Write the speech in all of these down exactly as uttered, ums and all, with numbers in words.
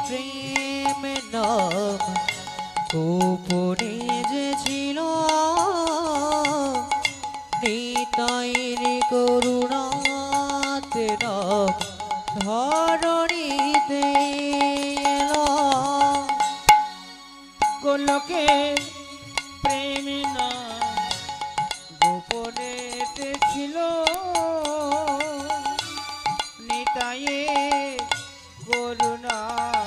প্রেম নাম গোপনে যে ছিল নিতাইয়ের করুণাতে নাম ধরণীতে এলো গোলকে প্রেম নাম গোপনে ছিল নিতাইয়ে করুণা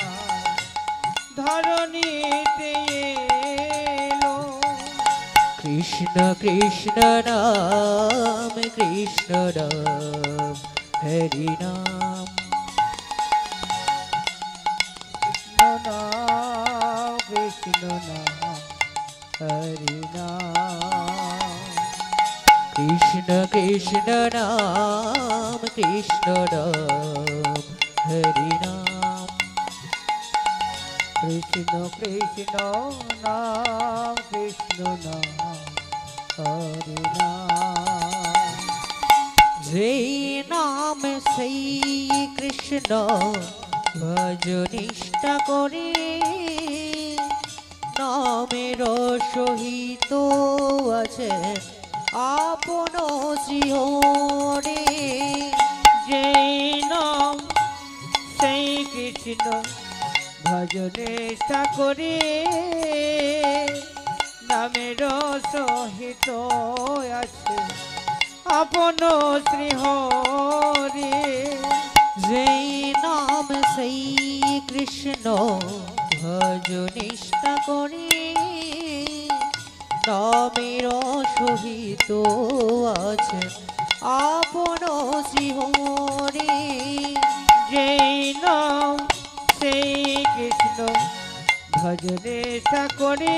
ধরণীতে এলো কৃষ্ণ কৃষ্ণ নাম কৃষ্ণ নাম হরি নাম কৃষ্ণ নাম কৃষ্ণ নাম হরি নাম কৃষ্ণ কৃষ্ণ নাম কৃষ্ণ নাম হরি নাম কৃষ্ণ কৃষ্ণ নাম কৃষ্ণ নাম হরি নাম যেই নাম সেই কৃষ্ণ ভজ নিষ্ঠা করে নামের সহিত আছে আপন শ্রীহরে যেই নাম সেই কৃষ্ণ ভজনে করে নামের সহিত আছে আপন শ্রীহরে যেই নাম সেই কৃষ্ণ ভজ নিষ্ঠা করে নামের সহিত আছে আপন শ্রীহরে যেই নাম সেই কৃষ্ণ ভজনে করে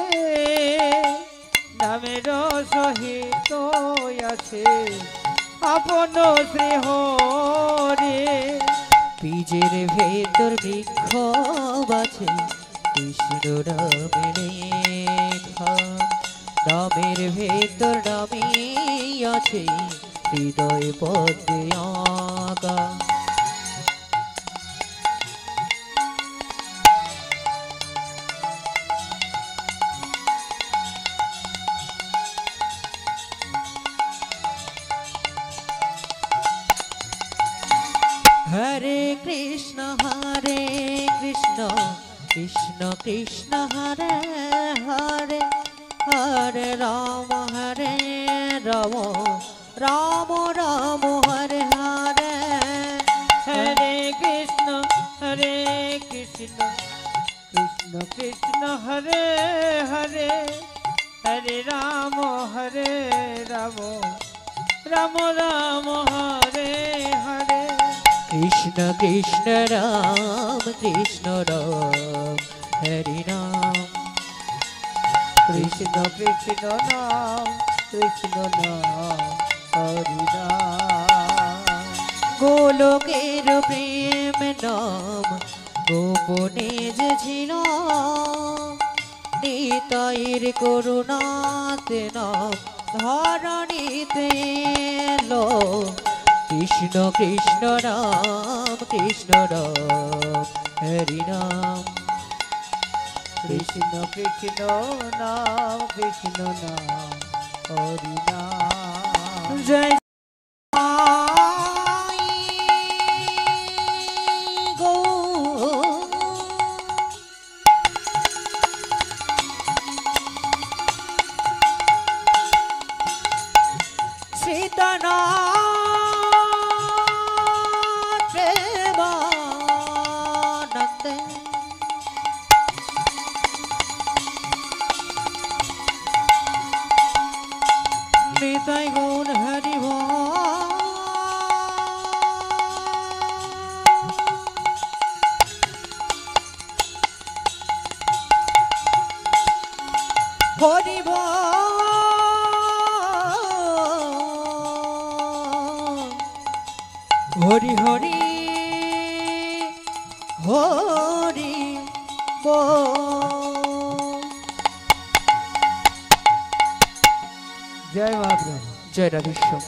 নামের সহিত আছে আপন শ্রীহরে বীজের ভেতর বৃক্ষ বাছে কৃষ্ণ নামের লেখা নামের ভেতর নামে আছে হৃদয় পদ্মে আঁকা हरे कृष्ण हरे कृष्ण कृष्ण कृष्ण हरे हरे हरे राम हरे राम राम राम हरे हरे हरे कृष्ण हरे कृष्ण कृष्ण कृष्ण हरे हरे हरे राम हरे राम राम राम हरे हरे कृष्ण कृष्ण राम कृष्ण राम हरि नाम कृष्ण कृष्ण नाम कृष्ण नाम हरि नाम गोलोकेर प्रेम नाम गोपने जे छिल निताइर करुणाते नाम धरणीते एलो कृष्ण कृष्ण नाम कृष्ण नाम हरि नाम कृष्ण कृष्ण नाम कृष्ण नाम हरि नाम जय गो सीता निताई गौर हरि हरि हरि हरि हरि जय महाप्रभु जय राधेश्याम।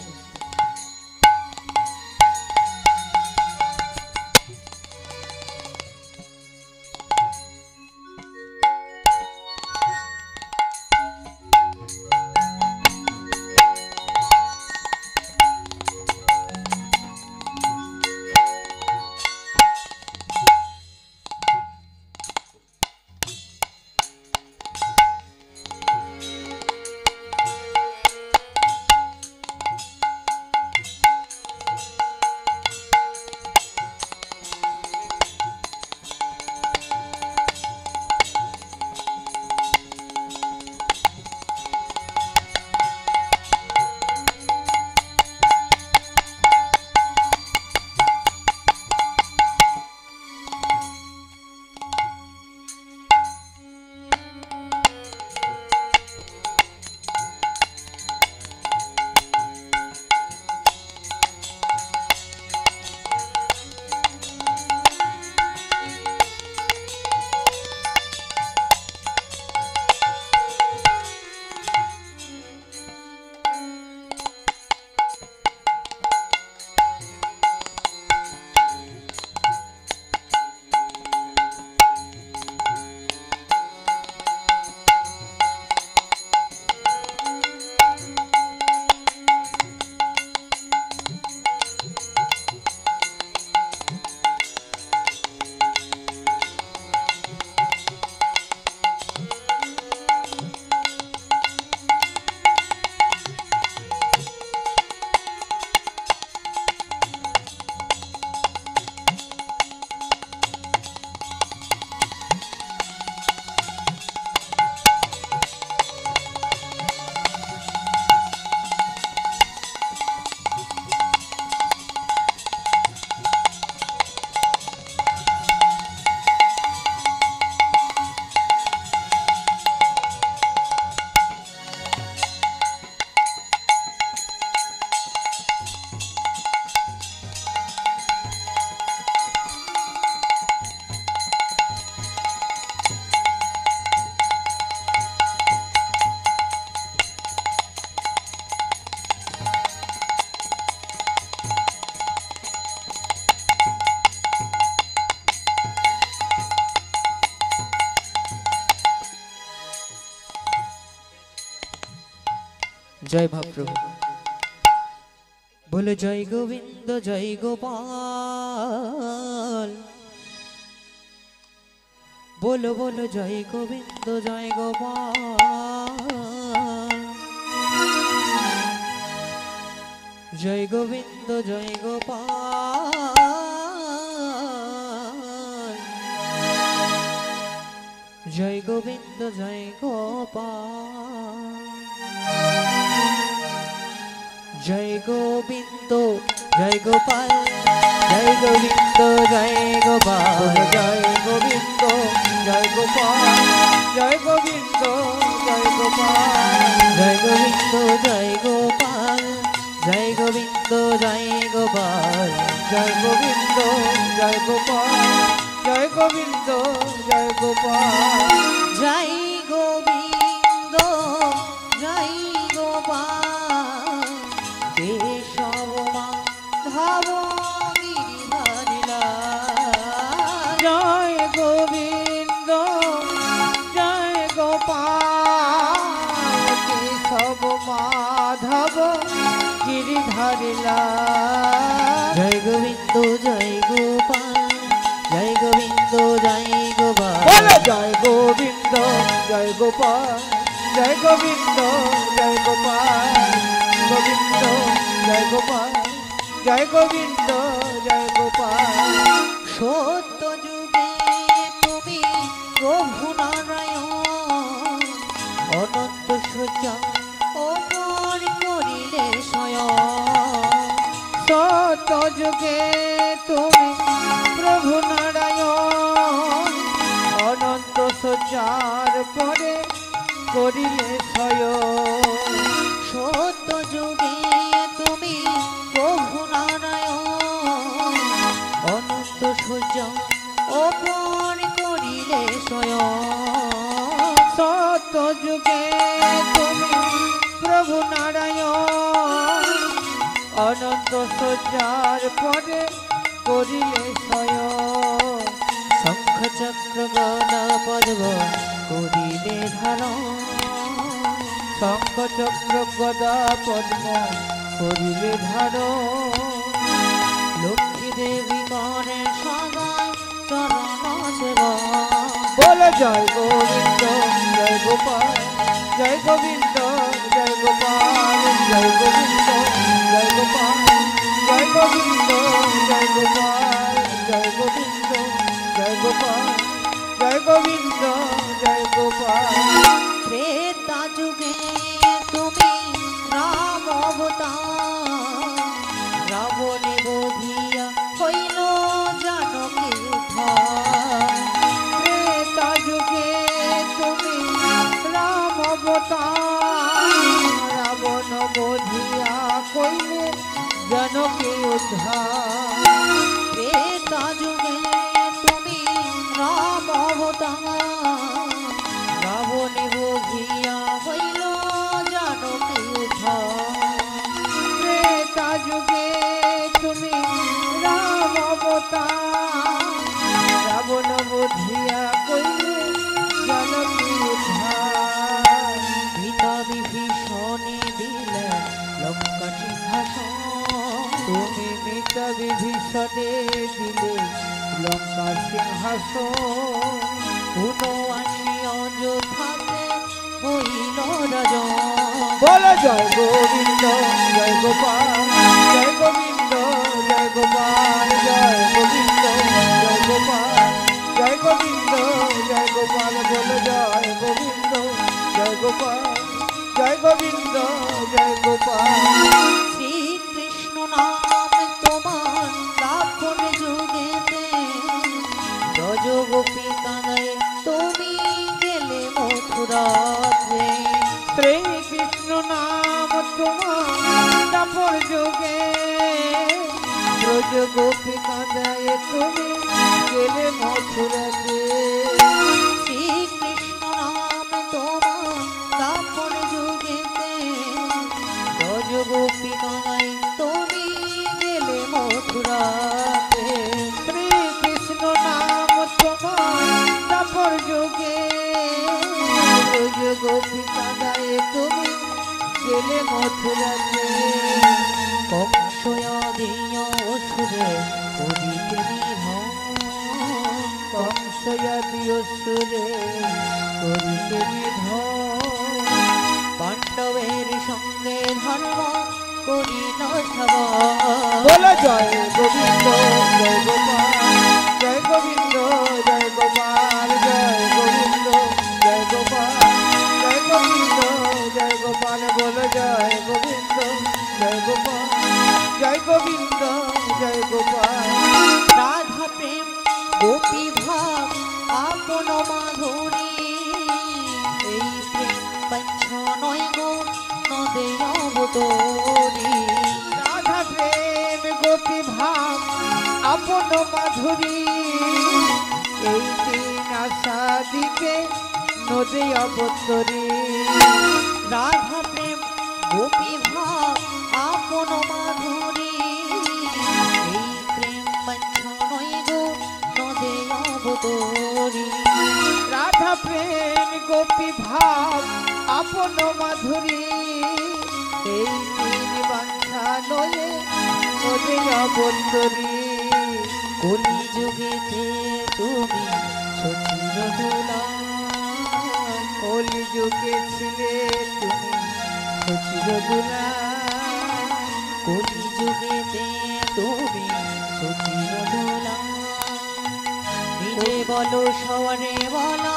জয় মহাপ্রভু। বলে জয় গোবিন্দ জয় গোপাল, বলো বলো জয় গোবিন্দ জয় গোপাল, জয় গোবিন্দ জয় গোপাল, জয় গোবিন্দ জয় গোপাল, জয় গোবিন্দ জয় গোপাল, জয় গোবিন্দ জয় গোপাল, জয় গোবিন্দ জয় গোপাল, জয় গোবিন্দ জয় গোপাল, জয় গোবিন্দ জয় গোপাল, জয় গোবিন্দ জয় গোপাল, জয় গোবিন্দ জয় গোপাল, জয় গোবিন্দ জয় গোপাল, জয় গোবিন্দ জয় গোপাল, কেশব মাধব গিরিধারিলা, জয় গোবিন্দ জয় গোপাল, কেশব মাধব গিরিধারিলা, জয় গোবিন্দ জয় গোপাল, জয় গোবিন্দ জয় গোপাল, বলো জয় গোবিন্দ জয় গোপাল, জয় গোবিন্দ জয় গোপাল, গোবিন্দ জয় গোপাল, জয় গোবিন্দ জয় গোপাল, সত্য যুগে তুমি প্রভু নারায়ণ, অনন্ত সূর্য অমর করিলে স্বয়ং, সত যুগে তুমি প্রভু নারায়ণ, অনন্ত সজ্জার পরে করিলে স্বয়ং, সত্য যুগে তুমি প্রভু নারায়ণ, অনন্ত সূর্য অমর করিলে স্বয়ং, সত যুগে তুমি প্রভু নারায়ণ, অনন্ত সজ্জার পরে করিলে স্বয়ং, শঙ্খ চক্র গদা পদ্ম করিলে ধারণ, শঙ্খ চক্র গদা পদ্ম করিলে ধারণ, লক্ষ্মী দেবী করে সদায় চরণ সেবা, বলো জয় গোবিন্দ জয় গোপাল, জয় গোবিন্দ জয় গোপাল, জয় গোবিন্দ জয় গোপাল, জয় গোবিন্দ জয় গোপাল, জয় গোবিন্দ জয় গোপাল, জয় গোবিন্দ জয় গোপাল, ত্রেতা যুগে তুমি রাম অবতার, রাবণে বধিয়া হইল জানকী উদ্ধার, ত্রেতা যুগে তুমি রাম অবতার, রাবণ বধিয়া কইলে জনকে উদ্ধার, ত্রেতা যুগে তুমি রাম অবতার, রাবণে বধিয়া হইল জানকী উদ্ধার, ত্রেতা যুগে তুমি রাম অবতার, রাবণ বধিয়া কইলে জনকে উদ্ধার, পিতা বিভীষণে দিলে লঙ্কা সিংহাসন, তুমি মিতা বিভীষণে দিলে লঙ্কা সিংহাসন, উনআশি অযোধ্যাতে হইল রাজন, বলো জয় গোবিন্দ জয় গোপাল, জয় গোবিন্দ জয় গোপাল, জয় গোবিন্দ জয় গোপাল, জয় গোবিন্দ জয় গোপাল, বলো জয় গোবিন্দ জয় গোপাল, জয় গোবিন্দ জয় গোপাল, শ্রীকৃষ্ণ নাম তোমার তাপন যুগেতে, ব্রজ গোপী কানায় তুমি গেলে মথুরাতে, শ্রীকৃষ্ণ নাম তোমার তাপর যুগে, ব্রজ গোপী কাঁদায় তুমি গেলে মথুরাতে, শ্রীকৃষ্ণ নাম তোমার তাপন যুগেতে, ব্রজ গোপী কানায় তুমি গেলে মথুরাতে, শ্রীকৃষ্ণ নাম তোমার তাপর যুগে, ব্রজ গোপী কাঁদায় তুমি গেলে মথুরাতে, বয়া দিও সুরে করিতে নিধন পাণ্ডবের সঙ্গে ধর্ম করিল সভা বলো জয় গোবিন্দ জয় গোপাল জয় গোবিন্দ জয় গোপাল জয় গোবিন্দ জয় গোপাল জয় গোবিন্দ জয় গোপাল বলো জয় গোবিন্দ জয় গোপাল জয় গোবিন্দ জয় গোপাল রাধা প্রেম গোপী ভাব আপন মাধুরী এই প্রেম পঞ্চ নয় গো নদে অবতরী রাধা প্রেম গোপী ভাব আপন মাধুরী এই তিন আশা দিকে নদী অবতরী রাধা প্রেম গোপী ভাব আপন মাধুরী এই প্রেম পঞ্চ নয় গো নদে অবতরী রাধা প্রেম গোপী ভাব আপন মাধুরী এই তিন বাঞ্ছা নয়ে নদী অবতরী কলি যুগেতে তুমি সচির দোলা কলি যুগে ছিলে তুমি সচির দুলা কলি যুগেতে তুমি সচির দোলা নিজে বলো সবারে বলা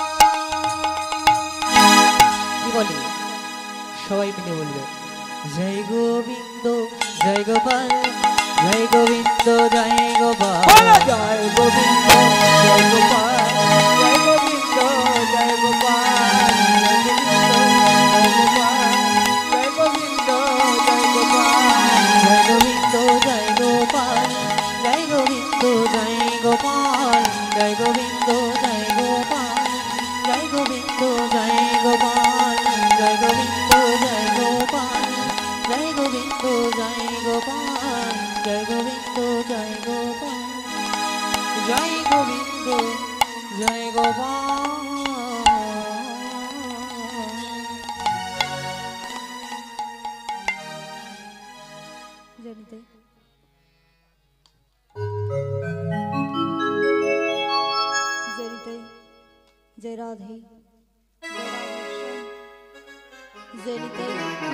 কি বলে সবাই মিলে বলবে জয় গোবিন্দ জয় গোপাল জয় গোবিন্দ জয় গোপাল জয় গোবিন্দ জয় গোপাল জয় গোবিন্দ জয় গোপাল জয় গোবিন্দ জয় গোপাল জয় গোবিন্দ জয় গোপাল জয় গোবিন্দ জয় গোপাল জয় গোবিন্দ জয় গোপাল জয় গোবিন্দ জয় গোপাল জয় গোবিন্দ জয় গোপাল জয় গোবিন্দ জয় গোপাল জয় গোবিন্দ জয় গোপাল জয় গোবিন্দ জয় গোপাল জানিতে জানিতে জয় রাধে জয় নিতাই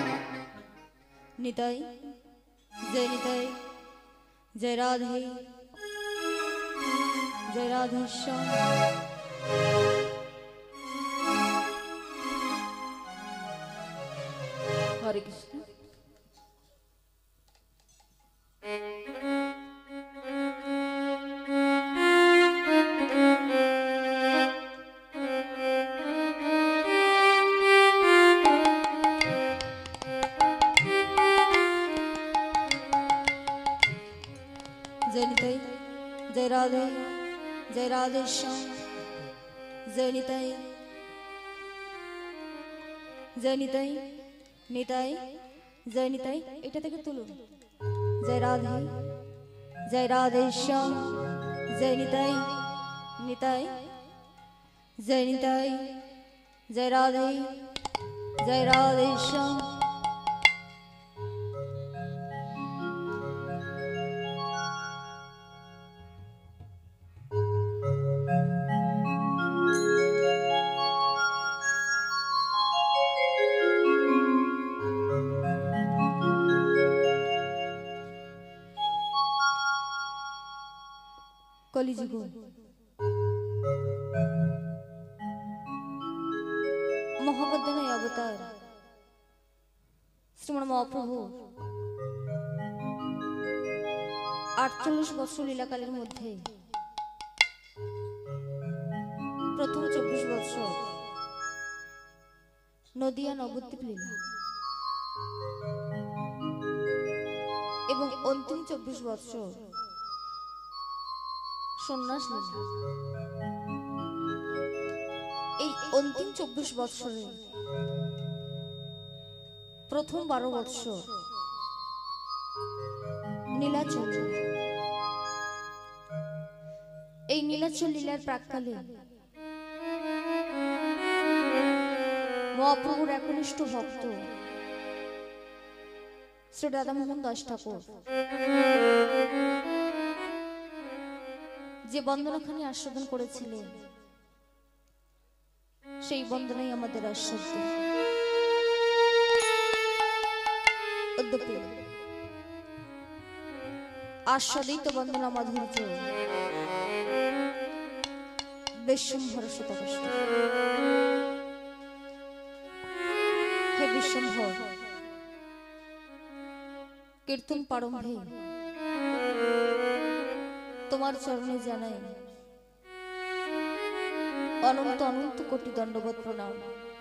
নিতাই জয় নিতাই জয় রাধে জয় রাধেশ্যাম হরে কৃষ্ণ जय निताई जय राधे जय राधेश्याम जय निताई जय निताई निताई जय निताई এটা থেকে তুলুন जय राधे जय राधेश्याम जय निताई निताई जय निताई जय राधे जय राधेश्याम कलिजुग মহাবদ্দানের অবতার শ্রীমন মহাপ্রভু আটচল্লিশ বছর লীলাকালের মধ্যে প্রথম চব্বিশ বছর নদিয়া নবদ্বীপ লীলা এবং অন্তিম চব্বিশ বছর সন্ন্যাস লীলা। এই অন্তিম চব্বিশ বৎসরে প্রথম বারো বৎসর নীলাচল লীলা। এই নীলাচল লীলার প্রাক্কালে মহাপ্রভুর একনিষ্ঠ ভক্ত শ্রী রাধামোহন দাস ঠাকুর যে বন্দনাখানি আস্বাদন করেছিলে সেই বন্দনাই আমাদের আস্বাদ্য। অদ্যপি আস্বাদিত বন্দনা মাধুর্য বিশ্বম্ভর শতকষ্ট। হে বিশ্বম্ভর, কীর্তন প্রারম্ভে তোমার চরণে জানাই অনন্ত অনন্ত কোটি দণ্ডবত প্রণাম।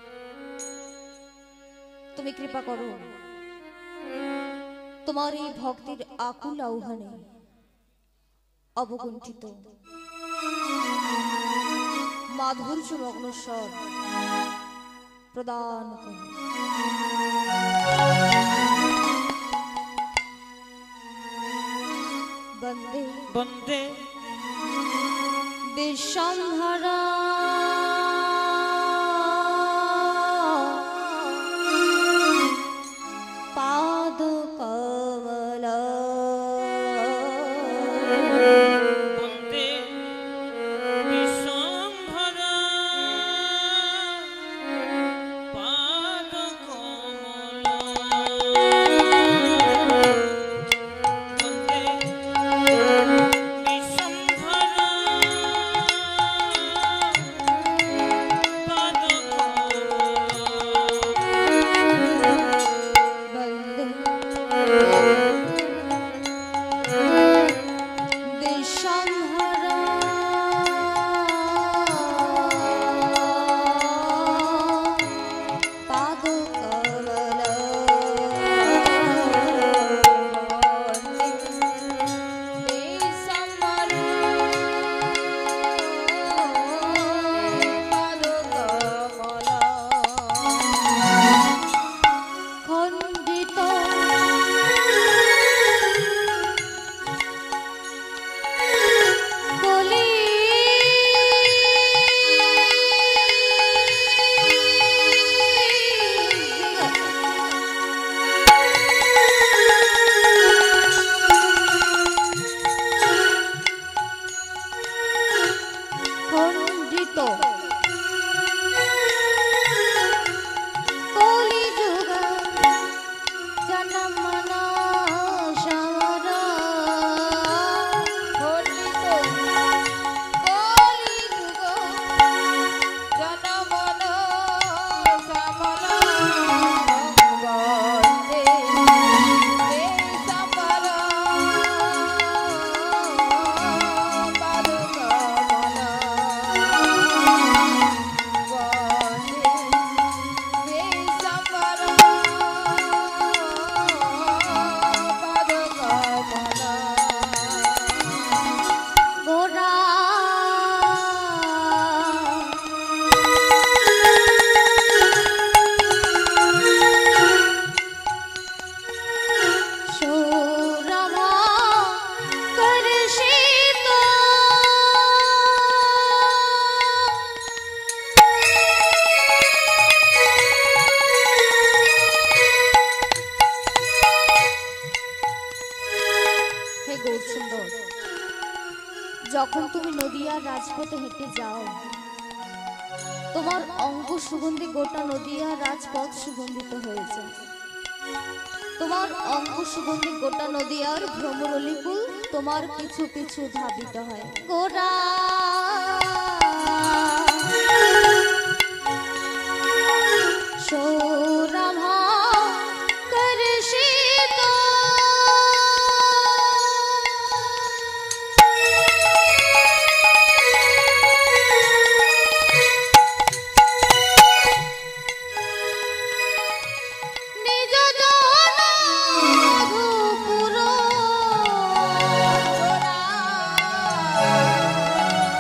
তুমি কৃপা করো তোমার এই ভক্তির আকুল আহ্বানে অবগুণ্ঠিত মাধুর্য মগ্ন স্বর প্রদান করো। বন্দে বন্দে বিশ্বম্ভরা পাদ কমল। বন্দে বিশ্বম্ভরা পাদ কমল। বন্দে বিশ্বম্ভরা পাদ যখন তুমি নদিয়ার রাজপথে হেঁটে যাও, তোমার অঙ্গ সুগন্ধি গোটা নদিয়ার রাজপথ সুগন্ধিত হয়েছে। তোমার অঙ্গ সুগন্ধি গোটা নদিয়ার ভ্রমরলিকুল তোমার পিছু পিছু ধাবিত হয়। গোরা সৌরভা করশিত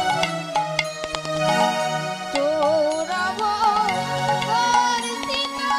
তোরা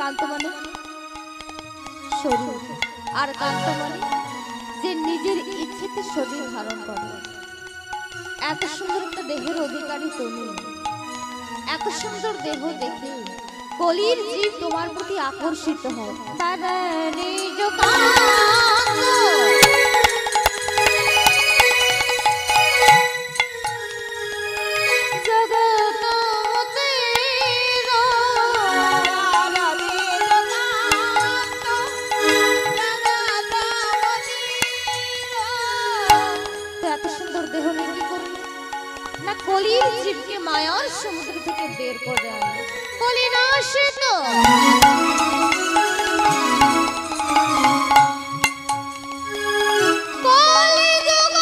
কান্ত মানে শরীর, আর কান্ত মানে যে নিজের ইচ্ছেতে শরীর ধারণ করে। এত সুন্দর একটা দেহের অধিকারী তুমি, এত সুন্দর দেহ দেখে কলির জীব তোমার প্রতি আকর্ষিত হয়। তারা নিজ কান্ত কলির জীবকে মায়ার সমুদ্র থেকে বের করে আনে। কলি নাশিত কলিযুগ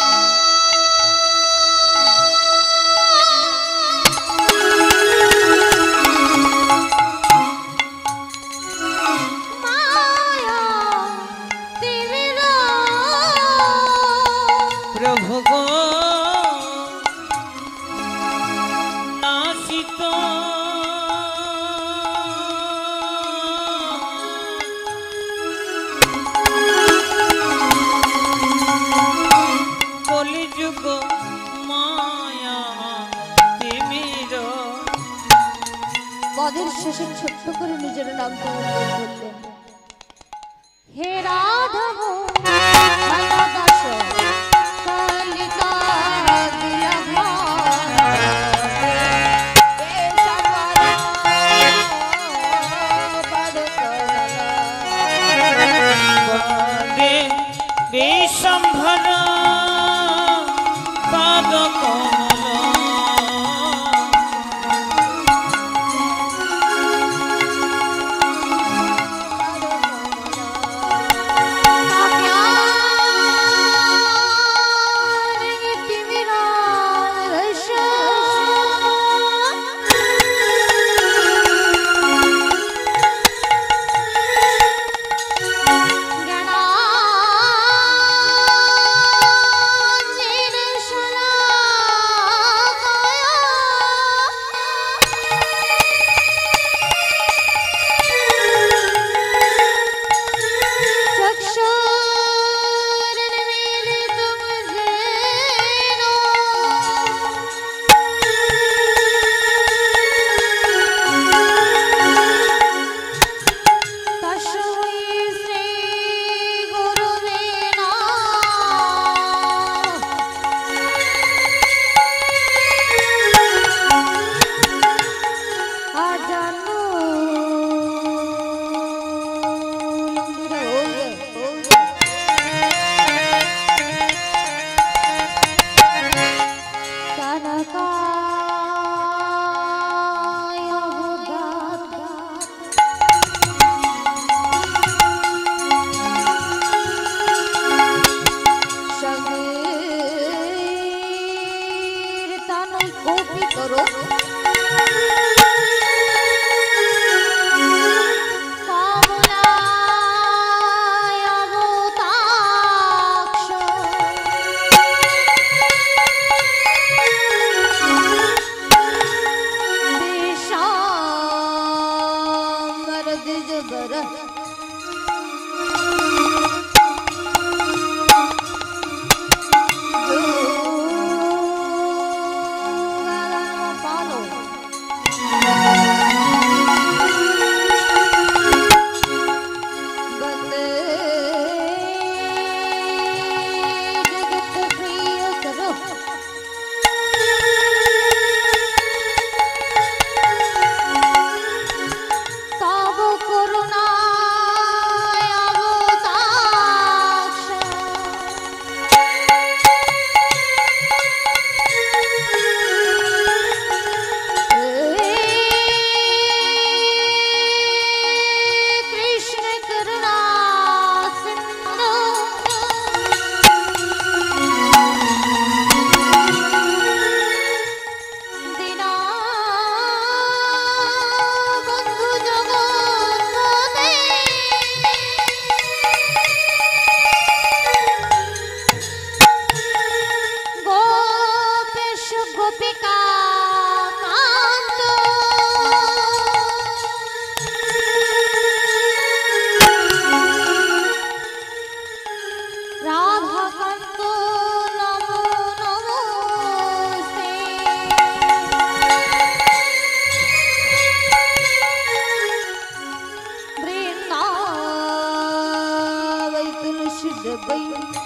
মায়া তিমির প্রভু গো কলিযুগ মায়া তিমির। পদের শেষে ছোট্ট করে নিজের নাম বললেন, হে রাধব দাস কলিতা দিলা বিশ্বম্ভর পাদ কমল। করুণা দিব্যই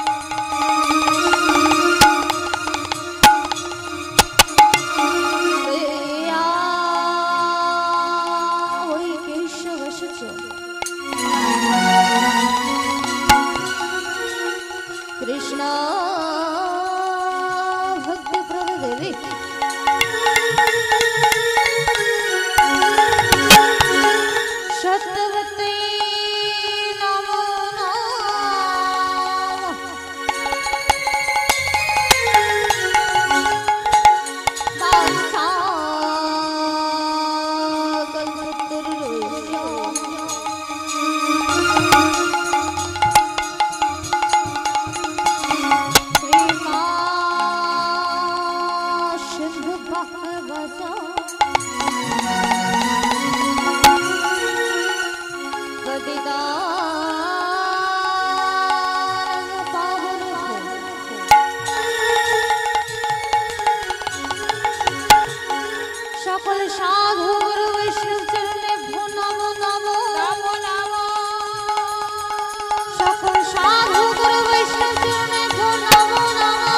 ওই কেশব এসেছ কৃষ্ণ ভক্তি প্রদ দেবী সত্যবতী নমো নমঃ বাদশা কল্পতরু শ্রীমা সিন্ধু ভাগবতা সকল সাধু গুরু বৈষ্ণব চরণে নমো নমো নমো নমো সকল সাধু গুরু বৈষ্ণব চরণে নমো নমো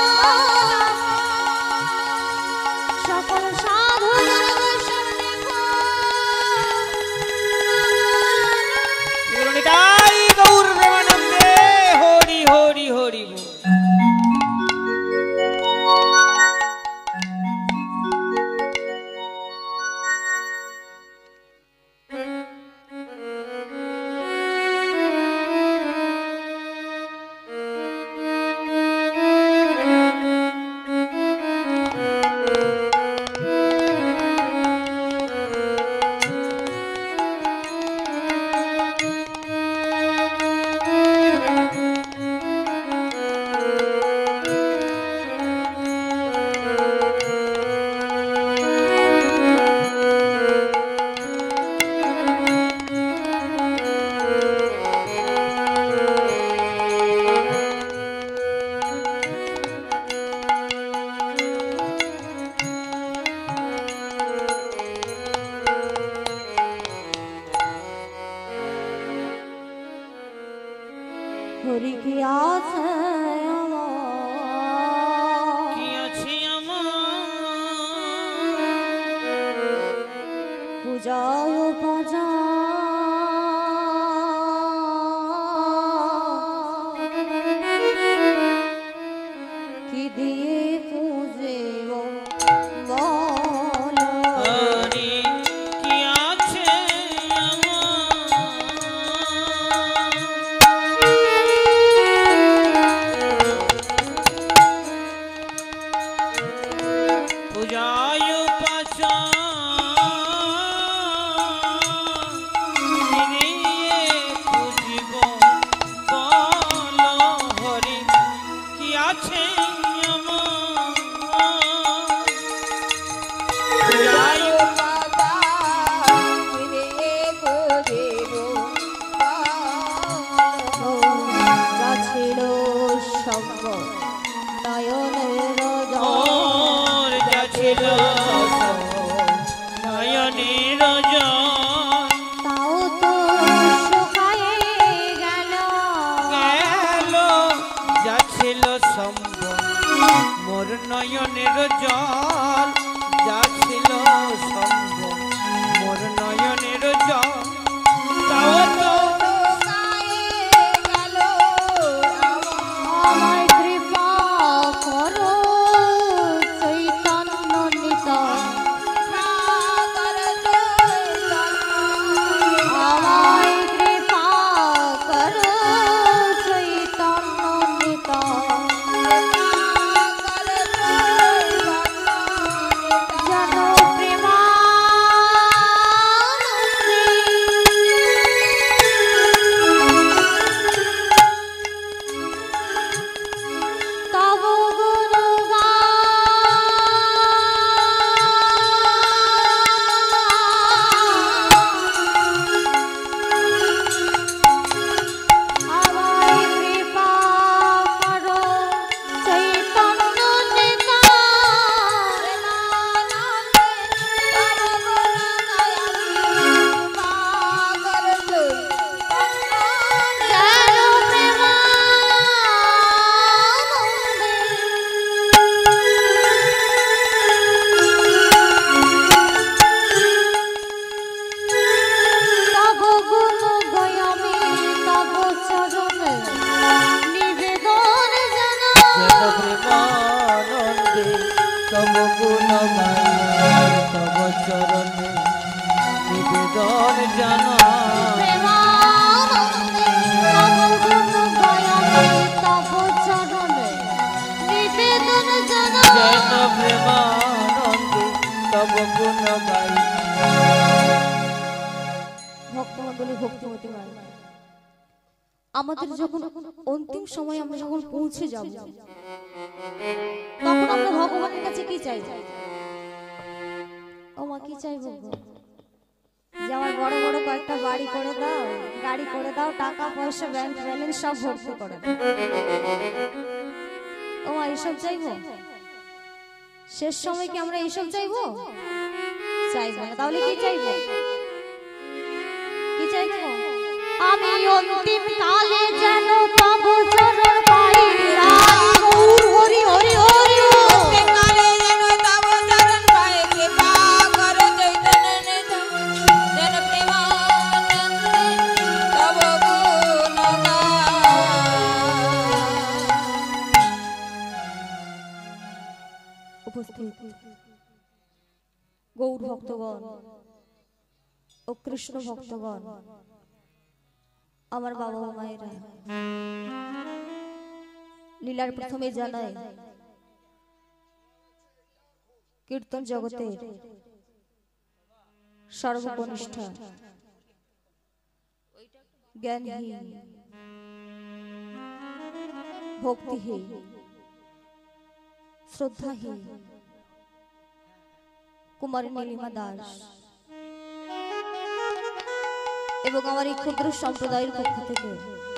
সকল সাধু গুরু বৈষ্ণব নিতাই গৌর প্রেমানন্দে হরি হরি হরি বল। হরি কি আছে আমার কি আছে আমার পূজায় পাজা কি দিয়ে পূজেব বলো হরি কি আছে আমার পূজায় পাচা পুজিব বল হরি কি আছে ছিল সঙ্গ নয়নের ওর যা ছিল নয়নের জল তাও তো শুকায়ে গেল গেল যা ছিল সম্ভব মোর নয়নের জল যা ছিল সম্ভব মোর নয়নের জল তাও তো আমায় কৃপা করো চৈতন্য নিতাই আমায় কৃপা করো চৈতন্য নিতাই গুণ গাই। ভক্তমণ্ডলী ভক্তিমতী মাই, আমাদের যখন অন্তিম সময় আমরা যখন পৌঁছে যাব, তখন আমরা ভগবানের কাছে কি চাই? ও মা, কি চাইবো? যে আমার বড় বড় কয়েকটা বাড়ি করে দাও, গাড়ি করে দাও, টাকা পয়সা ব্যাংক ব্যালেন্স সব ভর্তি করে দাও। ও মা, এইসব চাইবো? শেষ সময় কি আমরা এইসব চাইবো? চাইবো না। তাহলে কি চাইবো? কি চাইবো? আমি অন্তিম কালে যেন তব চরণ পাই, গৌর হরি হরি হরি। অন্তিম কালে যেন তব চরণ পাই, কৃপা কর চৈতন্য যেন প্রেমানন্দে তব গুণ গাই। উপস্থিত গৌর ভক্তগণ ও কৃষ্ণ ভক্তগণ, আমার বাবা ও মায়েরা, লীলার প্রথমে জানাই কীর্তন জগতের সর্বকনিষ্ঠ জ্ঞানহীন, ভক্তিহীন, শ্রদ্ধাহীন কুমারী নীলিমা দাস এবং আমার এই ক্ষুদ্র সম্প্রদায়ের পক্ষ থেকে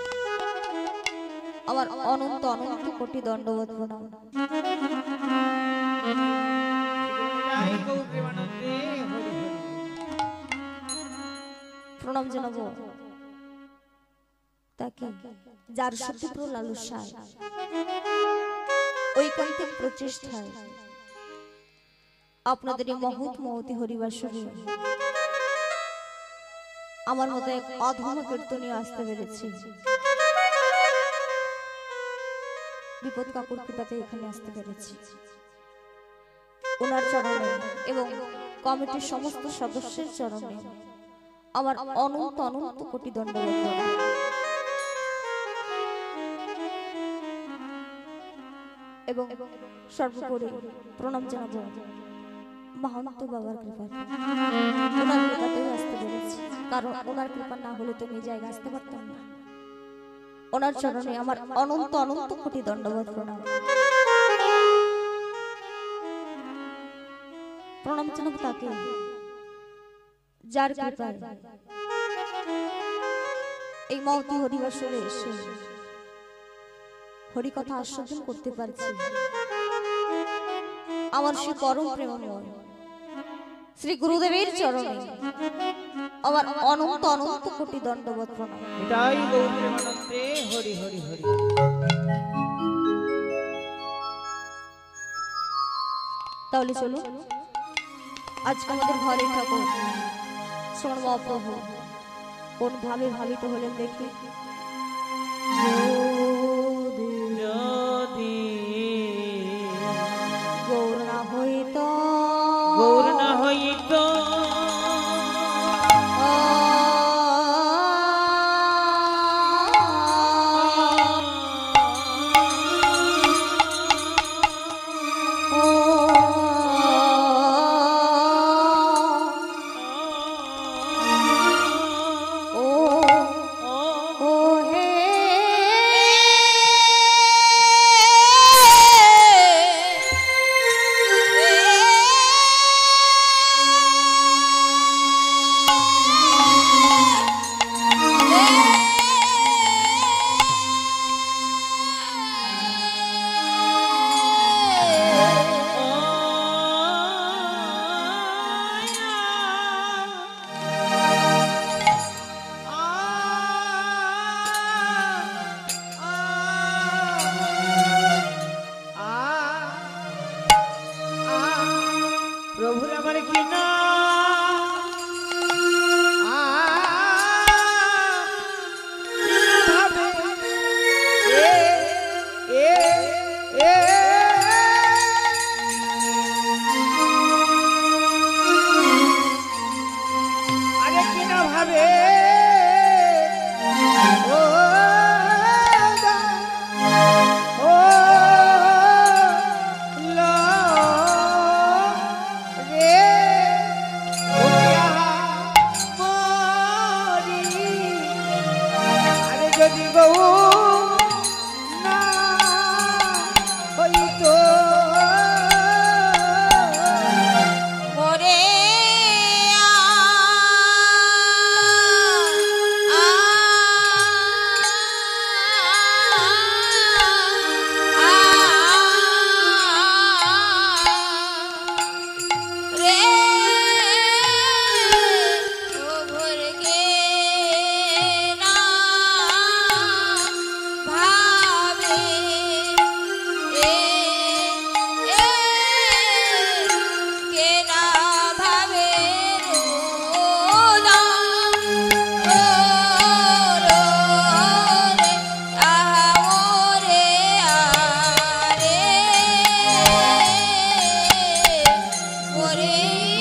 আমার অনন্ত অনন্ত কোটি দণ্ডবত প্রণাম। জয় গৌর প্রেমানন্দে হরি হরি। প্রণাম জানাবো তাকে যার সতীপ্র লালসায় ঐকান্তিক প্রচেষ্টায় আপনাদের এই মহৎ মহতি হরিবাসরে আমার মতো এক অধম কীর্তনীয় আসতে পেরেছি। বিপদ কাকুর কৃপাতে এখানে আসতে পেরেছি। ওনার চরণে এবং কমিটির সমস্ত সদস্যের চরণে আমার অনন্ত অনন্ত কোটি দণ্ডবত প্রণাম। এবং সর্বোপরি প্রণাম জানাবো মহান্ত বাবার কৃপায়। ওনার কৃপাতেই আসতে পেরেছি, কারণ ওনার কৃপা না হলে তো এই জায়গায় আসতে পারতাম না। ওনার চরণে আমার অনন্ত অনন্ত কোটি দণ্ডবত প্রণাম। প্রণাম জানাবো তাকে যার কৃপায় এই মহতি হরিবাসরে এসে হরি কথা আস্বাদন করতে পারছি। আমার শ্রী পরম প্রেমময় শ্রী গুরুদেবের চরণে আমার অনন্ত অনন্ত কোটি দণ্ডবত প্রণাম। জয় গৌর প্রেমানন্দে হরি হরি হরি। তাহলে চলো আজকে আমাদের ঘরে ঠাকুর শ্রবণ মহাপ্রভু কোন ভাবে ভাবিত হলেন দেখি। যদি গৌর না হইত গৌর না হইত যদি গৌর না হইতো ওরে আ আ রে ও ভোরকে না ভাবে এ এ কে না ভাবে রোদা ও রো রে আহা ওরে আরে ওরে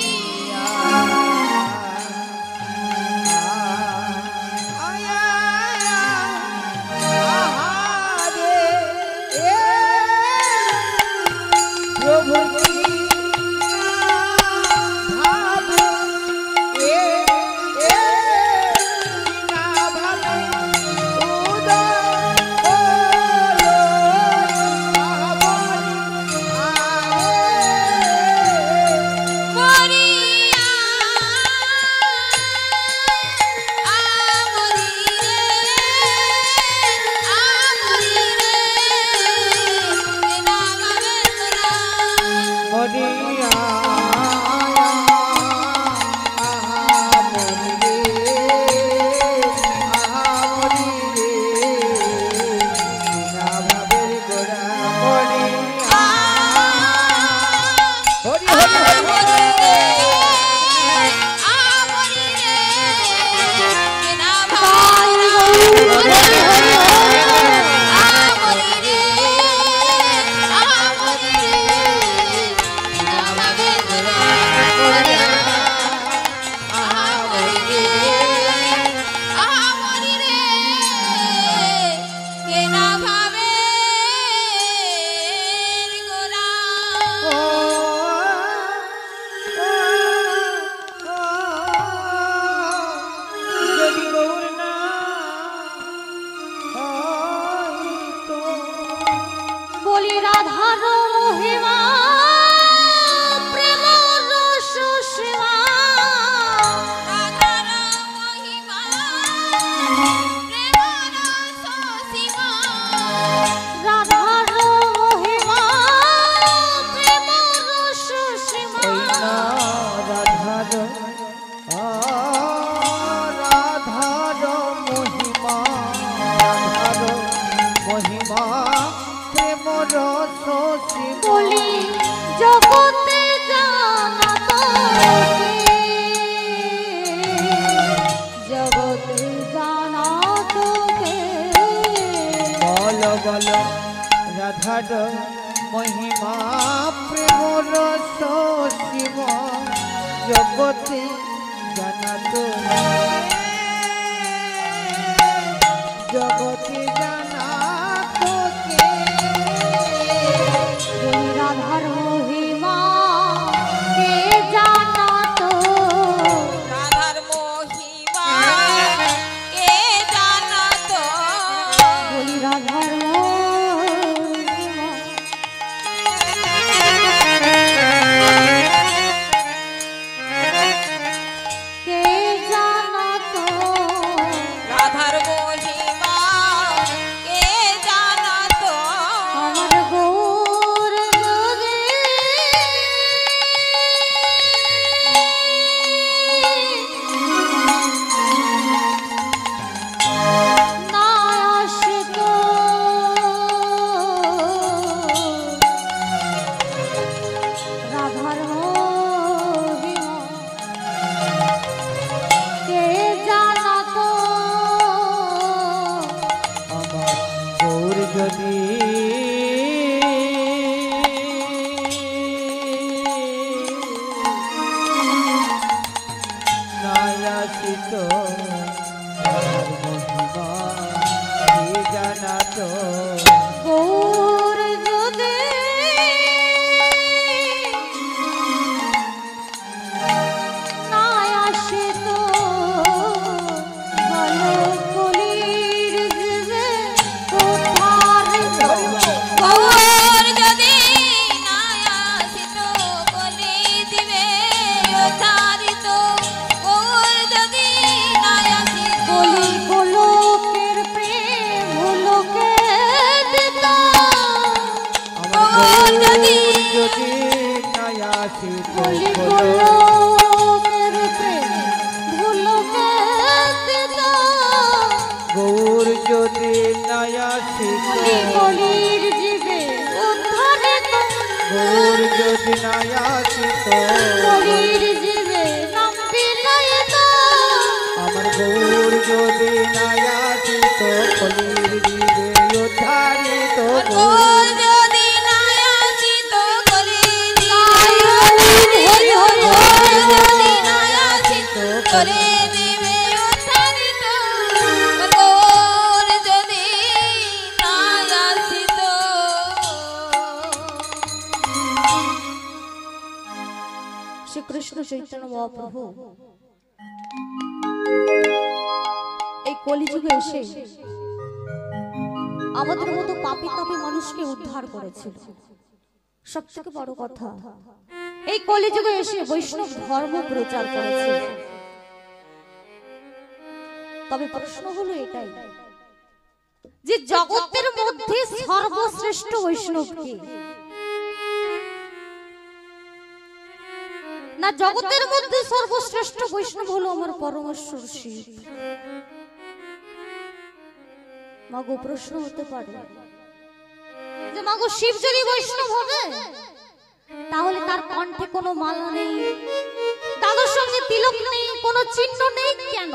বলি রাধার মহিমা প্রেম রস সেবা রাধার মহিমা প্রেম রস সীমা রাধার মহিমা প্রেম রস সেবা রাধার রাধার মহিমা রাধার মহিমা প্রেম রস বলি জগতে জানা তোকে জগতে জানা তোকে বল বল রাধার মহিমা প্রেম রস শিব জগতে জানাত জগতে জানা তোকে বলি রাধার মহিমা কে জানা তো রাধার মহিমা কে জানত বলি রাধার মহিমা কে জানা তো রাধার মহিমা গৌর যদি নায়াসিত কলির জীবে উদ্ধারে গৌর যদি নায়াসিত কলির জীবে নাম বিলায়িত আমার গৌর যদি নায়াসিত কলির জীবে উদ্ধারিত গৌর যদি নায়াসিত কলির জীবে হরি হরি গৌর যদি নায়াসিত কলির জীবে উদ্ধারিত গৌর যদি নায়াসিত শ্রীকৃষ্ণ চৈতন্য মহাপ্রভু এই কলিযুগে এসে আমাদের মতো পাপী তাপী মানুষকে উদ্ধার করেছিল। সবথেকে বড় কথা, এই কলিযুগে এসে বৈষ্ণব ধর্ম প্রচার করেছে। তবে প্রশ্ন হলো এটাই যে জগতের মধ্যে সর্বশ্রেষ্ঠ বৈষ্ণব কে? না, জগতের মধ্যে সর্বশ্রেষ্ঠ বৈষ্ণব হলো আমার পরমেশ্বর শিব। মাগো প্রশ্ন হতে পারে যে মাগো শিব যদি বৈষ্ণব হবে তাহলে তার কণ্ঠে কোনো মালা নেই, তাদের সঙ্গে তিলক নেই, কোনো চিহ্ন নেই কেন?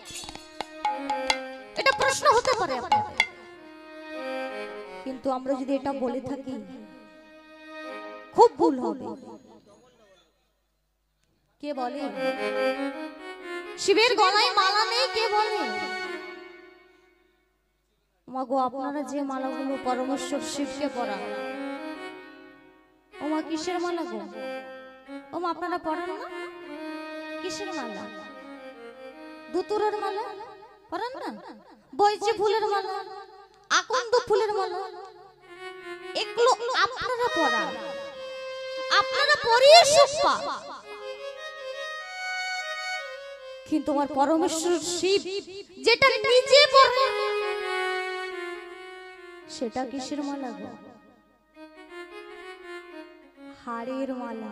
এটা প্রশ্ন হতে পারে আপনাদের। কিন্তু আমরা যদি এটা বলে থাকি খুব ভুল হবে। কে বলে শিবের গলায় মালা নেই? কে বলে? মাগো আপনারা যে মালাগুলো পরমেশ্বর শিবকে পরান, ওমা কিসের মালা গো? ওমা আপনারা পরান না? কিসের মালা? দুতুরের মালা পরান না? বৈচি ফুলের মালা, আকন্দ ফুলের মালা, এগুলো আপনারা পরান, আপনারা পরিয়ে সুখ পান। কিন্তু আমার পরমেশ্বর শিব যেটা নিজে পরে সেটা কিসের মালা গো? হাড়ের মালা।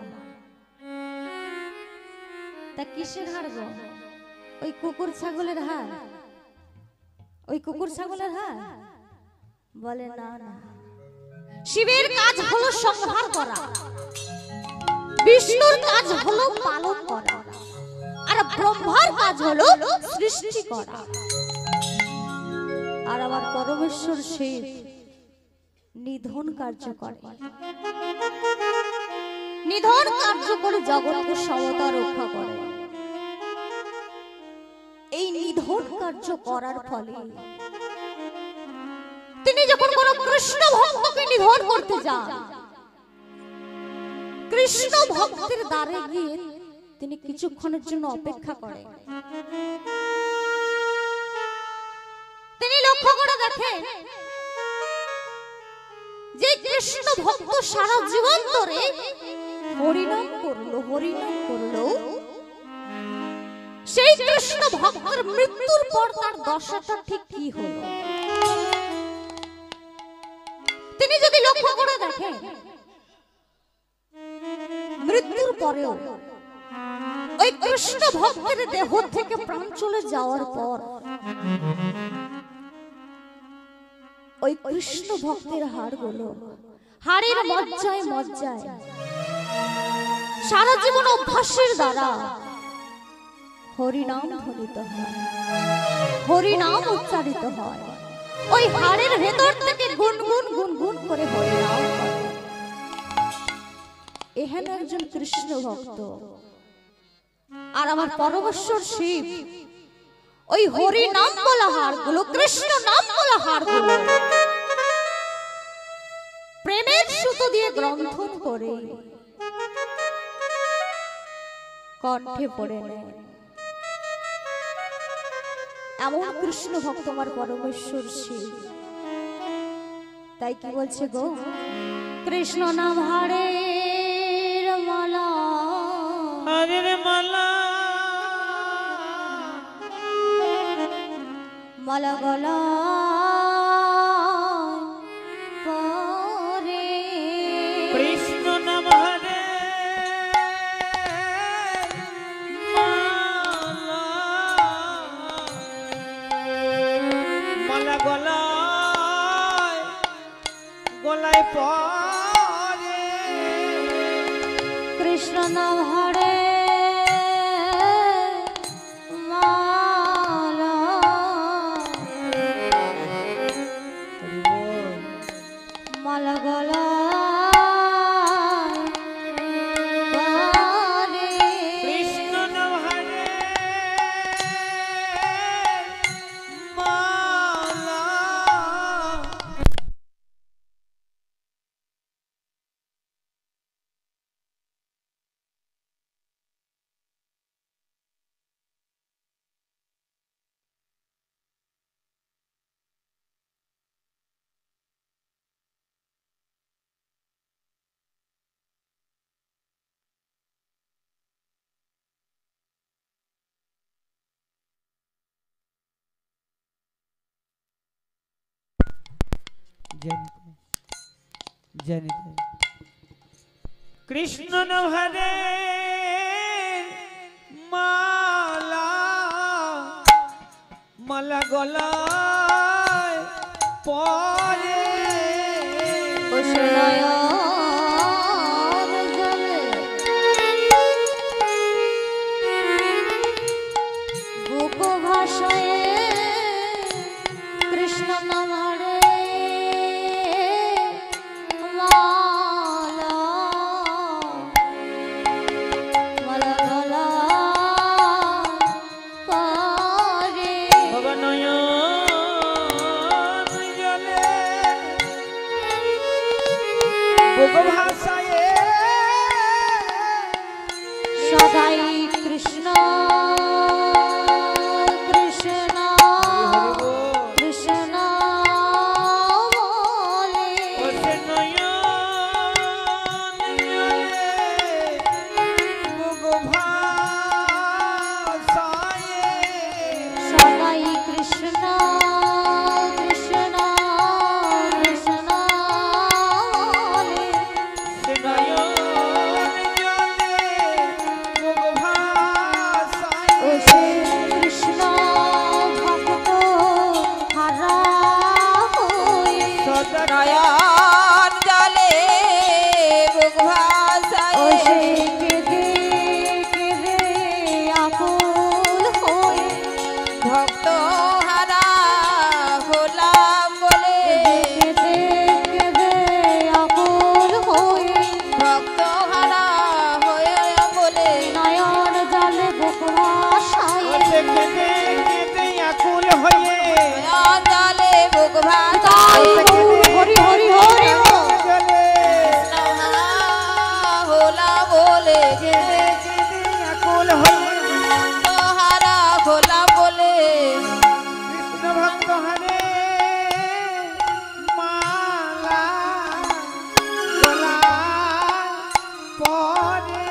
তা কিসের হাড় গো? ওই কুকুর ছাগলের হাড়? ওই কুকুর ছাগলের হাড়? বলে না না, শিবের কাজ হলো সংহার করা, বিষ্ণুর কাজ হলো পালন করা, আর ব্রহ্মার কাজ হলো সৃষ্টি করা। আর আমার পরমেশ্বর শিব নিধন কার্য করে। নিধন কার্য করে জগৎকে সমতা রক্ষা করে। এই নিধন কার্য করার ফলে তিনি যখন কোন কৃষ্ণ ভক্তকে নিধন করতে যান, কৃষ্ণ ভক্তের দ্বারে গিয়ে তিনি কিছুক্ষণের জন্য অপেক্ষা করেন। তিনি লক্ষ্য করে দেখেন যে কৃষ্ণ ভক্ত সারা জীবন ধরে হরিনাম করলো হরিনাম করলো, সেই কৃষ্ণ ভক্তের মৃত্যুর পর তার দশাটা ঠিক কি হলো তিনি যদি লক্ষ্য করে দেখেন, মৃত্যুর পরেও ওই কৃষ্ণ ভক্তের দেহ থেকে প্রাণ চলে যাওয়ার পর ওই কৃষ্ণ ভক্তের হাড়গুলো হাড়ের মজ্জায় মজ্জায় সারা জীবন অভ্যাসের দ্বারা হরিনাম ধ্বনিত হয়, হরিনাম উচ্চারিত হয়। ওই হাড়ের ভেতর থেকে গুনগুন গুনগুন করে হরিনাম করে। এহেন একজন কৃষ্ণ ভক্ত। আর আমার পরমেশ্বর শিব ওই হরি নাম বলা হাড়গুলো, কৃষ্ণ নাম বলা হাড়গুলো প্রেমের সুতো দিয়ে গ্রন্থন করে কণ্ঠে পড়ে নেয়। এমন কৃষ্ণ ভক্ত আমার পরমেশ্বর শিব। তাই কি বলছে গো, কৃষ্ণ নাম হাড়ের মালা, হাড়ের মালা, মালা গলা পরে, কৃষ্ণ নাম হারে মালা, নভরে মালা মালা গলা কৃষ্ণ নভরে মালা জানি কৃষ্ণ নভরে মালা মালা গলায় পরে বুক ভাষায় কৃষ্ণ নভরে সদাই কৃষ্ণ কৃষ্ণ কৃষ্ণ সদাই কৃষ্ণ কৃষ্ণ কৃষ্ণ কৃষ্ণ ভক্ত হারা নয়ন জলে বুক ভাসায় কেঁদে কেঁদে আকুল হয়ে ভক্ত হারা হলাম বলে কেঁদে কেঁদে আকুল হয়ে ভক্ত হারা হয়ে বলে নয়ন জলে বুক ভাসায় কেঁদে কেঁদে আকুল হয়ে নয়ন জলে বুক ভাসায় তাই হরি হরি হরি হোলা বলে কেঁদে কেঁদে আকুল হয়ে ভক্ত হারা হলাম বলে কৃষ্ণ ভক্ত হরে মালা গলায় পরে।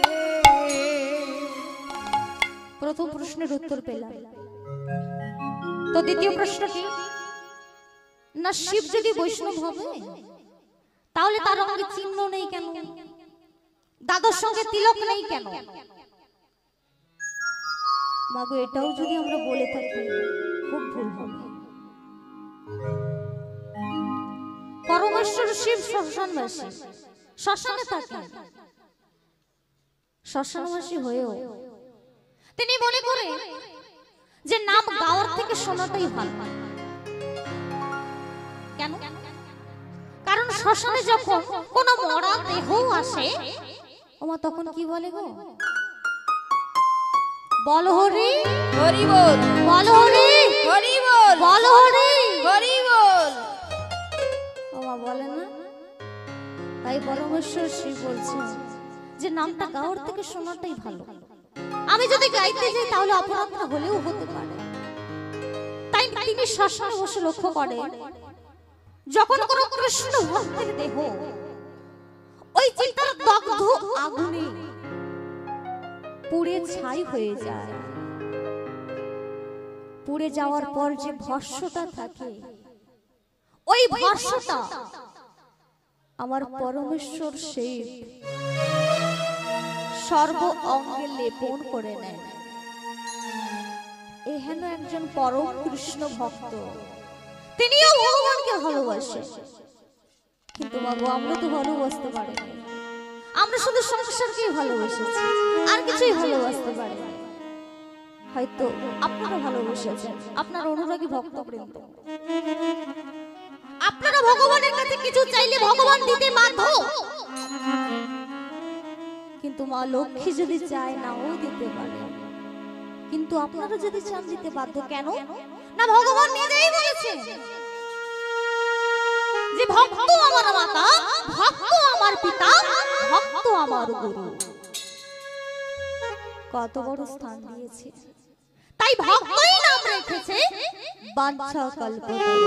প্রথম প্রশ্নের উত্তর পেলাম। তো দ্বিতীয় প্রশ্ন কি, না শিব যদি বৈষ্ণব হবে তাহলে তার অঙ্গে চিহ্ন নেই কেন, দাদার সঙ্গে তিলক নেই কেন? মাগো এটাও যদি আমরা বলে থাকি খুব ভুল হবে। পরমেশ্বর শিব শ্মশানবাসী, শ্মশানে থাকেন, শ্মশানবাসী হয়েও তিনি মনে করেন যে নাম গাওয়ার থেকে শোনাটাই ভালো। কেন? কারণ শ্মশানে যখন কোন মরা দেহ আসে, ওমা তখন কি বলে গো, বল হরি হরি বল বল হরি হরি বল বল হরি হরি বল। ওমা বলে না? তাই পরমেশ্বর শিব বলছে যে নামটা গাওয়ার থেকে শোনাটাই ভালো। আমি যদি গাইতে যাই তাহলে অপরাধটা হলেও হতে পারে। তাই তিনি শ্মশানে বসে লক্ষ্য করে যখন কোন কৃষ্ণ ভক্তের দেহ ওই চিতার দগ্ধ আগুনে পুড়ে ছাই হয়ে যায়, পুড়ে যাওয়ার পর যে ভস্মটা থাকে, ওই ভস্মটা আমার পরমেশ্বর শিব সর্ব অঙ্গে লেপন করে নেন। এহেন একজন পরম কৃষ্ণ ভক্ত, তিনিও ভগবানকে ভালোবাসে। কিন্তু বাবু আমরা তো ভালোবাসতে পারি না, আমরা শুধু সংসারকেই ভালোবেসেছি, আর কিছুই ভালোবাসতে পারি না। হয়তো আপনারা ভালোবেসেছেন, আপনার অনুরাগী ভক্তবৃন্দ, আপনারা ভগবানের কাছে কিছু চাইলে ভগবান দিতে বাধ্য, কিন্তু মা লক্ষ্মী যদি চায় নাও দিতে পারে। কিন্তু আপনারা যদি চান দিতে বাধ্য কেন? না ভগবান নিজেই বলেছেন যে ভক্ত আমার মাতা, ভক্ত আমার পিতা, ভক্ত আমার গুরু। কত বড় স্থান দিয়েছে, তাই ভক্তই নাম রেখেছে বাঞ্ছা কল্পতরু।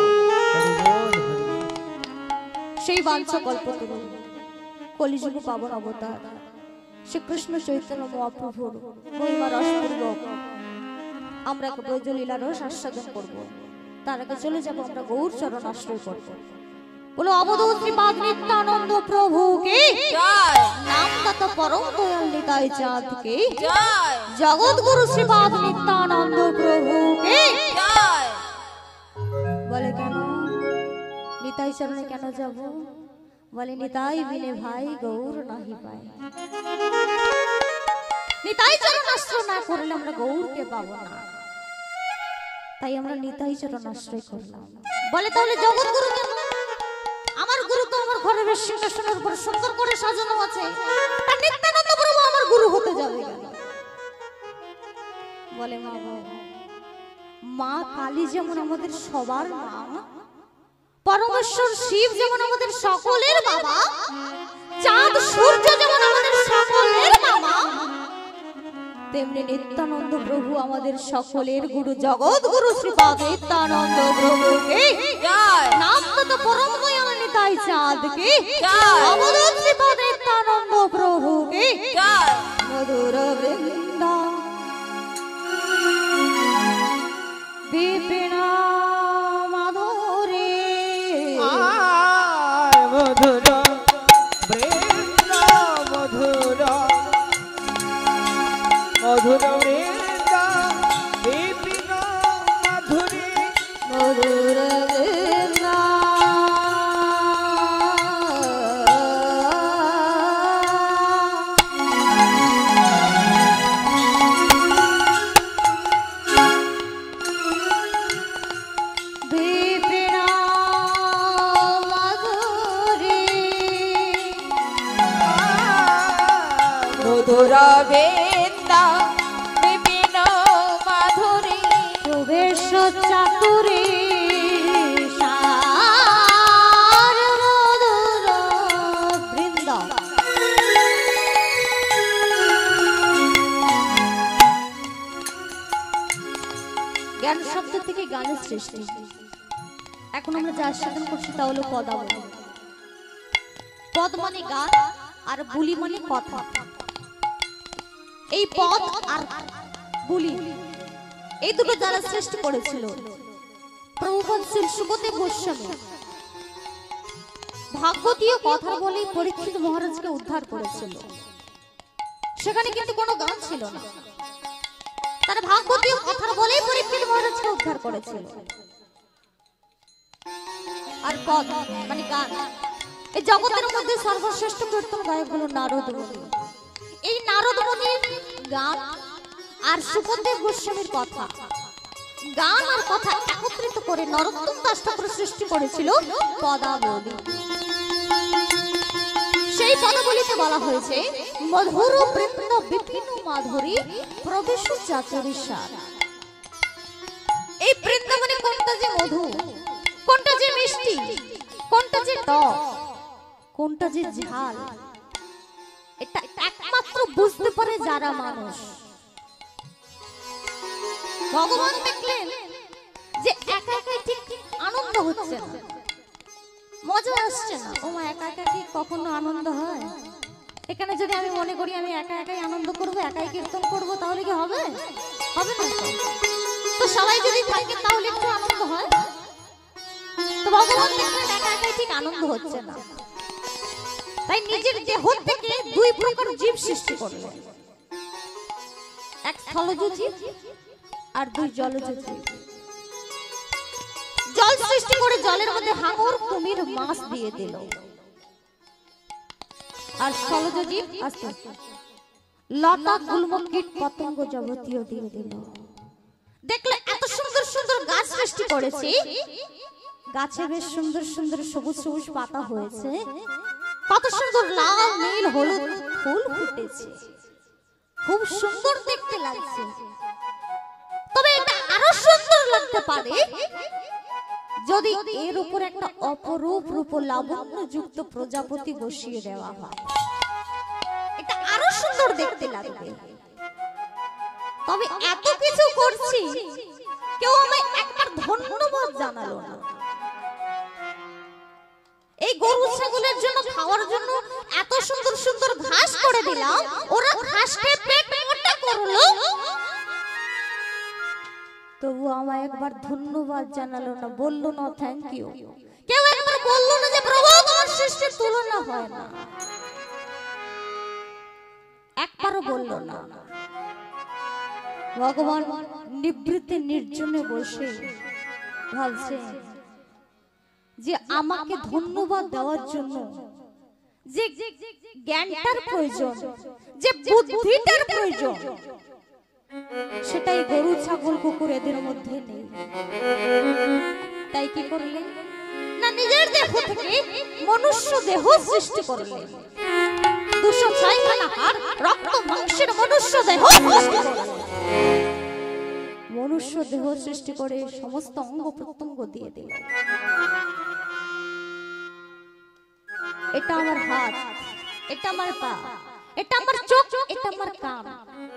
সেই বাঞ্ছা কল্পতরু কলিযুগ পাবন অবতার শ্রীকৃষ্ণ চৈতন্য মহাপ্রভুর মহিমা রসপূর্বক আমরা এক ব্রজলীলা রস আস্বাদন করব। তার আগে চলে যাব আমরা গৌর চরণ আশ্রয় করব। বলো অবধূত শ্রীপাদ নিত্যানন্দ প্রভু কে জয়, নাম তত পরম দয়াল নিতাই চাঁদ কে জয়, জগৎ গুরু শ্রীপাদ নিত্যানন্দ প্রভু কে জয়। বলে কেন নিতাই চরণে কেন যাব? বলে নিতাই বিনে ভাই গৌর নাহি পায়। নিতাই চরণ আশ্রয় না করলে আমরা গৌরকে পাবো না, তাই আমরা নিতাই চরণ আশ্রয় করলাম। বলে তাহলে জগৎ গুরু কেন? আমার গুরু তো আমার ঘরের সিংহাসনের উপর সুন্দর করে সাজানো আছে, আর নিত্যানন্দ প্রভু আমার গুরু হতে যাবে কেন? বলে মা গো, মা কালী যেমন আমাদের সবার মা, পরমেশ্বর শিব যেমন আমাদের সকলের বাবা, চাঁদ সূর্য যেমন আমাদের সকলের মামা, তেমনি নিত্যানন্দ প্রভু আমাদের সকলের গুরু। জগৎ গুরু শ্রীপাদ নিত্যানন্দ প্রভুকে জয়, নাম তো পরম দয়াল নিতাই চাঁদকে জয়। অবধূত শ্রীপাদ নিত্যানন্দ প্রভুকে জয়। মধুর বৃন্দা বিপিনা মাধুরী আর মধুর বৃন্দ মধুর মধুর বৃন্দ বিপিন মাধুরী মধুর বৃন্দা বিপিনা মাধুরী মধুর বৃন্দা বিপিন মাধুরী প্রবেশ চাতুরী সার মধুর বৃন্দ। জ্ঞান শব্দ থেকে গানের সৃষ্টি। এখন আমরা যা আস্বাদন করছি তা হলো পদাবলী। পদ মানে গান আর বুলি মানে কথা। এই পদ আর বুলি এই দুটো যারা সৃষ্টি করেছিল প্রভুপাদ শ্রী সুখদেব গোস্বামী ভাগবতীয় কথা বলে পরীক্ষিত মহারাজকে উদ্ধার করেছিল। সেখানে কিন্তু কোনো গান ছিল না, তারা ভাগবতীয় কথা বলেই পরীক্ষিত মহারাজকে উদ্ধার করেছিল। আর পদ মানে গান। এই জগতের মধ্যে সর্বশ্রেষ্ঠ কীর্তন গায়ক হলো নারদ মুনি। এই নারদ মুনির গান আর সুখদেব গোস্বামীর কথা, গান আর কথা একত্রিত করে নরোত্তম দাস ঠাকুর সৃষ্টি করেছিল পদাবলী। সেই পদাবলীতে বলা হয়েছে মধুর বৃন্দ বিপিন মাধুরী প্রবেশ চাতুরী সার। এই বৃন্দাবনে কোনটা যে মধু, কোনটা যে মিষ্টি, কোনটা যে টক, কোনটা যে ঝাল, এটা একমাত্র বুঝতে পারে যারা মানুষ। ভগবান দেখলেন যে একা একাই ঠিক আনন্দ হচ্ছে না, মজা আসছে না। ও মা, একা একা কি কখনো আনন্দ হয়? এখানে যদি আমি মনে করি আমি একা একাই আনন্দ করবো, একাই কীর্তন করবো, তাহলে কি হবে? হবে না তো। তো সবাই যদি থাকে তাহলে একটু আনন্দ হয়। তো ভগবান দেখলেন একা একাই ঠিক আনন্দ হচ্ছে না, তাই নিজের দেহ থেকে দুই প্রকার জীব সৃষ্টি করলেন, এক স্থলজ জীব আর দুই জলজ জীব। জল সৃষ্টি করে জলের মধ্যে হাঙর কুমির মাছ দিয়ে দিল। আর স্থলজ জীব আস্তে লতা গুল্ম কীট পতঙ্গ যাবতীয় দিয়ে দিল। দেখলে এত সুন্দর সুন্দর গাছ সৃষ্টি করেছি, গাছে বেশ সুন্দর সুন্দর সবুজ সবুজ পাতা হয়েছে, কত সুন্দর লাল নীল হলুদ ফুল ফুটেছে, খুব সুন্দর দেখতে লাগছে। তবে এটা আরো সুন্দর লাগতে পারে যদি এর উপর একটা অপরূপ রূপ লাবণ্য যুক্ত প্রজাপতি বসিয়ে দেওয়া হয়, এটা আরো সুন্দর দেখতে লাগবে। তবে এত কিছু করছি, কেউ আমায় একবার ধন্যবাদ জানালো না। এই গরু ছাগলের জন্য খাওয়ার জন্য এত সুন্দর সুন্দর ঘাস করে দিলাম, ওরা ঘাস খেয়ে পেট মোটা করলো, তবু আমায় একবার ধন্যবাদ জানালো না, বললো না থ্যাংক ইউ। কেউ একবার বললো না যে প্রভু তোমার সৃষ্টির তুলনা হয় না, একবারও বললো না। ভগবান নিবৃত্তে নির্জনে বসে ভাবছে যে আমাকে ধন্যবাদ দেওয়ার জন্য যে জ্ঞানটার প্রয়োজন, যে বুদ্ধিটার প্রয়োজন, সেটাই গরু ছাগল কুকুর এদের মধ্যে নেই। তাই কি করলেন না, নিজের দেহ থেকে মনুষ্য দেহ সৃষ্টি করলেন। দুশো ছয় খানা হাড় রক্ত মাংসের মনুষ্য দেহ সৃষ্টি করলেন। মনুষ্য দেহ সৃষ্টি করে সমস্ত অঙ্গ প্রত্যঙ্গ দিয়ে দিল। এটা আমার হাত, এটা আমার পা, এটা আমার চোখ, এটা আমার কান।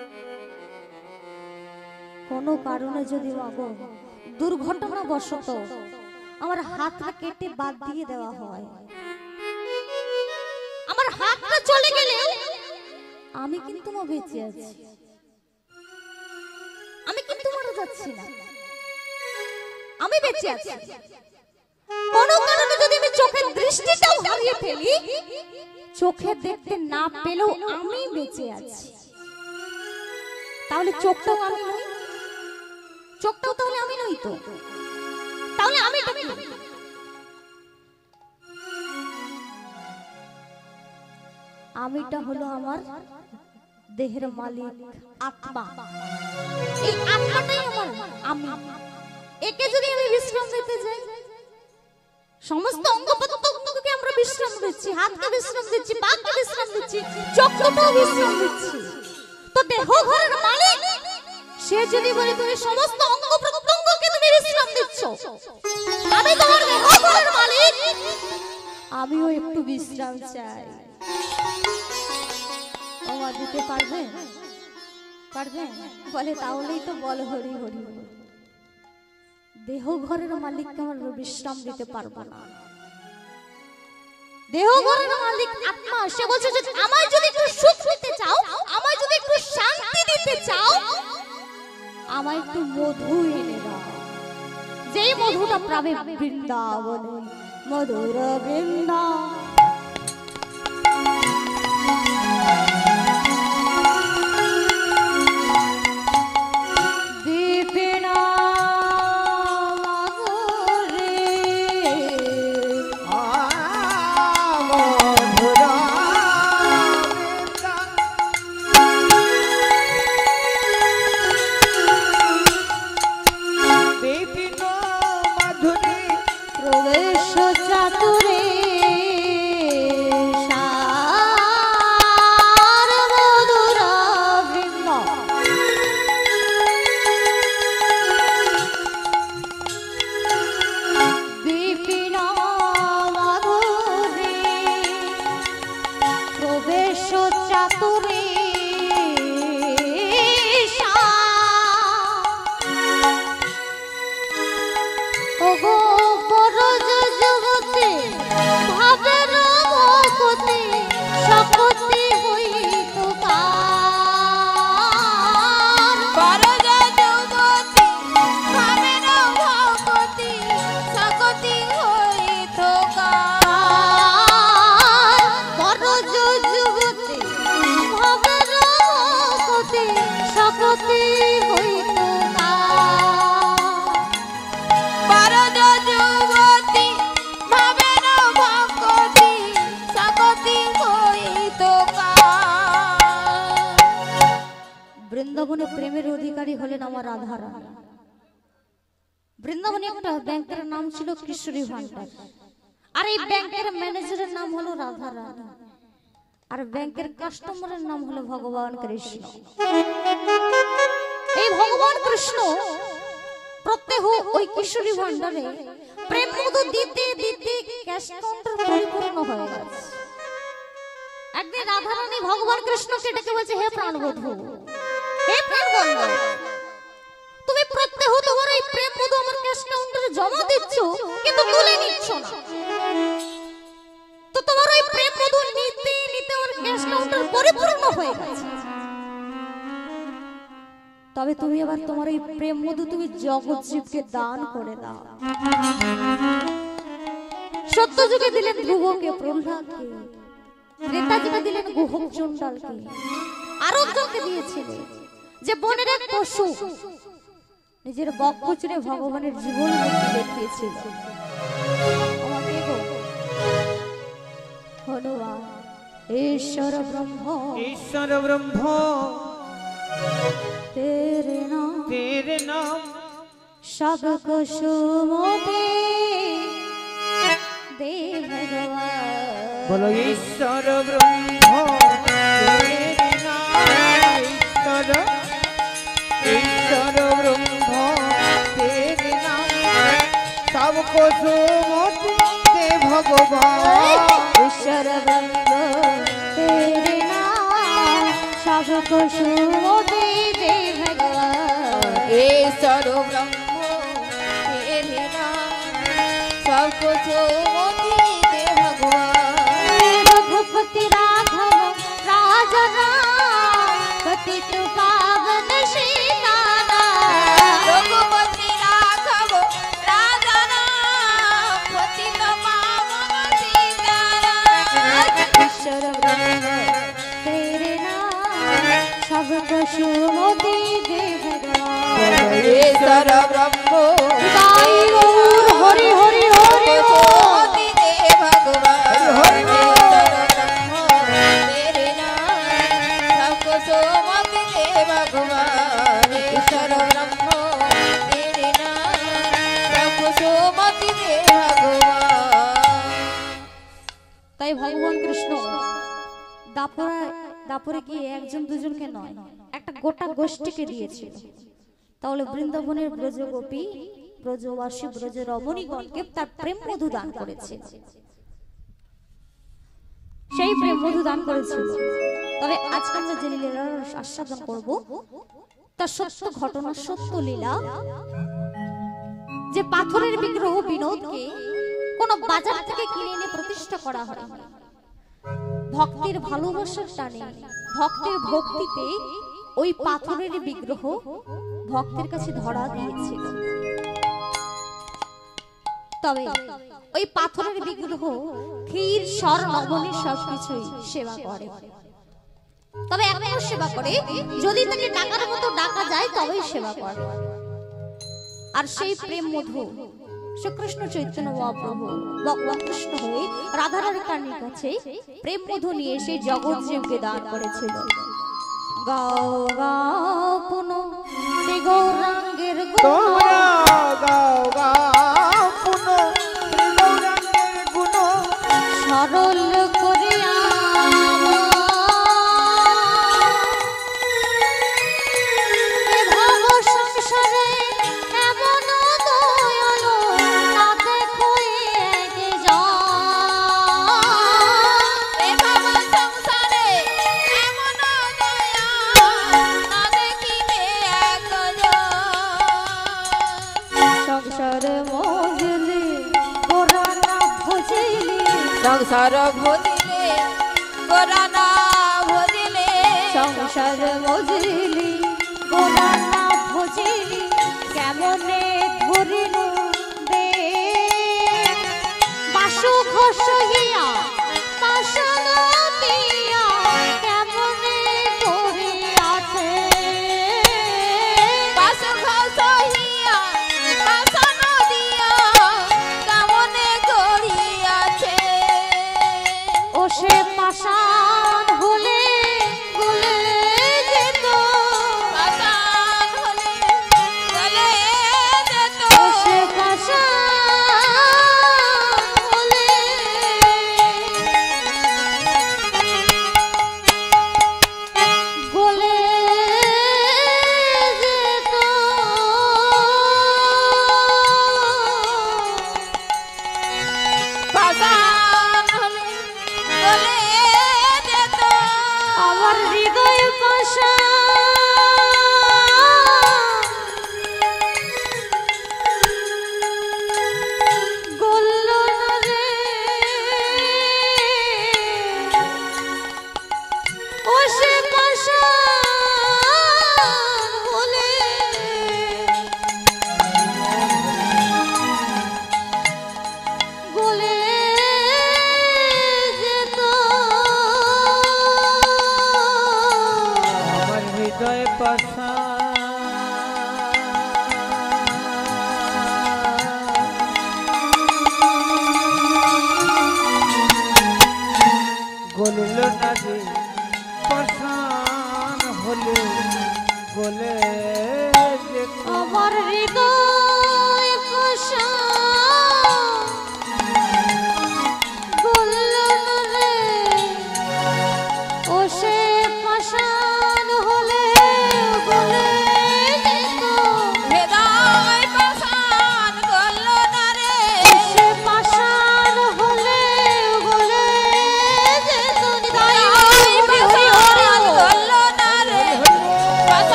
কোনো কারণে যদি মাগো দুর্ঘটনা বশত আমার হাতটা কেটে বাদ দিয়ে দেওয়া হয়, আমার হাতটা চলে গেলে আমি কিন্তু মা বেঁচে আছি, আমি কিন্তু মারা যাচ্ছি না, আমি বেঁচে আছি। কোনো কারণে যদি আমি চোখের দৃষ্টিটাও হারিয়ে ফেলি, চোখে দেখতে না পেলেও আমি বেঁচে আছি। তাহলে চোখটাও আমি নই, চোখটাও তাহলে আমি নই তো, তাহলে আমি তো আমিটা হলো আমার দেহের মালিক আত্মা। এই আত্মাটাই আমার আমি। একে যদি আমি বিশ্রাম দিতে যাই, সমস্ত অঙ্গ প্রত্যঙ্গকে আমরা বিশ্রাম দিচ্ছি, হাতকে বিশ্রাম দিচ্ছি, পাকে বিশ্রাম দিচ্ছি, চোখটাও বিশ্রাম দিচ্ছি, তো দেহ ঘরের মালিক সে যদি বলে তুমি সমস্ত অঙ্গ প্রত্যঙ্গকে তুমি বিশ্রাম দিচ্ছ, আমি তোমার দেহ ঘরের মালিক, আমিও একটু বিশ্রাম চাই। ওমা দিতে পারবেন? পারবেন? বলে তাহলেই তো বল হরি হরি। দেহ ঘরের মালিককে আমার বিশ্রাম দিতে পারবো না। দেহ ঘরের মালিক আত্মা, সে বলছে যে আমায় যদি একটু সুখ দিতে চাও, আমায় যদি একটু শান্তি দিতে চাও, আমায় একটু মধু এনে দাও। যেই মধুটা পাবে বৃন্দাবনে, মধুর বৃন্দা। Para বৃন্দাবনে প্রেমের অধিকারী হলেন আমার রাধা রানী। বৃন্দাবনে একটা ব্যাংকের নাম ছিল কিশোরী ভান্ডার, আর এই ব্যাংকের ম্যানেজারের নাম হলো রাধা রানী, আর ব্যাংকের কাস্টমারের নাম হলো ভগবান কৃষ্ণ। এই ভগবান কৃষ্ণ প্রত্যেক ওই কিশোরী ভান্ডারে প্রেম মধু দিতে দিতে ক্যাশ কাউন্টার পরিপূর্ণ হয়ে গেছে। একদিন রাধা রানী ভগবান কৃষ্ণকে ডেকে বলছে, হে প্রাণবন্ধু, হে প্রাণবন্ধু, তুমি প্রত্যেক তোমার এই প্রেম মধু আমার ক্যাশ কাউন্টারে জমা দিচ্ছ কিন্তু তুলে নিচ্ছ না, তো তোমার ওই প্রেম মধু নিতে নিতে আমার ক্যাশ কাউন্টার পরিপূর্ণ হয়ে গেছে, তবে তুমি আবার তোমার এই প্রেম মধু তুমি জগৎজীবকে দান করে দাও। সত্য যুগে দিলেন ধ্রুবকে, প্রহ্লাদকে, ত্রেতা যুগে দিলেন গুহক চণ্ডালকে, আরো একজনকে দিয়েছিলেন যে বনের এক পশু নিজের বক্ষ চিরে ভগবানের জীবন দেখিয়েছিল। হনুমান ঈশ্বর ব্রহ্ম, ঈশ্বর ব্রহ্ম तेरे नाम तेरे नाम सब कुसुमों दे भगवान। बोलो ईश्वर ब्रह्म तेरे नाम, ईश्वर ईश्वर ब्रह्म तेरे नाम सबको सुमति दे भगवान। ईश्वर ब्रह्म तेरे नाम सब कुसुमों दे भगवान। ईश्वर ब्रह्म तेरे नाम सबको सुमति दे भगवान। रघुपति राघव राजा राम पतित पावन सीताराम। रघुपति राघव राजा राम पतित पावन सीताराम। ईश्वर ब्रह्म तेरे नाम सबको सुमति दे भगवान। ईश्वर ब्रह्म गाई गौर हरि हरि हरि सुमति दे भगवान। ईश्वर ब्रह्म तेरे नाम सबको सुमति दे भगवान। ईश्वर ब्रह्म तेरे नाम सबको सुमति दे भगवान। তাই ভগবান কৃষ্ণ দাপরে দাপরে গিয়ে একজন দুজনকে নয়, একটা গোটা গোষ্ঠীকে দিয়েছিল। তাহলে বৃন্দাবনের ব্রজগোপী, ব্রজবাসী, ব্রজ রমণীগণকে তার প্রেম মধু দান করেছে, সেই প্রেম মধু দান করেছিল। তবে আজকে আমরা যে লীলার আস্বাদন করব তার সত্য ঘটনা, সত্য লীলা, যে পাথরের বিগ্রহ বিনোদকে কোন বাজার থেকে কিনে এনে প্রতিষ্ঠা করা হয়, ভক্তির ভালোবাসার টানে, ভক্তের ভক্তিতে ওই পাথরের বিগ্রহ ভক্তের কাছে ধরা দিয়েছিল। তবে ওই পাথরের বিগ্রহ ক্ষীর স্বর নবনী সবকিছুই সেবা করে, তবে এমন সেবা করে যদি তাকে ডাকার মতো ডাকা যায় তবেই সেবা করে। আর সেই প্রেম মধু শ্রীকৃষ্ণ চৈতন্য মহাপ্রভু ভগবান কৃষ্ণ হয়ে রাধারানীর কাছে প্রেম মধু নিয়ে সেই জগৎজীবকে দান করেছিল। গাও গাও পুনো শ্রী গৌরাঙ্গের তোমরা গাও গাও পুনো শ্রী গৌরাঙ্গের গুণ, সরল করিয়া এ ভব সংসারে এমন দয়ালু না দেখো এক এ বাবা সংসারে এমন দয়া না দেখিবে একজন। সংসার মজলি গোরা না ভজিলি, সংসার ভজিলে গোরা না ভজিলে, সংসার মজলি গোরা না ভজিলি, কেমনে ধরিনু দে বাসু ঘোষ হইয়া বাসন দিয়া, কেমনে ধরিয়াছে বাসু ঘোষ হইয়া বাসন দিয়া, কেমনে গড়িয়াছে। ও সে পাষাণ হলে গলে যেত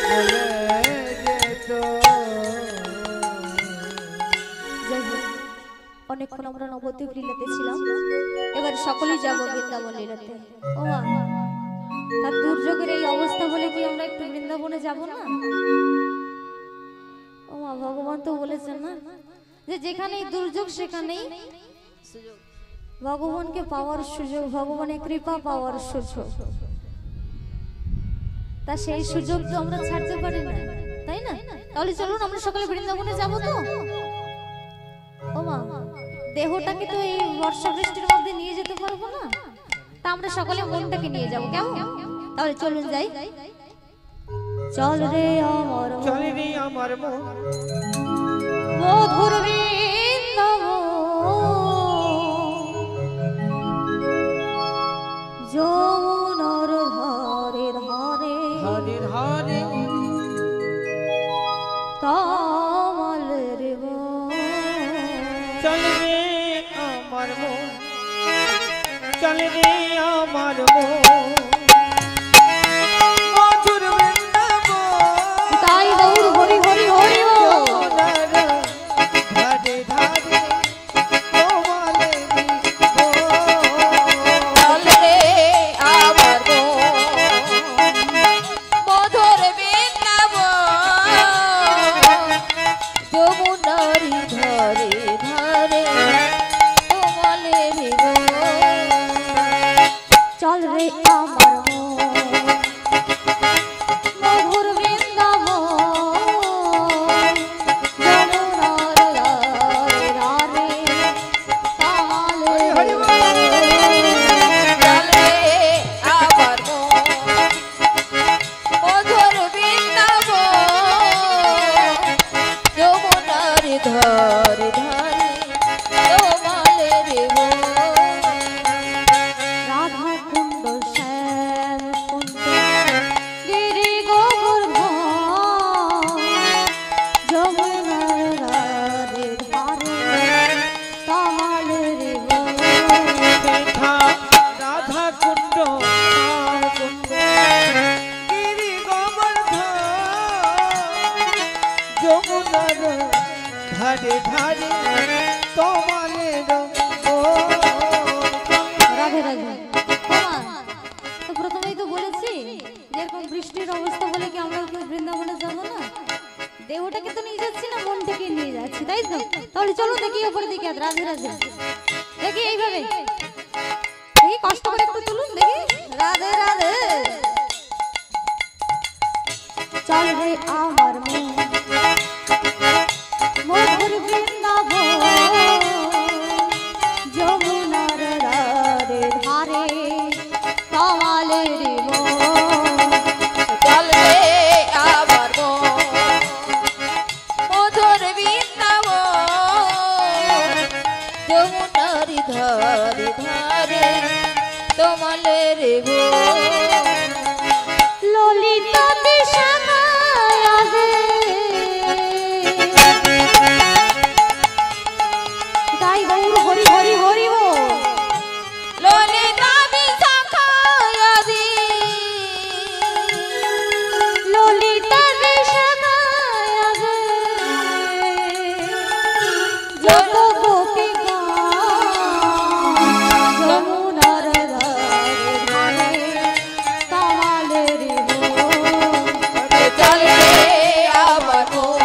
বলে যেত। যাই হোক, অনেকক্ষণ আমরা নবদ্বীপ লীলাতে ছিলাম, এবার সকলেই যাবো বৃন্দাবন লীলাতে। ও মা, তার দুর্যোগের এই অবস্থা বলে কি আমরা একটু বৃন্দাবনে যাব না? ও মা, ভগবান তো বলেছেন না যে যেখানেই দুর্যোগ সেখানেই ভগবানকে পাওয়ার সুযোগ, ভগবানের কৃপা পাওয়ার সুযোগ। তা সেই সুযোগ তো আমরা ছাড়তে পারি না, তাই না? তাহলে চলুন আমরা সকলে বৃন্দাবনে যাব। তো ও মা, দেহটাকে তো এই বর্ষা বৃষ্টির মধ্যে নিয়ে যেতে পারবো না, তা আমরা সকলে মনটাকে নিয়ে যাব, কেমন? তাহলে চলুন যাই। চল রে আমার মন, চলে রে আমার মন, মধুর বৃন্দাবন, যমুনার ধারে ধারে হরে হরে কমলের বন। চলে রে আমার মন, চলে রে আমার মন, মধুর বৃন্দাবন, তাই গৌর হরি হরি হরি বল। যমুনার ধারে ধারে কমলের বন। চল রে আমার মন, মধুর বৃন্দাবন, যমুনারি ধারে ধারে কমলের বন। চল রে আমার মন, মধুর বৃন্দাবন, যমুনার ধারে ধারে কমলের বন। চল রে আমার মন, মধুর বৃন্দাবন, যমুনারি ধারে ধারে কমলের বন। রাধা কুণ্ড শ্যাম কুণ্ড গিরি গোবর্ধন, যমুনার ধারে ধারে কমলের বন। দেখা রাধা কুণ্ড আর কুণ্ড গিরি গোবর্ধন, যমুনার ধারে ধারে তোমালের বন। রাধে রাধে। ওমা, তো প্রথমেই তো বলেছি যে এরকম বৃষ্টির অবস্থা বলে কি আমরা কেউ বৃন্দাবনে যাবো না? দেহটাকে তো নিয়ে যাচ্ছি না, মনটাকে নিয়ে যাচ্ছি, তাই তো? তাহলে চলো দেখি ওপরে দিকে। রাধে রাধে। দেখি এইভাবে, দেখি কষ্ট করে একটু তুলুন দেখি। রাধে রাধে। চল রে আমার মন, মধুর বৃন্দাবন, যমুনার ধারে ধারে কমলের বন। চল রে আমার মন, মধুর বৃন্দাবন, যমুনারি ধারে ধারে কমলের বন। ললিতা দিশানায়াজে, তাই গৌর হরি হরি হরি বল। ললিতা বিশাখায়াদি, ললিতা দিশানায়াজে, যত গোপিকা যমুনার ধারে ধারে কমলের বন। চল রে আমার মন,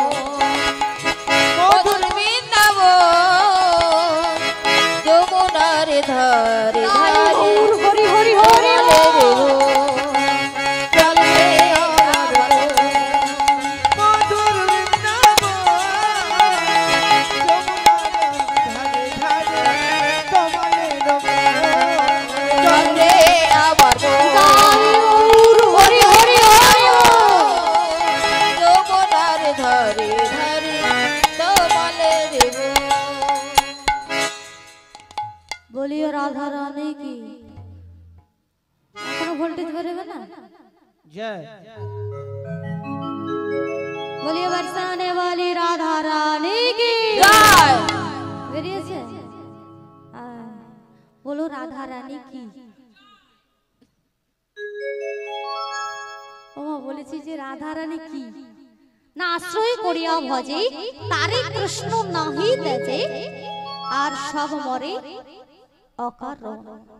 মধুর বৃন্দাবন, যমুনার ধারে ধারে গৌর হরি হরি হরি বল। চল রে আমার মন, মধুর বৃন্দাবন, যমুনার ধারে ধারে তোমালের বন। চল রে আমার মন, গৌর হরি হরি হরি বল। যমুনার ধারে ধারে কমলের বন। বলিও রাধা রানী কি এখনো ভোল্টেজ বেরোবে না? জয় বলিও বরসানে वाली রাধা রানী কি জয়। বেরিয়েছে? আহ, বলো রাধা রানী কি। ও মা, বলি বলেছি যে রাধা রানী কি না আশ্রয় করিয়া ভজে তারে কৃষ্ণ নাহি দেজে আর সব মরে অকারণ।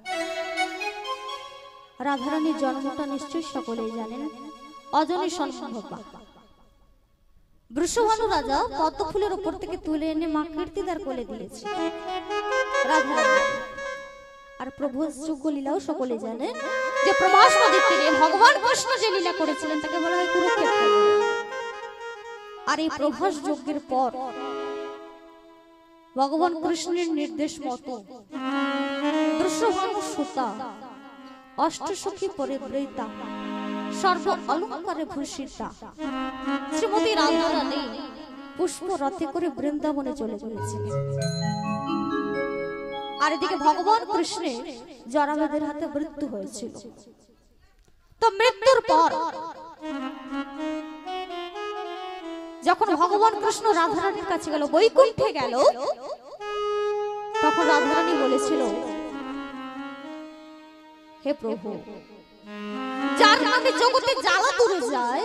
রাধারানীর জন্মটা নিশ্চয়ই সকলেই জানেন, অজনী সম্ভবা। বৃষভানু রাজা পদ্ম ফুলের উপর থেকে তুলে এনে মা কীর্তিদার কোলে দিয়েছে রাধারানী। আর প্রভু যোগ্য লীলাও সকলে জানে যে প্রভাস নদীর তীরে ভগবান কৃষ্ণ যে লীলা করেছিলেন তাকে বলা হয় কুরুক্ষেত্র। আর এই প্রভাস যজ্ঞের পর ভগবান কৃষ্ণের নির্দেশ মতো বৃষভানু সুতা অষ্টসখী পরিবৃতা সর্ব অলঙ্কারে ভূষিতা শ্রীমতী রাধারানী পুষ্প রথে করে বৃন্দাবনে চলে গিয়েছিলেন। আর এদিকে ভগবান কৃষ্ণের জরাবাদের হাতে মৃত্যু হয়েছিল। তো মৃত্যুর পর যখন ভগবান কৃষ্ণ রাধারানীর কাছে গেল, বৈকুণ্ঠে গেল, তখন রাধারানী বলেছিল, হে প্রভু, যার নামে জগতে জ্বালা দূরে যায়,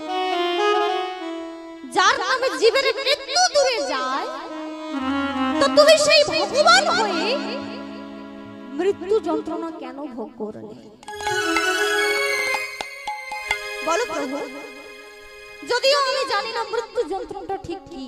যার নামে জীবের মৃত্যু দূরে যায়, তো তুমি সেই ভগবান হয়ে মৃত্যু যন্ত্রণা কেন ভোগ করলে? বলো প্রভু, যদিও আমি জানি না মৃত্যু যন্ত্রণাটা ঠিক কি,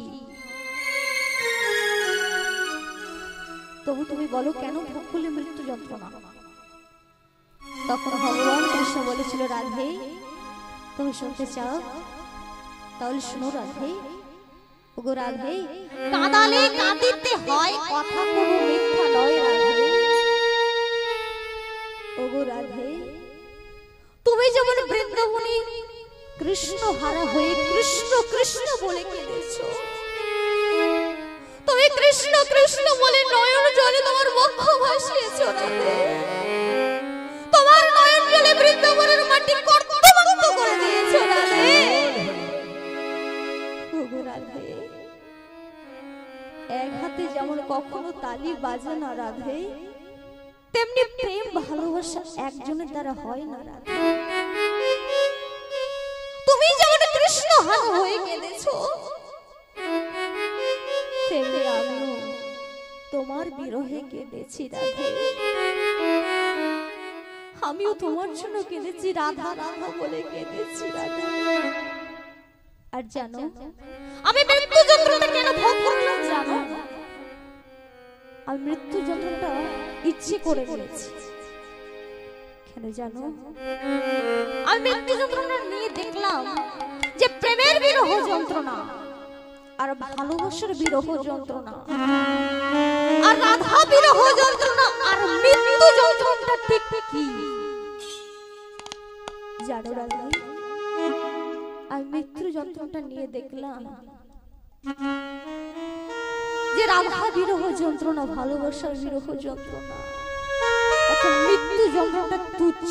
তবু তুমি বলো কেন ভোগ করলে মৃত্যু যন্ত্রণা? তখন ভগবান কৃষ্ণ বলেছিল, রাধে তুমি শুনতে চাও? তাহলে শুনো রাধে। ওগো রাধে, কাঁদালে কাঁদিতে হয়, কথা কোনো মিথ্যা নয় রাধে। ওগো রাধে, তুমি যেমন বৃন্দাবনে কৃষ্ণ হারা হয়ে কৃষ্ণ কৃষ্ণ বলে কেঁদেছো, তুমি কৃষ্ণ কৃষ্ণ বলে নয়ন জলে তোমার বক্ষ ভাসিয়েছো রাধে। তোমার নয়ন জলে বৃন্দাবনের মাটি কর্তমাক্ত করে দিয়েছো রাধে। ওগো রাধে, এক হাতে যেমন কখনো তালি বাজে না রাধে, তেমনি প্রেম ভালোবাসা একজনের দ্বারা হয় না রাধে। তুমি যেমন কৃষ্ণ হারা হয়ে কেঁদেছো, তেমনি আমিও তোমার বিরহে কেঁদেছি রাধে। আমিও তোমার জন্য কেঁদেছি, রাধা রাধা বলে কেঁদেছি রাধা। আর জানো আমি মৃত্যু যন্ত্রণা কেন ভোগ করলাম জানো? আমি মৃত্যু যন্ত্রণাটা ইচ্ছে করে নিয়েছি। কেন জানো? আমি মৃত্যু যন্ত্রণা নিয়ে দেখলাম যে প্রেমের বিরহ যন্ত্রণা আর ভালোবাসার বিরহ যন্ত্রণা আর রাধা বিরহ যন্ত্রণা আর মৃত্যু যন্ত্রণাটা ঠিক কি জানো রাধা? আমি মৃত্যু যন্ত্রণাটা নিয়ে দেখলাম যে রাধা বিরহ যন্ত্রণা, ভালোবাসার বিরহ যন্ত্রণা, এখন মৃত্যু যন্ত্রণাটা তুচ্ছ।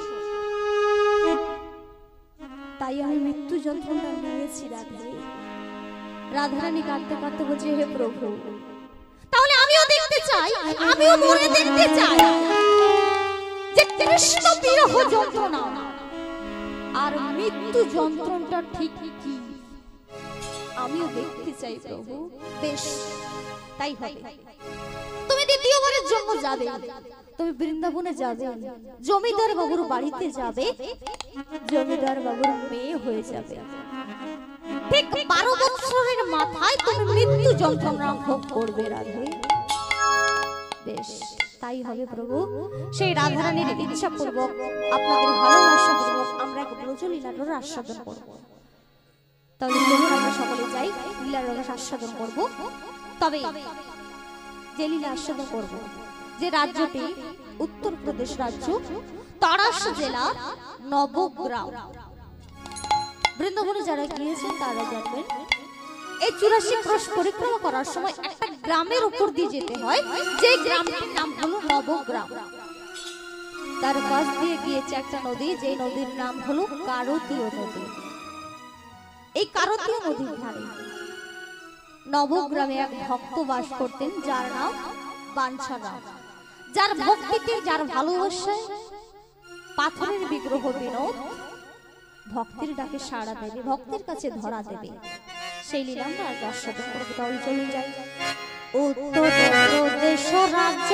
তাই আমি মৃত্যু যন্ত্রণা নিয়েছি রাধে। রাধারানী কাঁদতে কাঁদতে বলছে, হে প্রভু, তাহলে আমিও দেখতে চাই, আমিও মরে দেখতে চাই যে কৃষ্ণ বিরহ যন্ত্রণা আর মৃত্যু যন্ত্রণাটা ঠিক কি, আমিও দেখতে চাই প্রভু। বেশ, তাই হবে। তুমি দ্বিতীয়বারের জন্য যাবে, তুমি বৃন্দাবনে যাবে, জমিদার বাবুর বাড়িতে যাবে, জমিদার বাবুর মেয়ে হয়ে যাবে। ঠিক বারো বছরের মাথায় তুমি মৃত্যু যন্ত্রণা ভোগ করবে রাধে। বেশ, তাই হবে প্রভু। সেই রাধারানীর ইচ্ছা পূর্বক, আপনাদের ভালোবাসা পূর্বক আমরা এক ব্রজলীলার আস্বাদন করব। তাহলে চলুন আমরা সকলে যাই, লীলার রস আস্বাদন করব। তবে যে লীলা আস্বাদন করব, যে রাজ্যটি উত্তরপ্রদেশ রাজ্য, তারাস জেলা, নবগ্রাম। বৃন্দাবনে যারা গিয়েছেন তারা জানবেন, এই চুরাশি ক্রোশ পরিক্রমা করার সময় একটা গ্রামের উপর দিয়ে যেতে হয়, যে গ্রামটির নাম হলো নবগ্রাম। তার পাশ দিয়ে গিয়েছে একটা নদী, যে নদীর নাম হলো কারতীয় নদী। এই কারতীয় নদীর ধারে নবগ্রামে এক ভক্ত বাস করতেন, যার নাম বাঞ্ছারাম। যার ভক্তিতে, যার ভালোবাসায় পাথরের বিগ্রহ বিনোদ ভক্তির ডাকে সাড়া দেবে, ভক্তের কাছে ধরা দেবে। সেই লীলা আমরা আজ আস্বাদন করবো। তাহলে চলে যাই। উত্তর প্রদেশ রাজ্য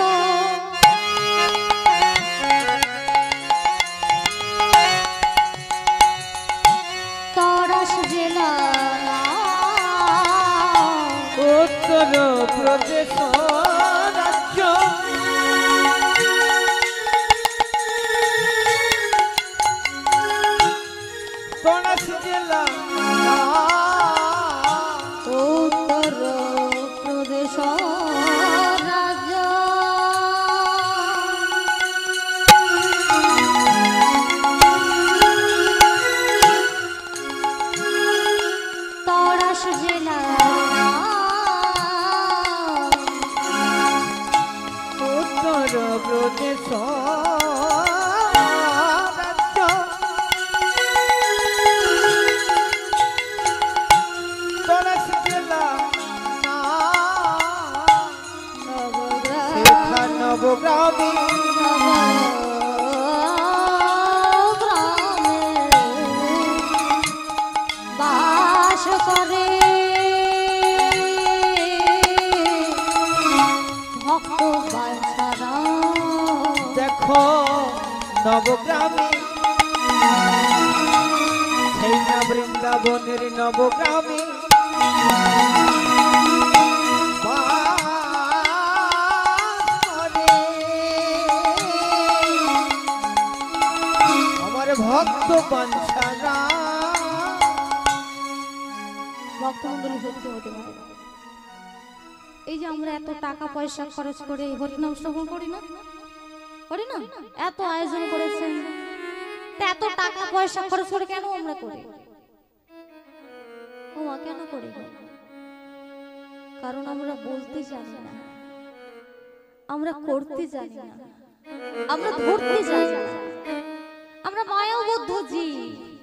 তরাস জেলা, উত্তর প্রদেশ রাজ্য তরাস জেলা, উত্তর প্রদেশ রাজ্য তরাস জেলা, উত্তর প্রদেশ রাজ্য তরাস জেলা, সেখান নবগ্রামে বাস করে ভক্ত বাছারা। দেখো নবগ্রামে, সেই না বৃন্দাবনের নবগ্রামে আমার ভক্ত বাঞ্ছারা। ভক্তমন্ডলী সত্যি হতে পারে। এই যে আমরা এত টাকা পয়সা খরচ করে হরিনাম শ্রবণ করি না, করি না, এত আয়োজন করেছেন, তা এত টাকা পয়সা খরচ করে কেন আমরা করি? ও মা, কেন করি? কারণ আমরা বলতে জানি না, আমরা করতে জানি না, আমরা ধরতে জানি না, আমরা মায়াবদ্ধ জীব,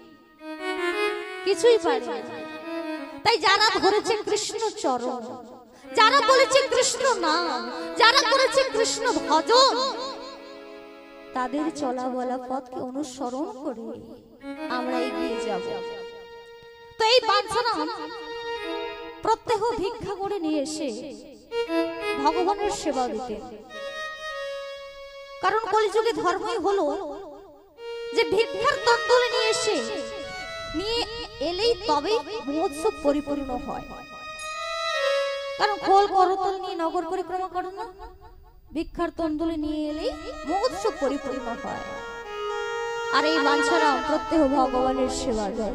কিছুই পারি না। তাই যারা ধরেছে কৃষ্ণ চরণ, যারা বলেছে কৃষ্ণ নাম, যারা করেছে কৃষ্ণ ভজন, তাদের চলা বলা পথকে অনুসরণ করে আমরা এগিয়ে যাব। তো এই বাঞ্ছারাম প্রত্যেক ভিক্ষা করে নিয়ে এসে ভগবানের সেবা দিতে। কারণ কলিযুগে ধর্মই হলো যে ভিক্ষার তন্তুলে নিয়ে এসে নিয়ে এলেই তবে মহোৎসব পরিপূর্ণ হয়। কারণ খোল করতল নিয়ে নগর পরিক্রমা করে না, ভিক্ষার তন্তুলে নিয়ে এলেই মহোৎসব পরিপূর্ণ হয়। আর এই বাঞ্ছারাম প্রত্যেক ভগবানের সেবা দেয়,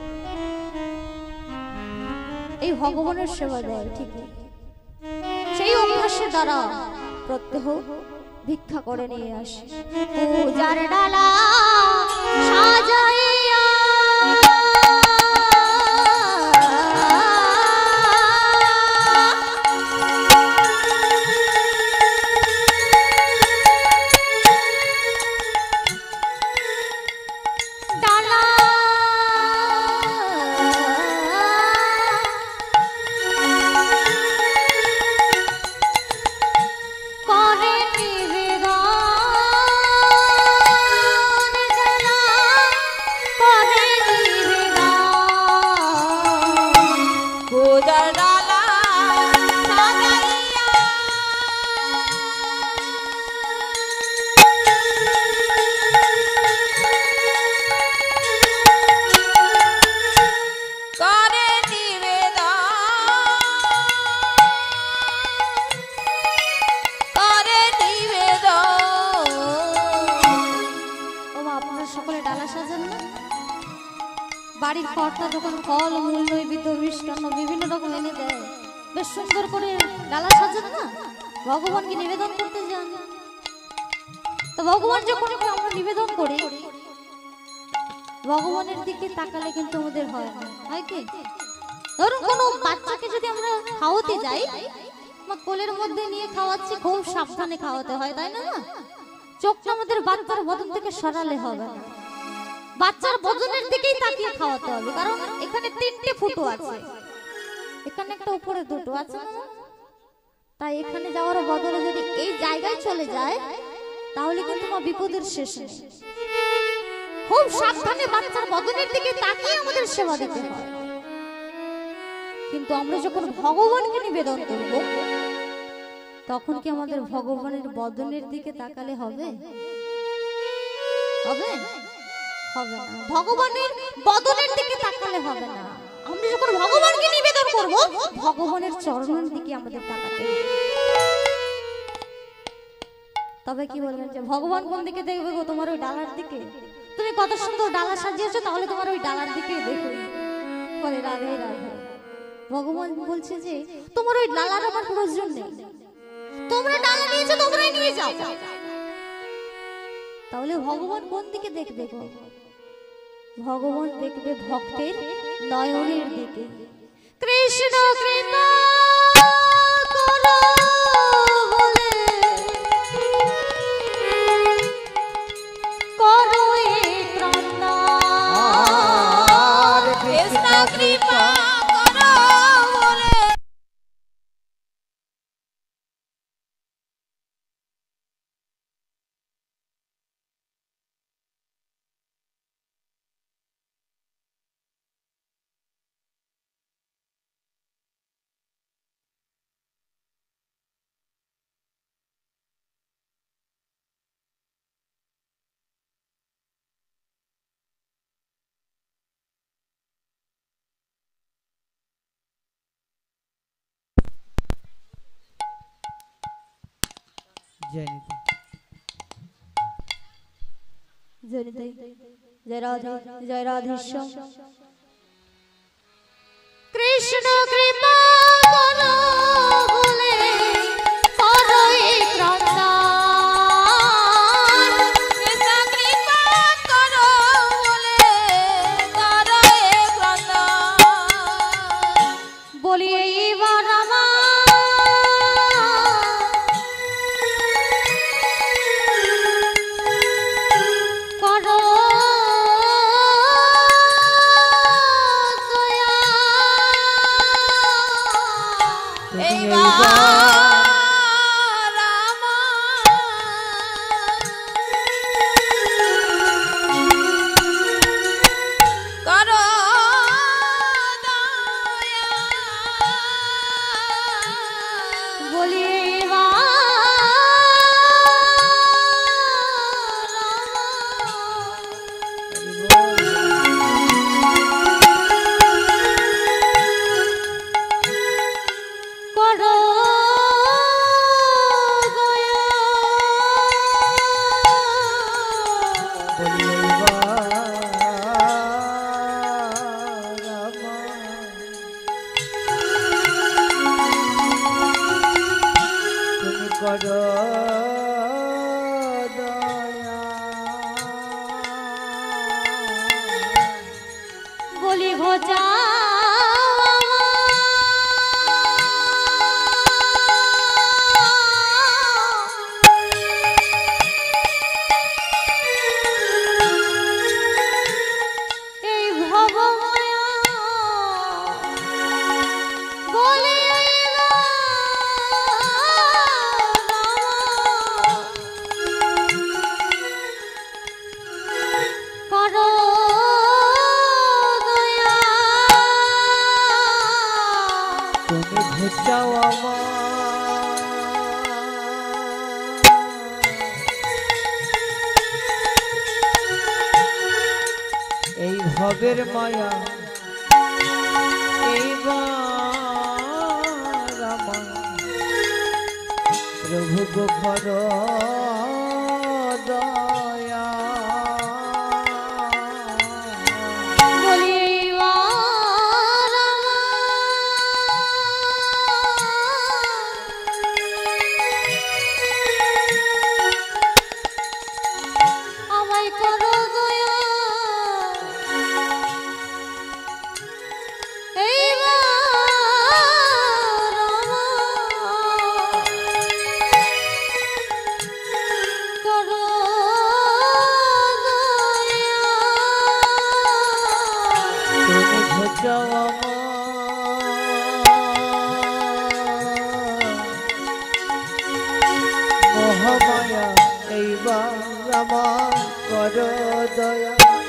এই ভগবানের সেবা দেয় ঠিকই। সেই অভ্যাসের দ্বারা প্রত্যেক ভিক্ষা করে নিয়ে আসে। পূজার ডালা সাজাইয়া বাড়ির কর্তা যখন ফল মূল নৈবেদ্য মিষ্টান্ন বিভিন্ন রকম এনে দেয়, বেশ সুন্দর করে ডালা সাজান না, ভগবানকে নিবেদন করতে যান। তো ভগবান যখন আমরা নিবেদন করি, ভগবানের দিকে তাকালে কিন্তু আমাদের হয় না, হয় কি? ধরুন কোনো বাচ্চাকে যদি আমরা খাওয়াতে যাই, মা কোলের মধ্যে নিয়ে খাওয়াচ্ছি, খুব সাবধানে খাওয়াতে হয়, তাই না? চোখটা আমাদের বাচ্চার বদন থেকে সরালে হবে না, বাচ্চার বদনের দিকেই তাকিয়ে খাওয়াতে হবে। কারণ এখানে তিনটে ফুটো আছে, এখানে একটা উপরে দুটো আছে না, তাই এখানে যাওয়ার বদলে যদি এই জায়গায় চলে যায় তাহলে কিন্তু মা বিপদের শেষ নেই। খুব সাবধানে বাচ্চার বদনের দিকে তাকিয়ে আমাদের সেবা দিতে হয়। কিন্তু আমরা যখন ভগবানকে নিবেদন করব তখন কি আমাদের ভগবানের বদনের দিকে তাকালে হবে? হবে? হবে না। ভগবানের বদনের দিকে তাকালে হবে না। আমরা যখন ভগবানকে নিবেদন করব ভগবানের চরণের দিকে আমাদের তাকাতে হবে। তবে কি বলবেন যে ভগবান কোন দিকে দেখবে গো? তোমার ওই ডালার দিকে। তুমি কত সুন্দর ডালা সাজিয়েছো, তাহলে তোমার ওই ডালার দিকে দেখো। বলে রাধে রাধে। ভগবান বলছে যে তোমার ওই ডালার আমার প্রয়োজন নেই, তোমরা ডালা নিয়েছো তোমরাই নিয়ে যাও। তাহলে ভগবান কোন দিকে দেখবে গো? ভগবান দেখবে ভক্তের নয়নের দিকে। কৃষ্ণ কৃপা করো বলে করো এ প্রাণনাথ। কৃষ্ণ কৃপা করো বলে जय निधि। जय निधि, जय राधे, जय राधेश्याम। कृष्ण कृपा करो बोले करो ए प्राणनाथ। কৃষ্ণ কৃপা করো বলে করো এ প্রাণনাথ। বলি এইবার আমার করো দয়া। এইবার আমার করো দয়া। বলি এইবার করো দয়া। তুমি করো দয়া। বলি ভোজা এই ভবমায়া বলি করো দয়া। তুমি ঘুচাও আমার এই ভবের মায়া। এইবার আমার প্রভু গো করো দয়া। বলি এইবার আমায় করো দয়া। এইবার করো দয়া। তুমি ঘুচাও আমার মোহমায়া। এইবার আমার করো দয়া।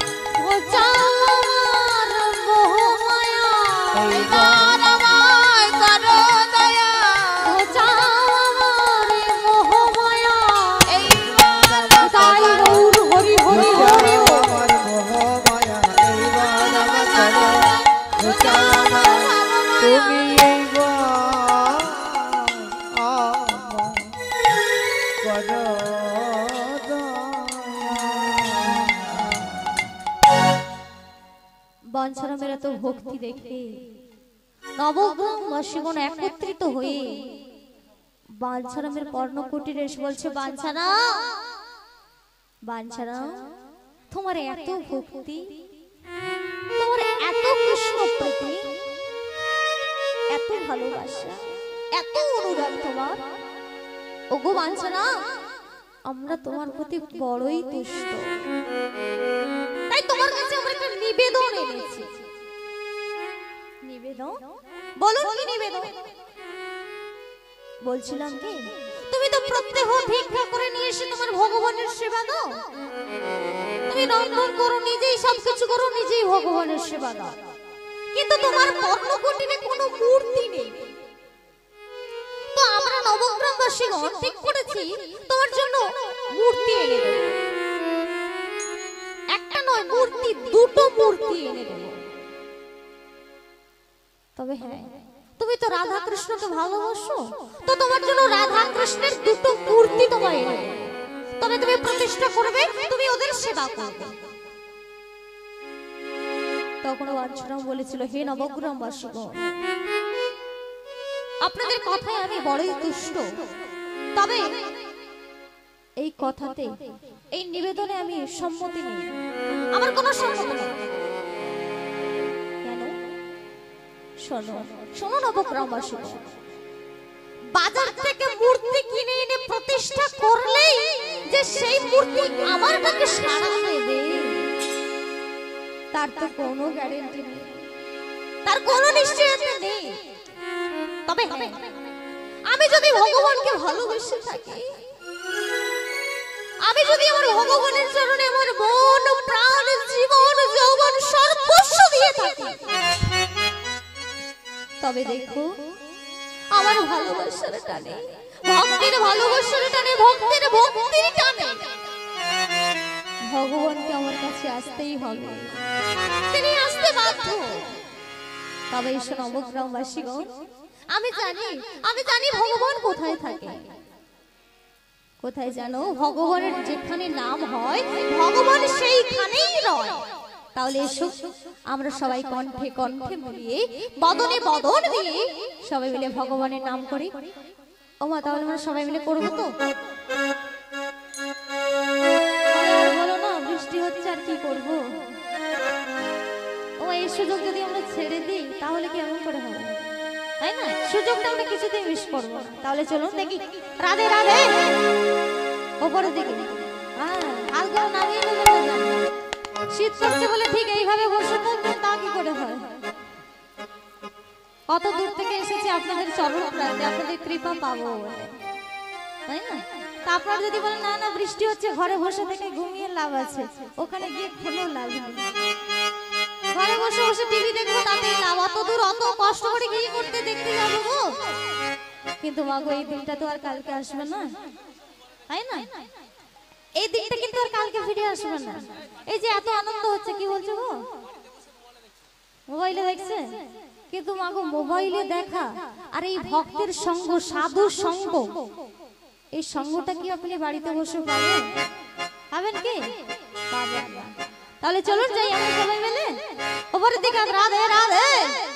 এইবার আমায় করো দয়া ঘোচাও আমার এই মোহমায়া। এইবার তাই গৌর হরি হরি হরি বল। আমার মোহমায়া এইবার আমার করো ঘোচাও আমার তুমি এইবার আমার করো বাঞ্ছারামের এত ভক্তি দেখে নবগ্রামবাসীগণ একত্রিত হয়ে বাঞ্ছারামের কর্ণকুটিরে এসে বলছে, বাঞ্ছারা বাঞ্ছারা তোমার এত ভক্তি, তোমার এত কৃষ্ণ প্রীতি, এত ভালোবাসা, এত অনুরাগ তোমার, ওগো বাঞ্ছারা আমরা তোমার প্রতি বড়ই তুষ্ট, তাই তোমার কাছে আমরা একটা নিবেদন এনেছি। নিবেদন বলো, কি নিবেদন? বলছিলাম কি তুমি তো প্রত্যেক ভিক্ষা করে নিয়ে এসে তোমার ভগবানের সেবা দাও, তুমি রন্ধন করো, নিজেই সবকিছু করো, নিজেই ভগবানের সেবা দাও, কিন্তু তোমার কর্ণকুটিরে কোনো মূর্তি নেই। তো আমরা নবগ্রামবাসীগণ ঠিক করেছি তোমার জন্য মূর্তি এনে দেব, একটা নয় মূর্তি, দুটো মূর্তি এনে দেব। তবে হ্যাঁ, তুমি তো রাধা কৃষ্ণকে ভালোবাসো, তো তোমার জন্য রাধা কৃষ্ণের দুটো মূর্তি তোমায় এনে দেব, তবে তুমি প্রতিষ্ঠা করবে, তুমি ওদের সেবা করবে। তখন বাঞ্ছারাম বলেছিল, হে নবগ্রামবাসীগণ, আপনাদের কথায় আমি বড়ই তুষ্ট, তবে এই কথাতে, এই নিবেদনে আমি সম্মতি নেই, আমার কোনো সম্মতি নেই। কেন? শোনো শোনো নবগ্রামবাসী, বাজার থেকে মূর্তি কিনে এনে প্রতিষ্ঠা করলেই যে সেই মূর্তি আমার কাছে সাড়া দেবে, তার তো কোনো গ্যারান্টি নেই, তার কোনো নিশ্চয়তা নেই। তবে হ্যাঁ, আমি যদি ভগবানকে ভালোবেসে থাকি, আমি যদি আমার ভগবানের চরণে আমার মন প্রাণ জীবন যৌবন সর্বস্ব দিয়ে থাকি, তবে দেখো আমার ভালোবাসার টানে, ভক্তির ভালোবাসার টানে, ভক্তির ভক্তির টানে ভগবানকে আমার কাছে আসতেই হবে, তিনি আসতে বাধ্য। তবে এসে নবগ্রামবাসীগণ, আমি জানি আমি জানি ভগবান কোথায় থাকে। কোথায় জানো? ভগবানের যেখানে নাম হয় ভগবান সেইখানেই রয়। তাহলে এসো আমরা সবাই কণ্ঠে কণ্ঠে মিলিয়ে, বদনে বদন দিয়ে সবাই মিলে ভগবানের নাম করি। ওমা, তাহলে আমরা সবাই মিলে করবো তো? বলো না, বৃষ্টি হচ্ছে আর কি করবো? ও এই সুযোগ যদি আমরা ছেড়ে দিই তাহলে কি এমন করে হবে? তাই না? সুযোগটা আমরা কিছুতেই মিস করবো না। তাহলে চলুন দেখি, রাধে রাধে ওপরের দিকে, হ্যাঁ হালকা নামিয়ে নেবেন না। শীত করছে বলে ঠিক এইভাবে বসে থাকবেন, তা কি করে হয়? কত দূর থেকে এসেছি আপনাদের চরণ প্রান্তে, আপনাদের কৃপা পাবো বলে, তাই না? তা আপনারা যদি বলেন না না বৃষ্টি হচ্ছে, ঘরে বসে থেকে ঘুমিয়ে লাভ আছে, ওখানে গিয়ে কোনো লাভ নেই। ঘরে বসে বসে টিভি দেখবো, তাতেই লাভ। অত দূর অত কষ্ট করে গিয়ে করতে দেখতে যাবো গো। কিন্তু মাগো, এই দিনটা তো আর কালকে আসবে না, তাই না? এই দিনটা কিন্তু আর কালকে ফিরে আসবে না। এই যে এত আনন্দ হচ্ছে, কি বলছো গো? মোবাইলে দেখছে, কিন্তু মাগো মোবাইলে দেখা আর এই ভক্তের সঙ্গ, সাধু সঙ্গ, এই সঙ্গটা কি আপনি বাড়িতে বসে পাবেন? পাবেন কি? পাবেন না। তাহলে চলুন যাই আমরা সবাই মিলে ওপরের দিকে। রাধে রাধে।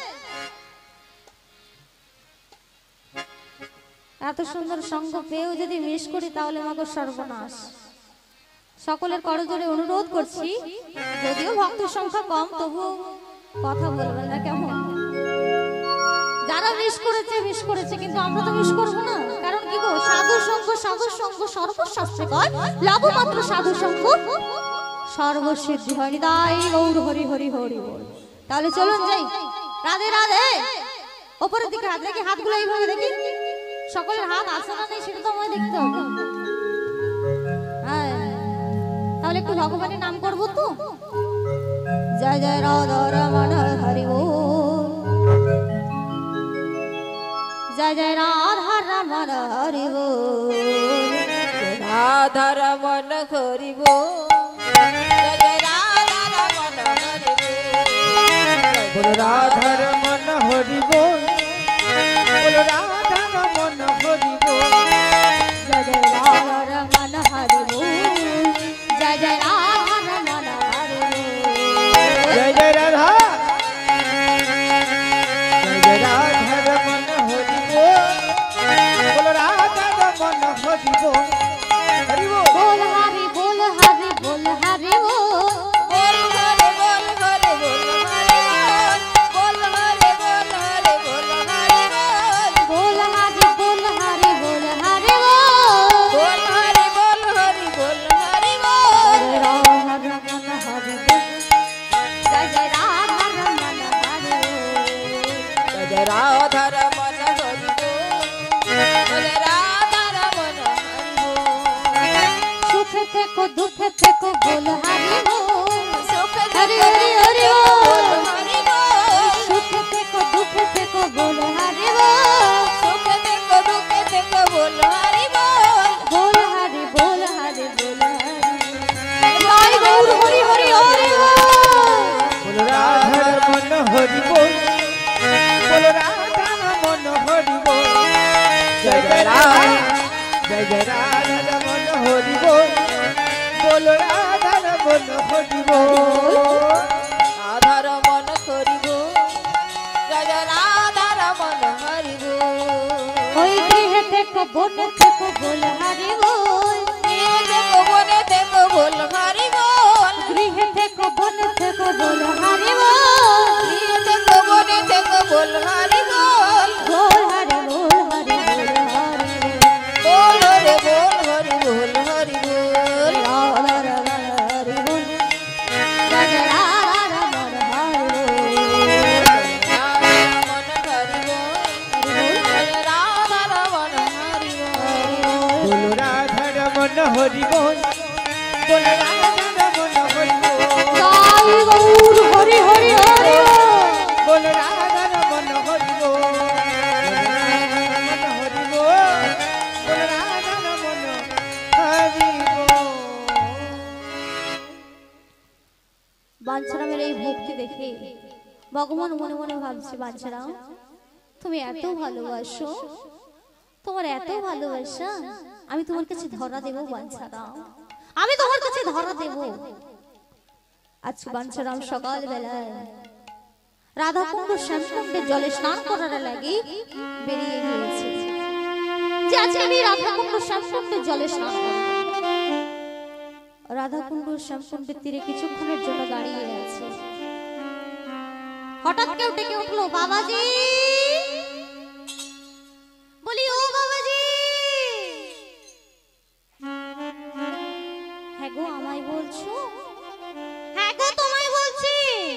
এত সুন্দর সঙ্গ পেয়েও যদি মিস করি তাহলে মাগো সর্বনাশ। সকলের করজোড়ে অনুরোধ করছি, যদিও ভক্তের সংখ্যা কম, তবু কথা বলবেন না কেমন? যারা মিস করেছে মিস করেছে, কিন্তু আমরা তো মিস করবো না। কারণ কি গো, সাধু সঙ্গ সাধু সঙ্গ সর্বশাস্ত্রে কয়, লাভ মাত্র সাধু সঙ্গ সর্বসিদ্ধি হয়। তাই গৌর হরি হরি হরি বল। তাহলে চলুন যাই, রাধে রাধে। ওপরের দিকে হাত দেখি, হাতগুলো এইভাবে দেখি, সকলের হাত আছে না নেই সেটা তো আমায় দেখতে হবে। হ্যাঁ, তাহলে একটু ভগবানের নাম করবো তো। জয় জয় রাধা রমণ হরি বল। জয় জয় রাধা রমণ হরি বল রাধা রমণ হরি বল জয় জয় রাধা রমণ হরি বল বলো রাধা রমণ হরি বল বলো রাধা রমণ হরি বল জয় জয় রাধা রমণ হরি বল জয় জয় রাধা রমণ হরি বল জয় জয় রাধা জয় জয় রাধা রমণ হরি বল বলো রাধা রমণ হরি বল হরি বল बोल हरि बोल हरि बोल हरि बोल बोल हरे बोल हरे बोल हरे बोल बोल हरे बोल हरे बोल हरे बोल बोल हरि बोल हरि बोल हरि बोल बोल हरे बोल हरे बोल हरे जय राधा रमण हरि बोल जय जय राधा रमण हरि बोल जय जय राधा रमण हरि बोल जय राधा रमण हरि बोल सुख थे को दुख थे को बोल हरि बोल सुख हरि थे हरि हरि बोल बोल हरि बोल सुख थे को दुख थे को बोल हरि बोल सुख थे को दुख थे को बोल हरि बोल बोल हरि बोल हरि बोल हरि जय गौर हरि हरि हरि बोल बोलो राधा रमण हरि बोल बोलो राधा रमण हरि बोल जय जय राधा जय जय राधा रमण हरि बोल बोलो राधा रमण हरि बोल राधा रमण हरि बोल जय जय राधा रमण हरि बोल ওই গৃহে থেকে বনে থেকে বল হরি বল देखो बोले देखो बोल हरि बोल গৃহে থেকে বনে থেকে বল হরি বল देखो बोले देखो बोल हरि बोल বল হরি বল হরি বল হরি बोल हरे बोल हरि बोल हरि बोल রাধা রমণ হরি বল জয় জয় রাধা রমণ হরি বল राधा रमण हरि बोल बोलो राधा रमण हरि बोल बोलो राधा रमण हरि बोल জয় গৌর হরি হরি হরি বল बोलो राधा रमण हरि बोल राधा रमण हरि बोल बोलो राधा रमण हरि बोल বাঞ্ছারামের এই ভক্তি দেখে ভগবান মনে মনে ভাবছে বাঞ্ছারাম তুমি এত ভালোবাসো তোমার এত ভালোবাসা আমি তোমার কাছে ধরা দেব বাঞ্ছারাম আমি তোমার কাছে ধরা দেব আজ বাঞ্ছারাম সকাল বেলায় রাধাকুণ্ড শ্যামকুণ্ডে জলে স্নান করার লাগি বেরিয়ে গিয়েছে যে আজকে আমি রাধাকুণ্ড শ্যামকুণ্ডে জলে স্নান করব রাধাকুণ্ড শ্যামকুণ্ডের তীরে কিছুক্ষণের জন্য দাঁড়িয়ে আছে হঠাৎ কেউ ডেকে উঠলো বাবাজি বলি ও বাবাজি হ্যাঁ গো আমায় বলছো হ্যাঁ গো তোমায় বলছি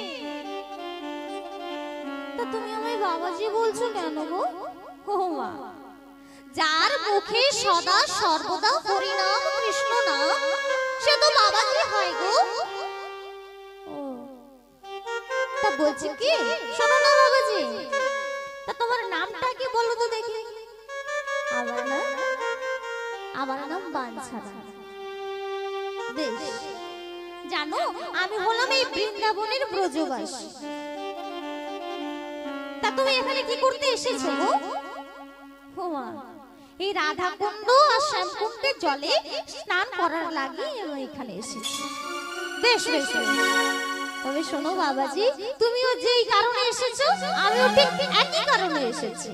তা তুমি আমায় বাবাজি বলছো কেন গো ও মা যার মুখে সদা সর্বদা হরিনাম কৃষ্ণ নাম সে তো বাবাজি হয় গো ও তা বলছি কি শোনো না বাবাজি তা তোমার নামটা কি বলো তো দেখি আমার নাম আমার নাম বাঞ্ছারাম বেশ জানো আমি হলাম এই বৃন্দাবনের ব্রজবাসী তা তুমি এখানে কি করতে এসেছো গো ও মা এই রাধাকুণ্ড আর শ্যামকুণ্ডের জলে স্নান করার লাগি আমি এখানে এসেছি বেশ বেশ বেশ। তবে শোনো বাবাজি তুমিও যেই কারণে এসেছো আমিও ঠিক একই কারণে এসেছি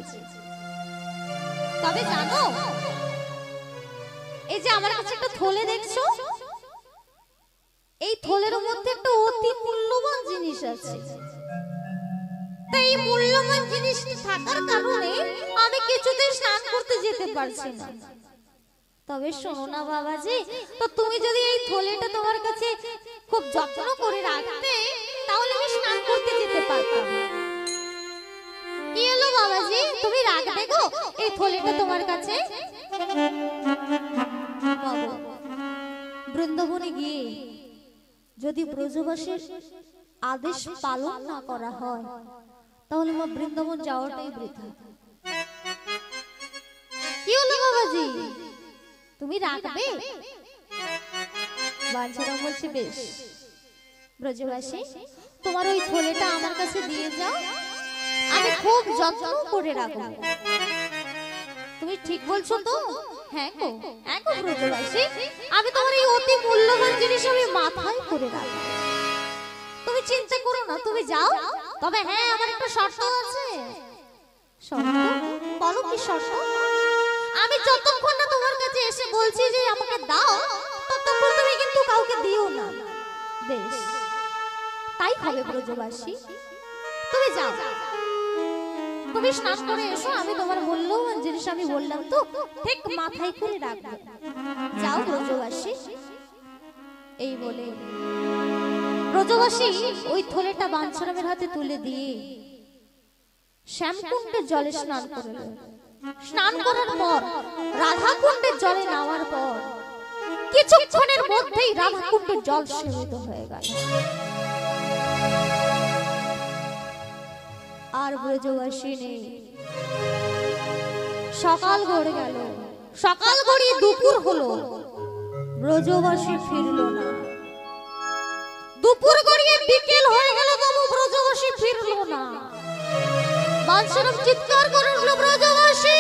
তবে জানো এই যে আমার কাছে একটা থলে দেখছো এই থলের মধ্যে একটা অতি মূল্যবান জিনিস আছে তাই এই মূল্যবান জিনিসটি থাকার কারণে আমি কিছুতেই স্নান করতে যেতে পারছি না তবে শোনো না বাবাজি তো তুমি যদি এই থলেটা তোমার কাছে খুব যত্ন করে রাখতে তাহলে আমি স্নান করতে যেতে পারতাম কি হলো বাবাজি তুমি রাখবে গো এই থলেটা তোমার কাছে বাবা বৃন্দাবনে গিয়ে যদি ব্রজবাসীর আদেশ পালন না করা হয় তাহলে মা বৃন্দাবন যাওয়াটাই বৃথা কি হলো বাবাজি, তুমি রাখবে? বাঞ্ছারাম বলছে বেশ, ব্রজবাসী তোমার ওই থলেটা আমার কাছে দিয়ে যাও, আমি খুব যত্ন করে রাখবো। তুমি ঠিক বলছো তো? হ্যাঁ গো, হ্যাঁ গো ব্রজবাসী, আমি তোমার এই অতি মূল্যবান জিনিস আমি মাথায় করে রাখবো। তুমি চিন্তা করো না, তুমি যাও। তবে হ্যাঁ, আমার একটা শর্ত আছে। শর্ত? বলো কি শর্ত? আমি যতক্ষণ না তোমার কাছে এসে বলছি যে আমাকে দাও, ততক্ষণ তুমি কিন্তু কাউকে দিও না। বেশ, তাই হবে ব্রজবাসী। তুমি যাও, তুমি স্নান করে এসো, আমি তোমার মূল্যবান জিনিস আমি বললাম তো ঠিক মাথায় করে রাখবো। যাও ব্রজবাসী। এই বলে ব্রজবাসী ওই থলেটা বাঞ্ছারামের হাতে তুলে দিয়ে শ্যামকুণ্ডের জলে স্নান করল। স্নান করার পর রাধাকুণ্ডের জলে নামার পর কিছুক্ষণের মধ্যেই রাধাকুণ্ডের জল শীতল হয়ে গেল। আর ব্রজবাসী নেই। সকাল গড়ে গেল, সকাল গড়িয়ে দুপুর হলো, ব্রজবাসী ফিরল না। দুপুর গড়িয়ে বিকেল হয়ে গেল, তবু ব্রজবাসী ফিরল না। বাঞ্ছারাম চিৎকার করে উঠল, ব্রজবাসী,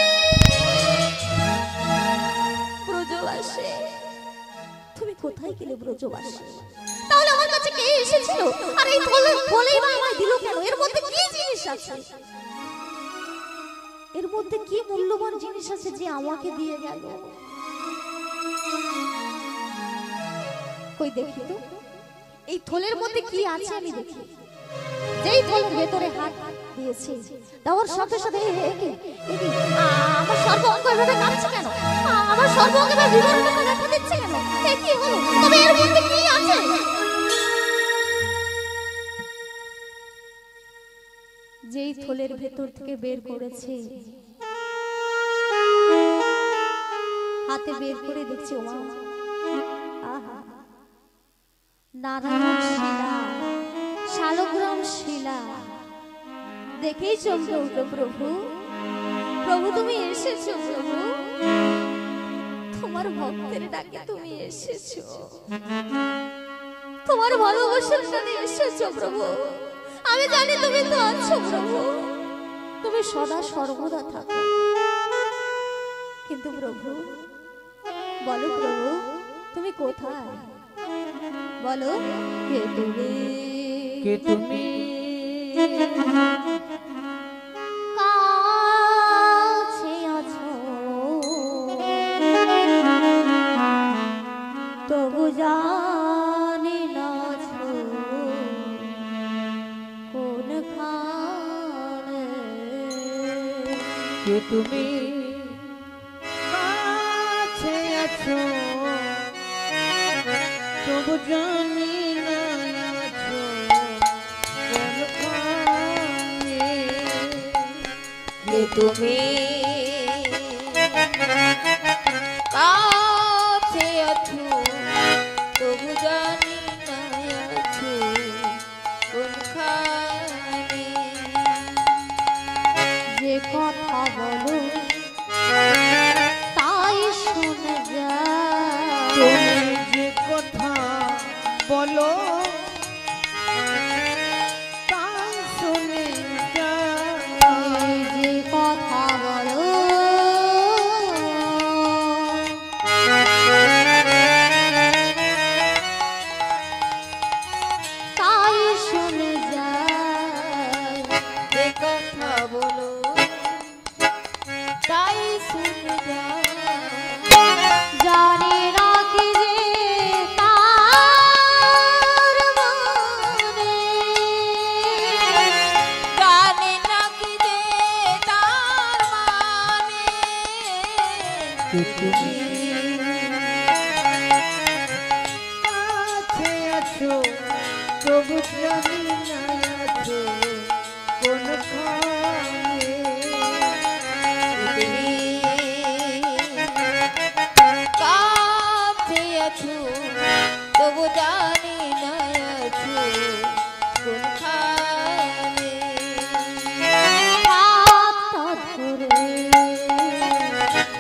ব্রজবাসী, তুমি কোথায় গেলে ব্রজবাসী? তাহলে আমার কাছে কে এসেছিল? আর এই থলে বলেই বা আমায় দিল কেন? এর মধ্যে কি জিনিস আছে? এর মধ্যে কি মূল্যবান জিনিস আছে যে আমাকে দিয়ে গেল? কই দেখি তো, এই থলের মধ্যে কি আছে আমি দেখি। যেই থলের ভেতরে হাত দিয়েছে, দেওয়ার সাথে সাথে আমার সর্বাঙ্গ এভাবে কাঁপছে কেন? আমার সর্বাঙ্গ এভাবে বিবরণ দেখা দিচ্ছে কেন? কি হলো? তবে এর মধ্যে কি আছে? যেই থলের ভেতর থেকে বের করেছে, হাতে বের করে দেখছি, ওমা, আহা, নারায়ণ শিলা, শালগ্রাম শিলা। দেখেই চমকে উঠল, প্রভু, প্রভু তুমি এসেছো, প্রভু, তোমার ভক্তের ডাকে তুমি এসেছো, তোমার ভালোবাসার সাথে এসেছো প্রভু। আমি জানি তুমি তো আছো প্রভু, তুমি সদা সর্বদা থাকো। কিন্তু প্রভু, বলো প্রভু, তুমি কোথায়? বলো, কে তুমি? কে তুমি? কাছে আছো তবু জানি না আছো কোনখানে। কে তুমি? কাছে আছো তবু জানি না আছো কোনখানে। কে তুমি? কাছে আছো তবু জানি না আছো কোনখানে। যে কথা বলো তাই শুনে যায়, তুমি যে কথা বলো তাই শুনে যায়। যে কথা বলো তাই শুনে যায়। যে কথা বলো তাই শুনে যায়। জানি না কি যে তার মানে, জানি না কি যে তার মানে। কে তুমি? কাছে আছো তবু জানি না আছো কোনখানে। তুমি কাছে আছো তবু জানি না আছো কোনখানে। হাতটা ধরে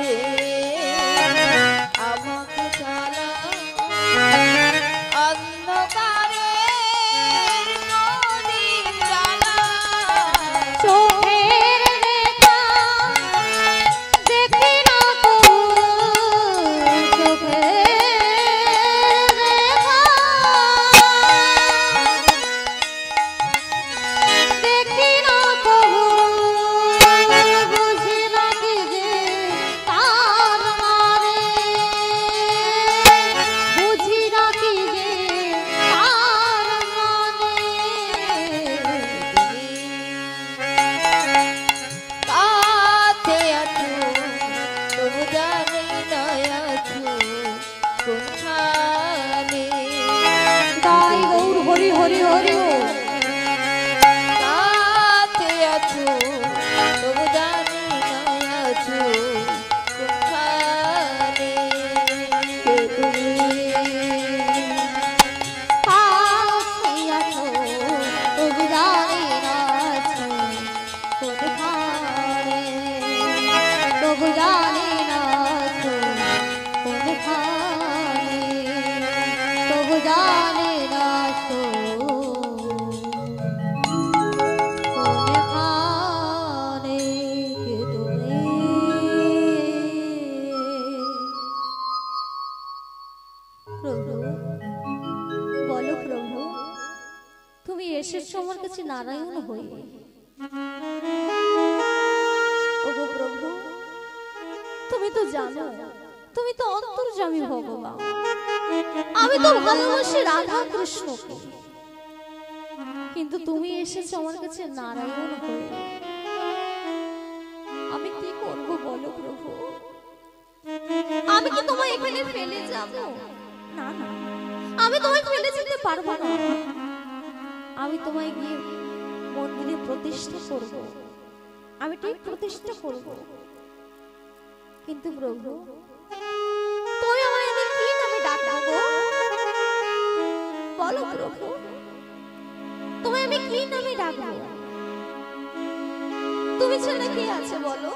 রে আমাকে চালা অন্ধকারে নদীর জ্বালা চোখের রেখা দেখি না তো চোখের রেখা দেখি না তো বুঝি না কি যে তার মারে বুঝি না কি যে তার মানে কাছে আছো তবু জানি না আছো কোনখানে তাই গৌর হরি হরি হরি বল। কাছে আছো তবু জানি না আছো কোনখানে কে তুমি কাছে আছো তবু জানি না আছো কোনখানে তবু জানি না আছো কোনখানে তবু জানি না আছো কোনখানে কে তুমি প্রভু বলো প্রভু তুমি এসেছো আমার কাছে নারায়ণ হয়ে ওগো প্রভু তুমি তো জানো তুমি তো অন্তর্যামী ভগবান আমি তো ভালোবাসি রাধা কৃষ্ণকে কিন্তু তুমি এসেছো আমার কাছে নারায়ণ হয়ে আমি কি করব বলো প্রভু আমি কি তোমায় এখানে ফেলে যাব না না আমি তোমায় ফেলে যেতে পারবো না আমি তোমায় গিয়ে মন্দিরে প্রতিষ্ঠা করব আমি ঠিক প্রতিষ্ঠা করব কিন্তু প্রভু তুমি আমায় আমি কি নামে ডাকবো বলো প্রভু তোমায় আমি কি নামে ডাকবো তুমি ছাড়া কে আছে বলো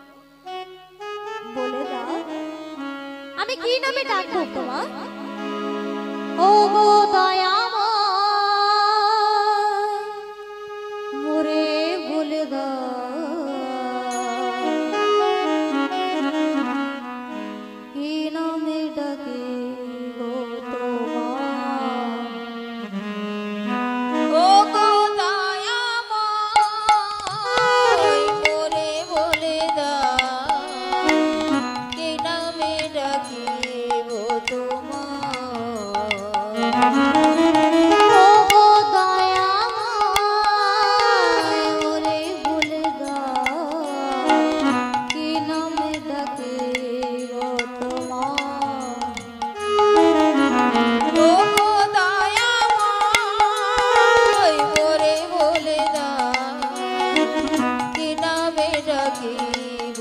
বলে দাও আমি কি নামে ডাকবো তোমার ও গো দয়াময় মোরে বলে দাও কি নামে ডাকে গো তোমার ও গো দয়াময় মোরে বলে দাও কে নামে ডাকিব তোমার ও দয়াময় মোরে বলে দাও কি নামে ডাকে গো তোমার ও গো দয়াময় মোরে বলে দাও কে নামে ডাকিব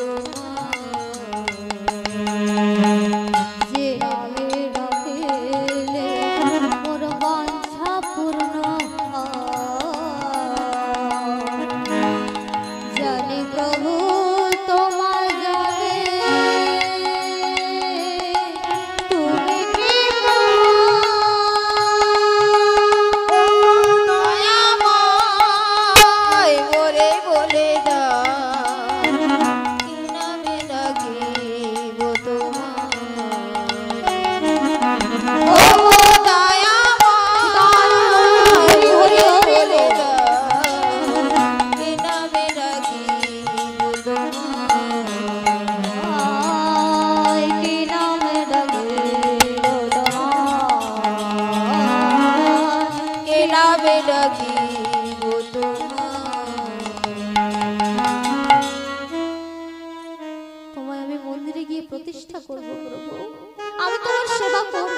তোমার যে নামে ডাকিলে মোর বাঞ্ছা পূর্ণ হয়। জানি প্রভু তোমার জানে তুমি কি দয়াময় মোরে বলে দাও কি নামে ডাকিব তোমার ও দয়াময় মোরে বলে দাও কি নামে ডাকিব তোমার আয় কি নামে ডাকিব তোমার কে নামে ডাকিব তোমার তোমায় আমি মন্দিরে গিয়ে প্রতিষ্ঠা করব প্রভু আমি তোমার সেবা করব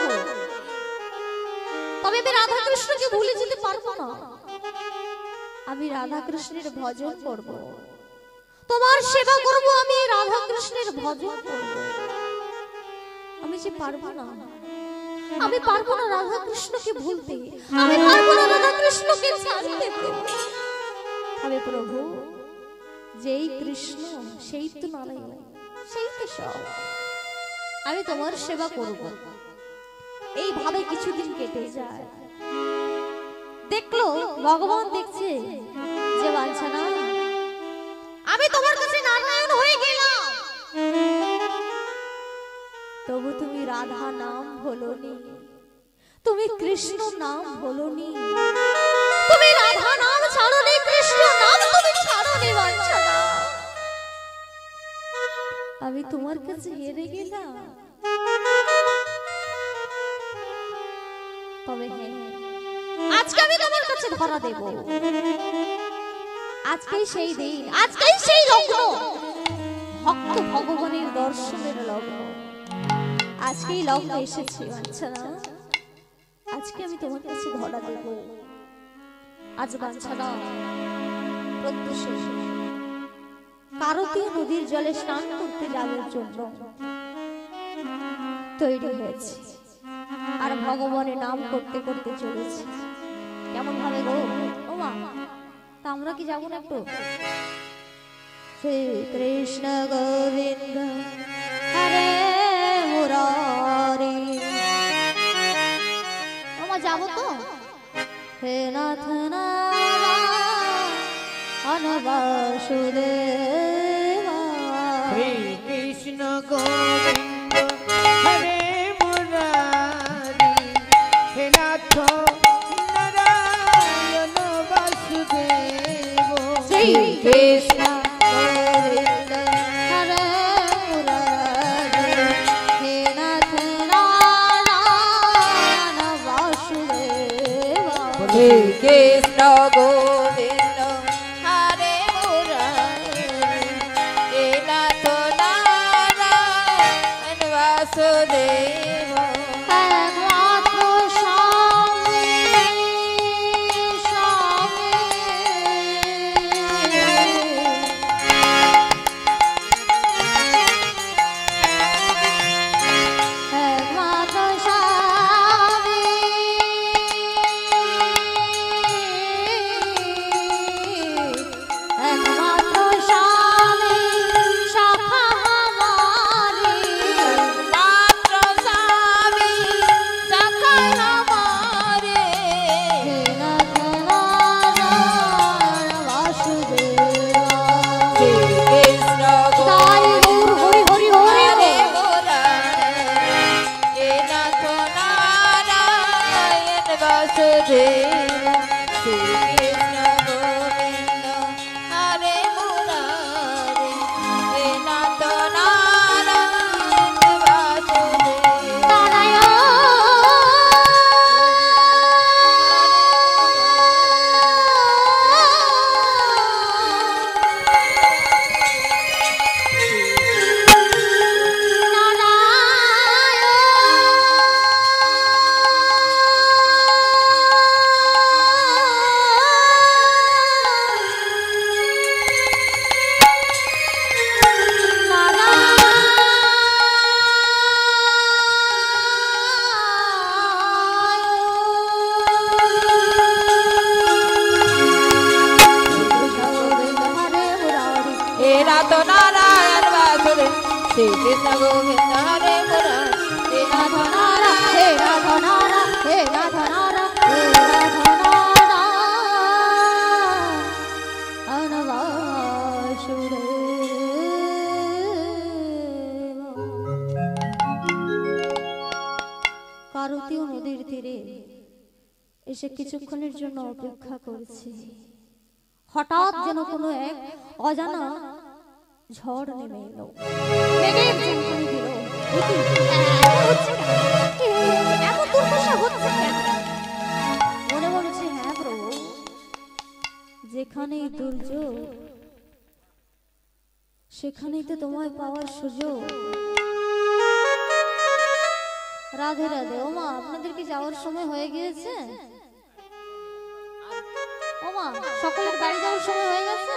তবে আমি রাধা কৃষ্ণকে ভুলে যেতে পারবো না আমি রাধা কৃষ্ণের ভজন করব তোমার সেবা করব আমি রাধা কৃষ্ণের ভজন করব আমি যে পারবো না আমি পারবো না রাধা কৃষ্ণকে ভুলতে আমি পারবো না রাধা কৃষ্ণকে ছাড়তে তবে প্রভু যেই কৃষ্ণ সেই তো নারায়ণ সেই তো সব। আমি তোমার সেবা করব। এইভাবে কিছুদিন কেটে যায়। দেখলো ভগবান দেখছে যে বাঞ্ছানা আমি তোমার কাছে নারায়ণ হয়ে গেলাম, তবু তুমি রাধা নাম বলোনি, তুমি কৃষ্ণ নাম বলোনি, তুমি রাধা নাম ছাড়োনি, কৃষ্ণ নাম তুমি ছাড়োনি বাঞ্ছানা। আমি তোমার কাছে হেরে গেলাম। তবে হ্যাঁ, আজকে আমি তোমার কাছে ধরা দেব। আজকেই সেই দিন, আজকেই সেই লগ্ন, ভক্ত ভগবানের দর্শনের লগ্ন। আজকেই লগ্ন এসেছে বাঞ্ছানা। আজকে আমি তোমার কাছে ধরা দেব। আজ বাঞ্ছানা প্রত্যুষে কারতীয় নদীর জলে স্নান করতে যাওয়ার জন্য তৈরি হয়েছে, আর ভগবানের নাম করতে করতে চলেছে। কেমন ভাবে গো ও মা, তা আমরা কি যাবো না একটু? শ্রী কৃষ্ণ গোবিন্দ হরে মুরারি, ওমা যাবো তো? হে নাথ নারায়ণ বাসুদেবা, শ্রী কৃষ্ণ গোবিন্দ হরে মুরারি, হে নাথ নারায়ণ বাসুদেব। শ্রী কৃষ্ণ গোবিন্দ হরে মুরারি, হে নাথ নারায়ণ বাসুদেবা। শ্রী কৃষ্ণ গোবিন্দ হরে মুরারি, হে নাথ নারায়ণ বাসুদেব। একমাত্র স্বামী, স্বামী। একমাত্র স্বামী, একমাত্র স্বামী, সখা আমারি। মাত্র স্বামী সখা আমারে, হে নাথ নারায়ণ বাসুদেবা। শ্রী কৃষ্ণ তাই গোবিন্দ হরি হরি হরি হরে হরি। মুরারি, হে নাথ নারায়ণ বাসুদেব। শ্রী কৃষ্ণ গোবিন্দ হরে মুরারি, হে নাথ নারায়ণ বাসুদেব। हे नाथ नारायण वासुदेव, श्री कृष्ण गोविंद हरे मुरारी, हे नाथ नारायण हे नाथ नारायण, हे नाथ नारायण, हे नाथ नारायण বাসুদেবা। কারতীয় নদীর তীরে এসে কিছুক্ষণের জন্য অপেক্ষা করছি। হঠাৎ যেন কোনো এক অজানা ঝড় নেমে এলো, মেঘের ঝাঁকুনি দিল। একি, এমন হচ্ছে কেন? কি, এমন দুর্দশা হচ্ছে কেন? মনে বলছে হ্যাঁ প্রভু, যেখানেই দুর্যোগ সেখানেই তো তোমায় পাওয়ার সুযোগ। রাধে রাধে। ওমা, আপনাদের কি যাওয়ার সময় হয়ে গিয়েছে? ওমা, সকলের বাড়ি যাওয়ার সময় হয়ে গেছে?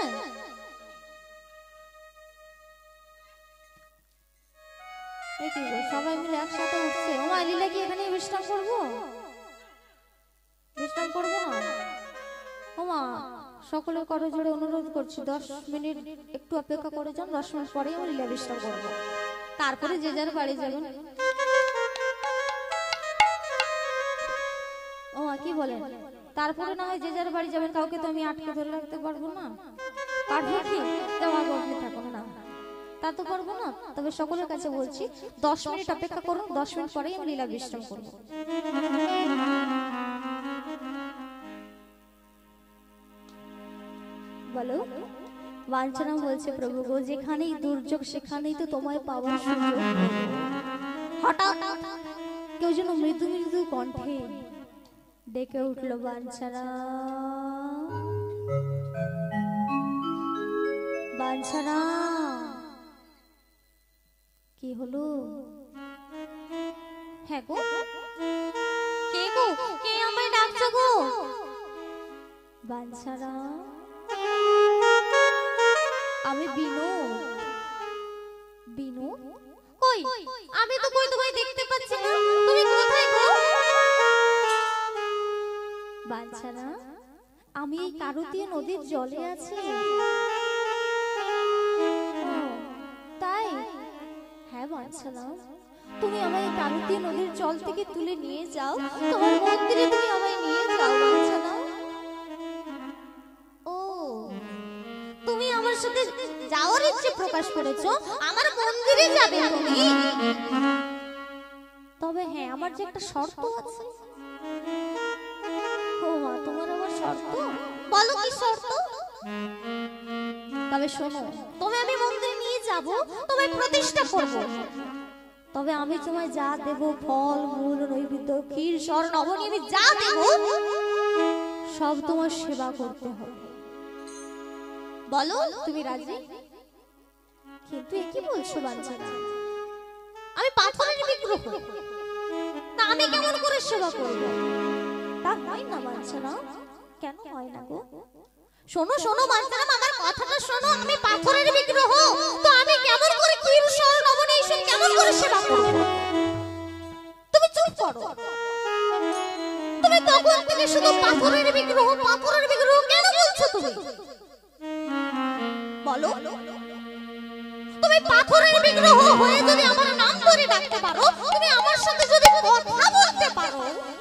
এই কি গো, সবাই মিলে একসাথে উঠছে। ওমা, লীলা কি এখানে বিশ্রাম করবো? বিশ্রাম করবো না? ওমা, সকলের করো জোরে অনুরোধ করছি দশ মিনিট একটু অপেক্ষা করে যান, দশ মিনিট পরেই আমরা লীলা বিশ্রাম করবো, তারপরে যে যার বাড়ি যাবেন। ও কি বলেন? তারপরে না হয় যে যার বাড়ি যাবেন, কাউকে তো আমি আটকে ধরে রাখতে পারবো না। পারবো কি? তোমার আপনি থাকুন না, তা তো পারবো না। তবে সকলের কাছে বলছি দশ মিনিট অপেক্ষা করুন, দশ মিনিট পরেই আমি লীলা বিশ্রাম করবো। বলো। বাঞ্ছনা বলছে প্রভু গো, যেখানেই দুর্যোগ সেখানেই তো তোমায় পাওয়ার সুযোগ। হঠাৎ কেউ যেন মৃদু মৃদু কণ্ঠে ডেকে উঠল, বাঞ্ছনা বাঞ্ছনা। কি হলো? হ্যাঁ গো, কে গো? কে আমায় ডাকছো গো? বাঞ্ছনা, আমি বিনু। বিনু কই? আমি তো কই তোমায় দেখতে পাচ্ছি না, তুমি কোথায় গো? বাঞ্ছনা, আমি এই কারুতীয় নদীর জলে আছি। তাই? হ্যাঁ বাঞ্ছনা, তুমি আমায় কারুতীয় নদীর জল থেকে তুলে নিয়ে যাও, তোমার মন্দিরে তুমি আমায় নিয়ে যাও বাঞ্ছনা। ও, তুমি আমার সাথে যাওয়ার ইচ্ছে প্রকাশ করেছো, আমার মন্দিরে যাবে তুমি? তবে হ্যাঁ, আমার যে একটা শর্ত আছে। ও মা, তোমার আমার শর্ত? বলো কি শর্ত? তবে শোনো, তবে আমি মন্দিরে নিয়ে যাব, তোমায় প্রতিষ্ঠা করব। তবে আমি তোমায় যা দেব, ফল মূল নৈবেদ্য ক্ষীর স্বর নবনী, আমি যা দেব সব তোমার সেবা করতে হবে। বলো তুমি রাজি? কিন্তু এ কি বলছো বাঞ্ছনা? আমি পাথরের বিগ্রহ, তা আমি কেমন করে সেবা করব? তা হয় না বাঞ্ছনা। কেন হয় না গো? শোনো শোনো বাঞ্ছনা, আমার কথাটা শোনো। আমি পাথরের বিগ্রহ, তো আমি কেমন করে ক্ষীর স্বর নবনী এইসব কেমন করে সেবা করব? তুমি চুপ করো। তুমি তখন থেকে শুধু পাথরের বিগ্রহ পাথরের বিগ্রহ কেন বলছো তুমি? বলো, তুমি পাথরের বিগ্রহ হয়ে যদি আমার নাম ধরে ডাকতে পারো, তুমি আমার সাথে যদি কথা বলতে পারো,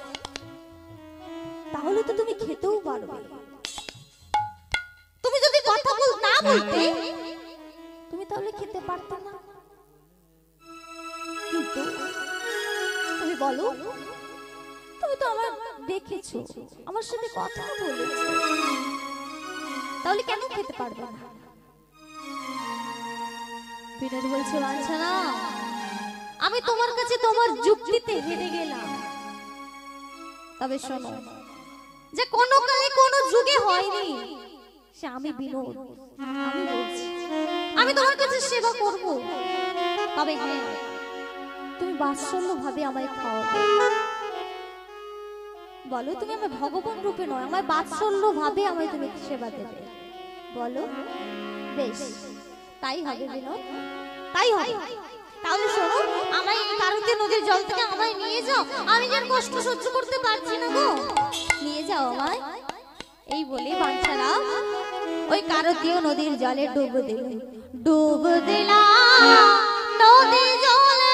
তাহলে তো তুমি খেতেও পারবে। তুমি যদি কথা বল না বলতে, তুমি তাহলে খেতে পারতে না। কিন্তু তুমি বলো, তুমি তো আমার দেখেছো, আমার সাথে কথা বলেছো, তাহলে কেন খেতে পারবে না? বিনোদ বলছে, বাঞ্ছনা, আমি তোমার কাছে তোমার যুক্তিতে হেরে গেলাম। তবে শোনো, যে কোনো কালে কোনো যুগে হয়নি, সে আমি বিনোদ। আমি বলছি, আমি তোমার কাছে সেবা করব। তবে হ্যাঁ, তুমি বাৎসল্য ভাবে আমায় খাওয়াবে। বলো, তুমি আমার ভগবান রূপে নয়, আমায় বাৎসল্য ভাবে আমায় তুমি সেবা দেবে। বলো। বেশ, তাই হবে বিনোদ, তাই হবে। তাহলে শোনো, আমায় এই কারুতীয় নদীর জল থেকে আমায় নিয়ে যাও, আমি যার কষ্ট সহ্য করতে পারছি না গো, নিয়ে যাও আমায়। এই বলে বাঞ্ছনা ওই কারুতীয় নদীর জলে ডুব দিল। ডুব দিলা নদী জলে,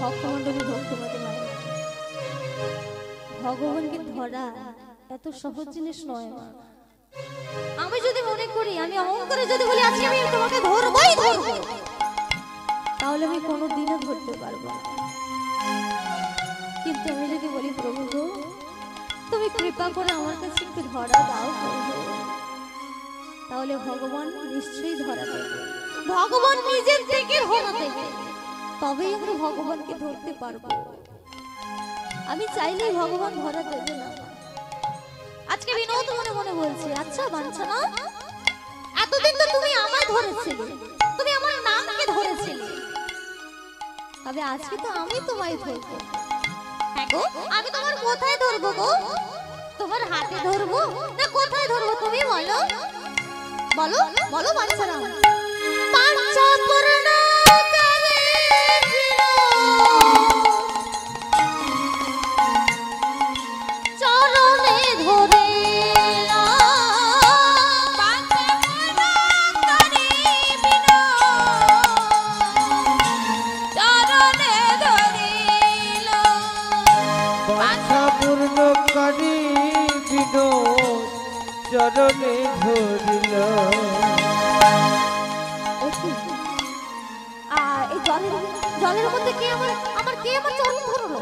ভক্তমণ্ডলী ভক্তমতী মায়ের, ভগবানকে ধরা এত সহজ জিনিস নয় মা। আমি যদি মনে করি, আমি অহংকারে যদি বলি আজকে আমি তোমাকে ধরবই ধরবো, তাহলে আমি কোনোদিনও ধরতে পারবো না। কিন্তু আমি যদি বলি প্রভু গো, তুমি কৃপা করে আমার কাছে একটু ধরা দাও প্রভু, তাহলে ভগবান নিশ্চয়ই ধরা দেবে, ভগবান নিজের থেকে ধরা দেবে, তবেই আমরা ভগবানকে ধরতে পারবো। আমি চাইলেই ভগবান ধরা দেবে না। আজকে বিনোদ মনে মনে বলছে, আচ্ছা বাঞ্ছনা, এতদিন তো তুমি আমায় ধরেছিলে, তুমি আমার নামকে ধরেছিলে, তবে আজকে তো আমি তোমায় ধরবো। হ্যাঁ গো, আমি তোমার কোথায় ধরবো গো? তোমার হাতে ধরবো না কোথায় ধরবো তুমি বলো, বলো বলো বাঞ্ছনা। পাঞ্চপূর্ণ কালে চরণে ধরিলা, পাঞ্চপূর্ণ কালে চরণে ধরিল, বাঞ্ছা পূর্ণ করি বিনোদ চরণে ধরিল। আর এই জলের জলের মধ্যে কে আমার আমার কে আমার চরণ ধরলো?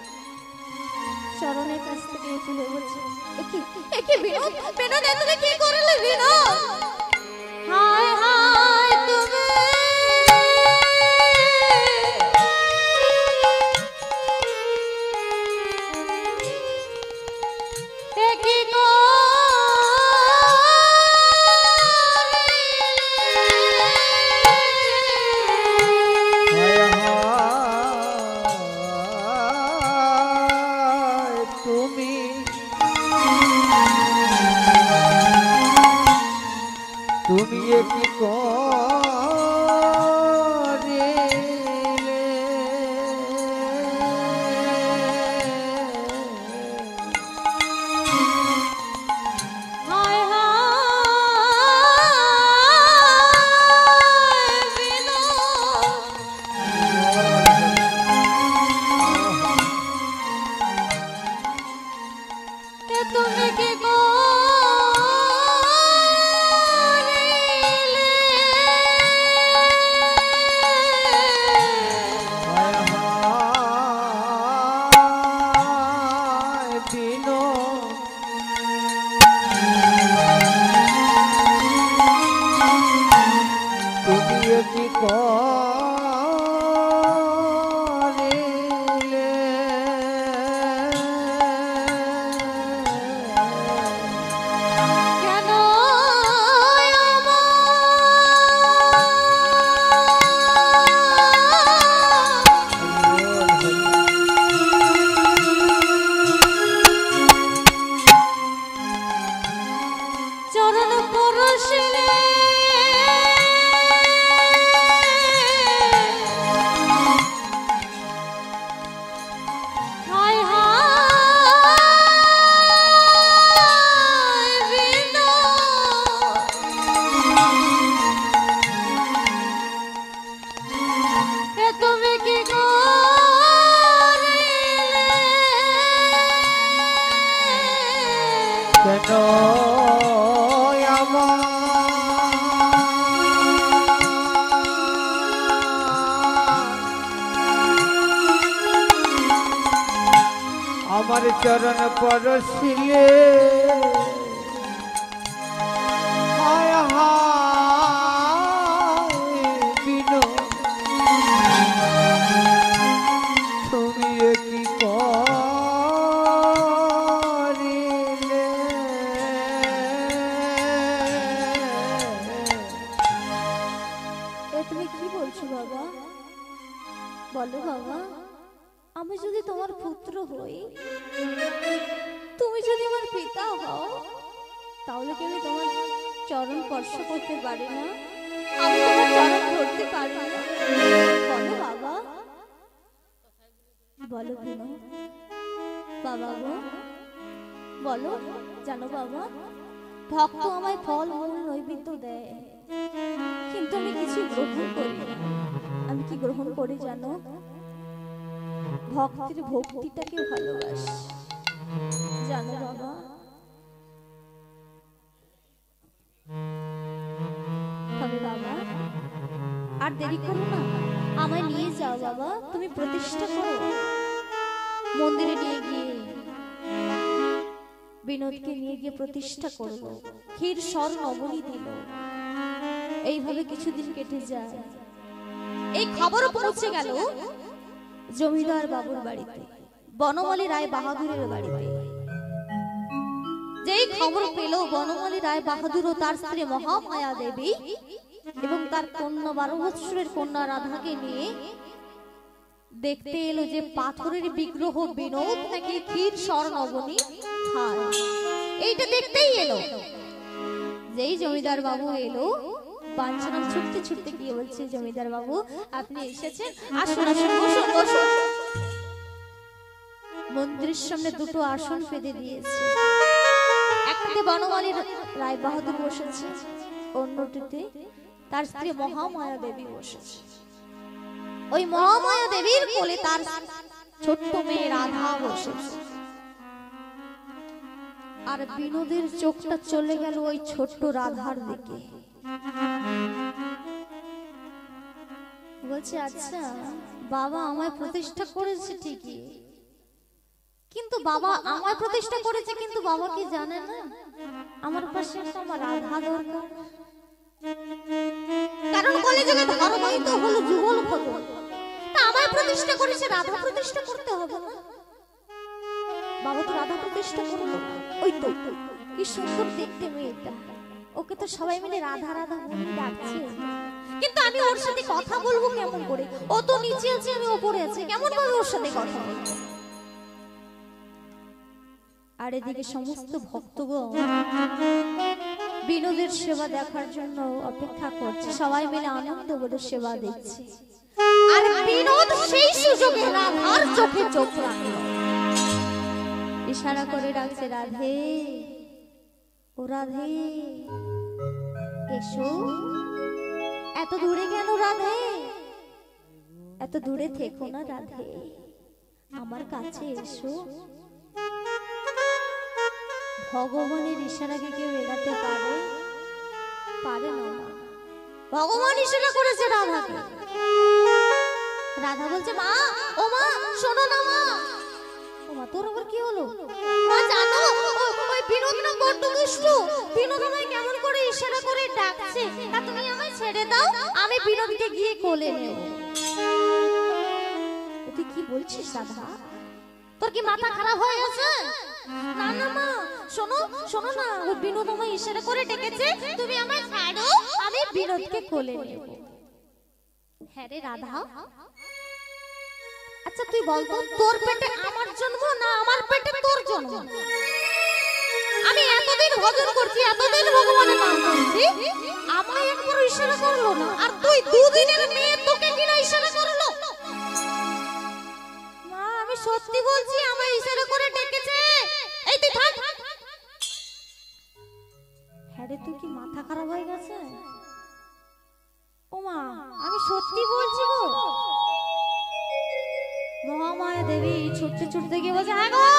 চরণের কাছ থেকে তুলে বলছে, একি একি বিনোদ, বিনোদ তুমি কি করলে বিনোদ? হায় হায় তুমি একি হায় হায় তুমি তুমি কি করিলে? হায় হায় বিনোদ, এ তুমি কি করিলে? হায় হায় বিনোদ তুমি কি করিলে? কেন চরণ পরশিলে হায় হায় বিনোদ, এ তুমি কি করিলে? কেন আমার চরণ পরশিলে? হায় হায় বিনোদ তুমি কি করিলে? এ তুমি কি বলছো বাবা? বলো বাবা, আমি যদি তোমার পুত্র হই, তুমি যদি আমার পিতা হও, তাহলে কি আমি তোমার চরণ স্পর্শ করতে পারি না? আমি তোমার চরণ ধরতে পারি না? বলো বাবা, বলো বিনোদ, বাবা গো বলো। জানো বাবা, ভক্ত আমায় ফল মূল নৈবেদ্য দেয়, কিন্তু আমি কিছু গ্রহণ করি না। আমি কি গ্রহণ করি জানো? ভক্তির ভক্তিটাকে ভালোবাসি জানো বাবা। তবে বাবা আর দেরি করো না, আমায় নিয়ে যাও বাবা, তুমি প্রতিষ্ঠা করো। মন্দিরে নিয়ে গিয়ে বিনোদকে নিয়ে গিয়ে প্রতিষ্ঠা করলো, ক্ষীর স্বর নবনী দিল। এইভাবে কিছুদিন কেটে যায়। এই খবর পৌঁছে গেল জমিদার বাবুর বাড়িতে, বনমালী রায় বাহাদুরের বাড়িতে। যেই খবর পেল বনমালী রায় বাহাদুর ও তার স্ত্রী মহামায়া দেবী এবং তার কন্যা বারো বৎসরের কন্যা রাধাকে নিয়ে দেখতে এলো যে পাথরের বিগ্রহ বিনোদ নাকি ক্ষীর স্বর নবনী খায়। এইটা দেখতেই এলো। যেই জমিদার বাবু এলো, বাঞ্ছনা ছুটতে ছুটতে গিয়ে বলছে, জমিদার বাবু আপনি এসেছেন, আসুন আসুন বসুন বসুন। মন্দিরের সামনে দুটো আসন পেতে দিয়েছে। একটাতে বনমালী রায় বাহাদুর বসেছে, অন্যটিতে তার স্ত্রী মহামায়া দেবী বসেছে। ওই মহামায়া দেবীর কোলে তার ছোট্ট মেয়ে রাধা বসেছে। আর বিনোদের চোখটা চলে গেল ওই ছোট্ট রাধার দিকে। বলছে, আচ্ছা বাবা আমায় প্রতিষ্ঠা করেছে ঠিকই, কিন্তু বাবা আমায় প্রতিষ্ঠা করেছে, কিন্তু বাবা কি জানে না আমার পাশে আমার রাধা দরকার। কারণ কলিযুগে ধর্মই তো হলো যুগল বদল। তা আমায় প্রতিষ্ঠা করেছে, রাধা প্রতিষ্ঠা করতে হবে না? বাবা তো রাধা প্রতিষ্ঠা করলো। ওই তো কি সুন্দর দেখতে মেয়েটা, ওকে তো সবাই মিলে রাধা রাধা বলে ডাকছে, কিন্তু আমি ওর সাথে কথা বলবো কেমন করে? ও তো নিচে আছে, আমি উপরে আছি, কেমন ভাবে ওর সাথে কথা বলবো? আর এদিকে সমস্ত ভক্তগণ বিনোদের সেবা দেখার জন্য অপেক্ষা করছে, সবাই মিলে আনন্দ বলে সেবা দেখছে। আর বিনোদ সেই সুযোগে রাধার চোখে চোখ রাখলো, ইশারা করে ডাকছে, রাধে ও রাধে এসো। এত দূরে কেন রাধে? এত দূরে থেকো না রাধে, আমার কাছে এসো। ভগবানের ইশারাকে কেউ এড়াতে পারে? পারে না। ভগবান ইশারা করেছে রাধাকে। রাধা বলছে, মা ও মা শোনো না মা। ও মা তোর আবার কি হলো? মা জানো ওই বিনোদ না বড্ড দুষ্টু, বিনোদ আমায় কেমন করে ইশারা করে ডাকছে, তা তুমি আমায় ছেড়ে দাও, আমি বিনোদকে গিয়ে কোলে নেব। তুই কি বলছিস রাধা? তোর কি মাথা খারাপ হয়ে গেছে? না না মা শোনো শোনো না, ওই বিনোদ আমায় ইশারা করে ডেকেছে, তুমি আমায় ছাড়ো, আমি বিনোদকে কোলে নেব। হ্যাঁ রে রাধা, আচ্ছা তুই বল তো, তোর পেটে আমার জন্ম না আমার পেটে তোর জন্ম? আমি এতদিন ভজন করছি, এতদিন ভগবানের নাম করছি, আমায় একবার ইশারা করলো না, আর তুই দুদিনের মেয়ে তোকে কিনা ইশারা করলো? মা আমি সত্যি বলছি, আমায় ইশারা করে ডেকেছে। এই তুই থাক। হ্যাঁ রে, তুই কি মাথা খারাপ হয়ে গেছে? ও মা আমি সত্যি বলছি গো। মহামায়া দেবী ছুটতে ছুটতে গিয়ে বলছে, হ্যাঁ গো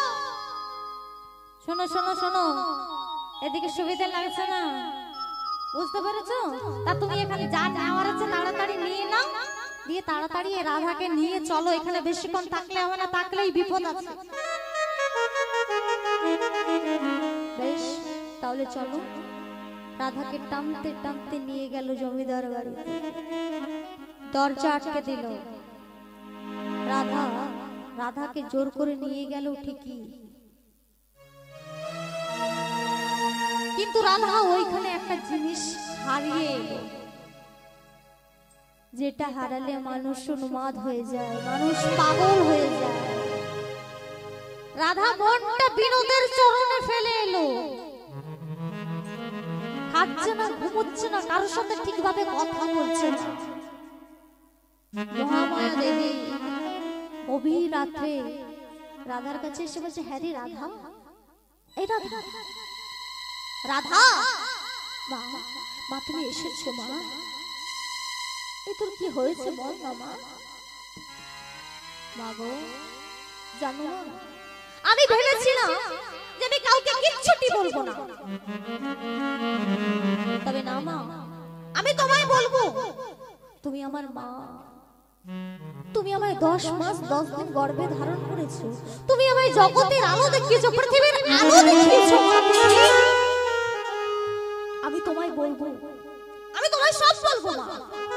শোনো শোনো শোনো, এদিকে সুবিধা লাগছে না, বুঝতে পেরেছো? তা তুমি এখানে যা নেওয়ার আছে তাড়াতাড়ি নিয়ে নাও, দিয়ে তাড়াতাড়ি রাধাকে নিয়ে চলো, এখানে বেশিক্ষণ থাকলে হবে না, থাকলেই বিপদ আছে। বেশ তাহলে চলো। রাধাকে টানতে টানতে নিয়ে গেল জমিদার বাড়িতে, দরজা আটকে দিল। রাধা রাধাকে জোর করে নিয়ে গেল ঠিকই, কিন্তু রাধা ওইখানে একটা জিনিস হারিয়ে এলো, যেটা হারালে মানুষ উন্মাদ হয়ে যায়, মানুষ পাগল হয়ে যায়। রাধা মনটা বিনোদের চরণে ফেলে এলো, খাচ্ছে না, ঘুমোচ্ছে না, কারোর সাথে ঠিকভাবে কথা বলছে না। মহামায়া দেবী গভীর রাত্রে রাধার কাছে এসে বলছে, হ্যাঁ রে রাধা, এই রাধা রাধা মা, মা তুমি এসেছো মা, এই তোর কি হয়েছে বল না মা? মাগো জানো আমি ভেবেছিলাম যে আমি কাউকে কিচ্ছুটি বলবো না, তবে না মা, আমি তোমায় বলবো। তুমি আমার মা, তুমি আমায় দশ মাস দশ দিন গর্ভে ধারণ করেছো, তুমি আমায় জগতের আলো দেখিয়েছো, পৃথিবীর আলো দেখিয়েছো। আমি তোমায় বলবো, আমি তোমায় সব বলবো মা।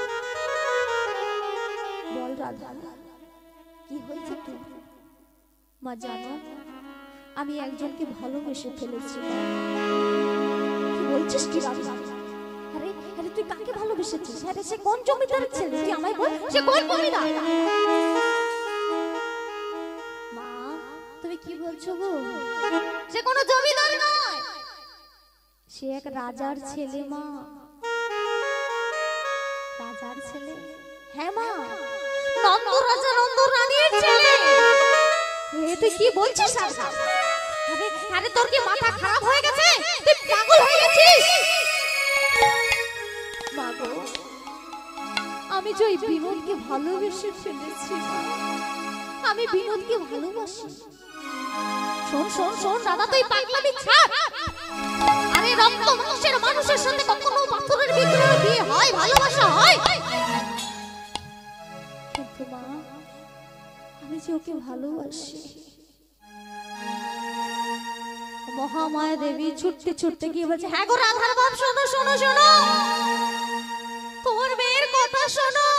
বল রাধা কি হয়েছে তুই? মা জানো আমি একজনকে ভালোবেসে ফেলেছি। কি বলছিস কি রাধা? আরে আরে তুই কাকে ভালোবেসেছিস? আরে সে কোন জমিদার ছেলে? তুই আমায় বল, সে কোন জমিদার? মা তুমি কি বলছো গো? সে কোনো জমিদার নয়, সে এক রাজার ছেলে মা। রাজার ছেলে? হ্যাঁ মা, নন্দ রাজা নন্দ রানীর ছেলে। এ তুই কি বলছিস? আরে আরে তোর কি মাথা খারাপ হয়ে গেছে? তুই পাগল হয়ে গেছিস? মাগো আমি যে বিনোদকে ভালোবেসে ফেলেছি, আমি বিনোদকে ভালোবাসি। শোন শোন শোন দাদা, তুই পাগলামি ছাড়। আরে রক্ত মানুষের মানুষের সাথে কখনো পাথরের ভিতরে বিয়ে হয়, ভালোবাসা হয়। কিন্তু মা আমি যে ওকে ভালোবাসি। মহামায়া দেবী ছুটতে ছুটতে গিয়ে বলছে, হ্যাঁ গো রাধার বাপ, শোনো শোনো শোনো, তোমার মেয়ের কথা শোনো,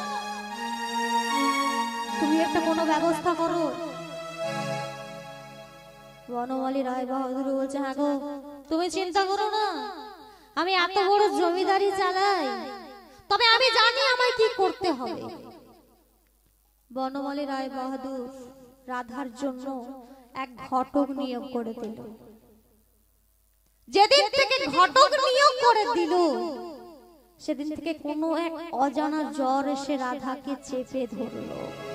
তুমি একটা কোনো ব্যবস্থা করো। বনমালী রায় বাহাদুর বলছে, হ্যাঁ গো তুমি চিন্তা করো না, আমি এত বড় জমিদারি চালাই, তবে আমি জানি আমায় কি করতে হবে। বনমালী রায় বাহাদুর রাধার জন্য এক ঘটক নিয়োগ করে দিল। যেদিন থেকে ঘটক নিয়োগ করে দিল সেদিন থেকে কোনো এক অজানা জ্বর এসে রাধাকে চেপে ধরল।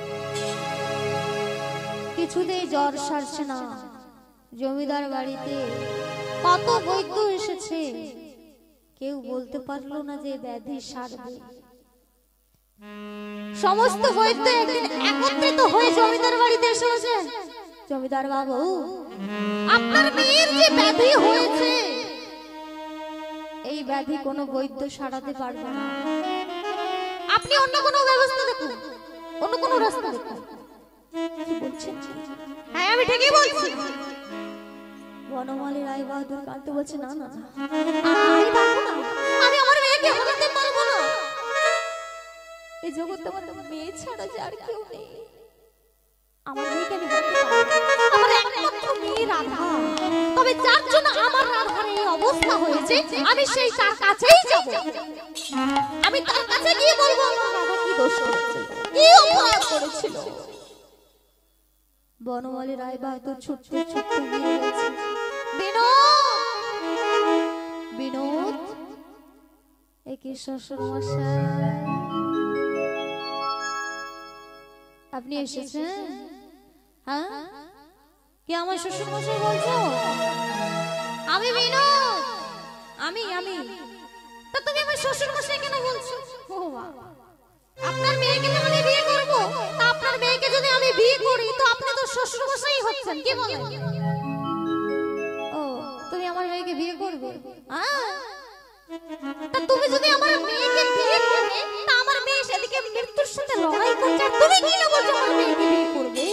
কিছুতেই জ্বর সারছে না। জমিদার বাড়িতে কত বৈদ্য এসেছে, কেউ বলতে পারলো না যে ব্যাধি সারবে। সমস্ত বৈদ্য একদিন একত্রিত হয়ে জমিদার বাড়িতে এসেছে। জমিদার বাবু, আপনার মেয়ের যে ব্যাধি হয়েছে, এই ব্যাধি কোনো বৈদ্য সারাতে পারবে না, আপনি অন্য কোনো ব্যবস্থা দেখুন, অন্য কোনো রাস্তা দেখুন। কি বলছেন? হ্যাঁ আমি ঠিকই বলছি। বনমালী রায় বাহাদুর কাঁদতে বলছে, না না আমি পারবো না, আমি আমার মেয়েকে হারাতে পারবো না। এই জগতে আমার মেয়ে ছাড়া যে আর কেউ নেই, আমার মেয়েকে আমি হারাতে পারবো না। আমার একমাত্র মেয়ে রাধা, তবে যার জন্য আমার রাধার এই অবস্থা হয়েছে, আমি সেই তার কাছেই যাব। আমি তার কাছে গিয়ে বলবো আমার রাধা কি দোষ করেছিল, কি অপরাধ করেছিল। বনমালী রায় বাহাদুর ছুটতে ছুটতে গিয়ে বলছে, বিনোদ বিনোদ, এ কি শ্বশুর মশাই আপনি এসেছেন? হ্যাঁ কি আমার শ্বশুর মশাই বলছো? আমি বিনোদ, আমি আমি তা তুমি আমার শ্বশুর মশাই কেন বলছো? ও বাবা, আপনার মেয়েকে তো আমি বিয়ে করব, তা আপনার মেয়েকে যদি আমি বিয়ে করি তো আপনি তো শ্বশুর মশাই হচ্ছেন, কি বলেন? ও তুমি আমার মেয়েকে বিয়ে করবে? হ্যাঁ, তা তুমি যদি আমার মেয়েকে বিয়ে করবে, তা আমার মেয়ে সেদিকে মৃত্যুর সাথে লড়াই করছে, আর তুমি কি না বলছো আমার মেয়েকে বিয়ে করবে?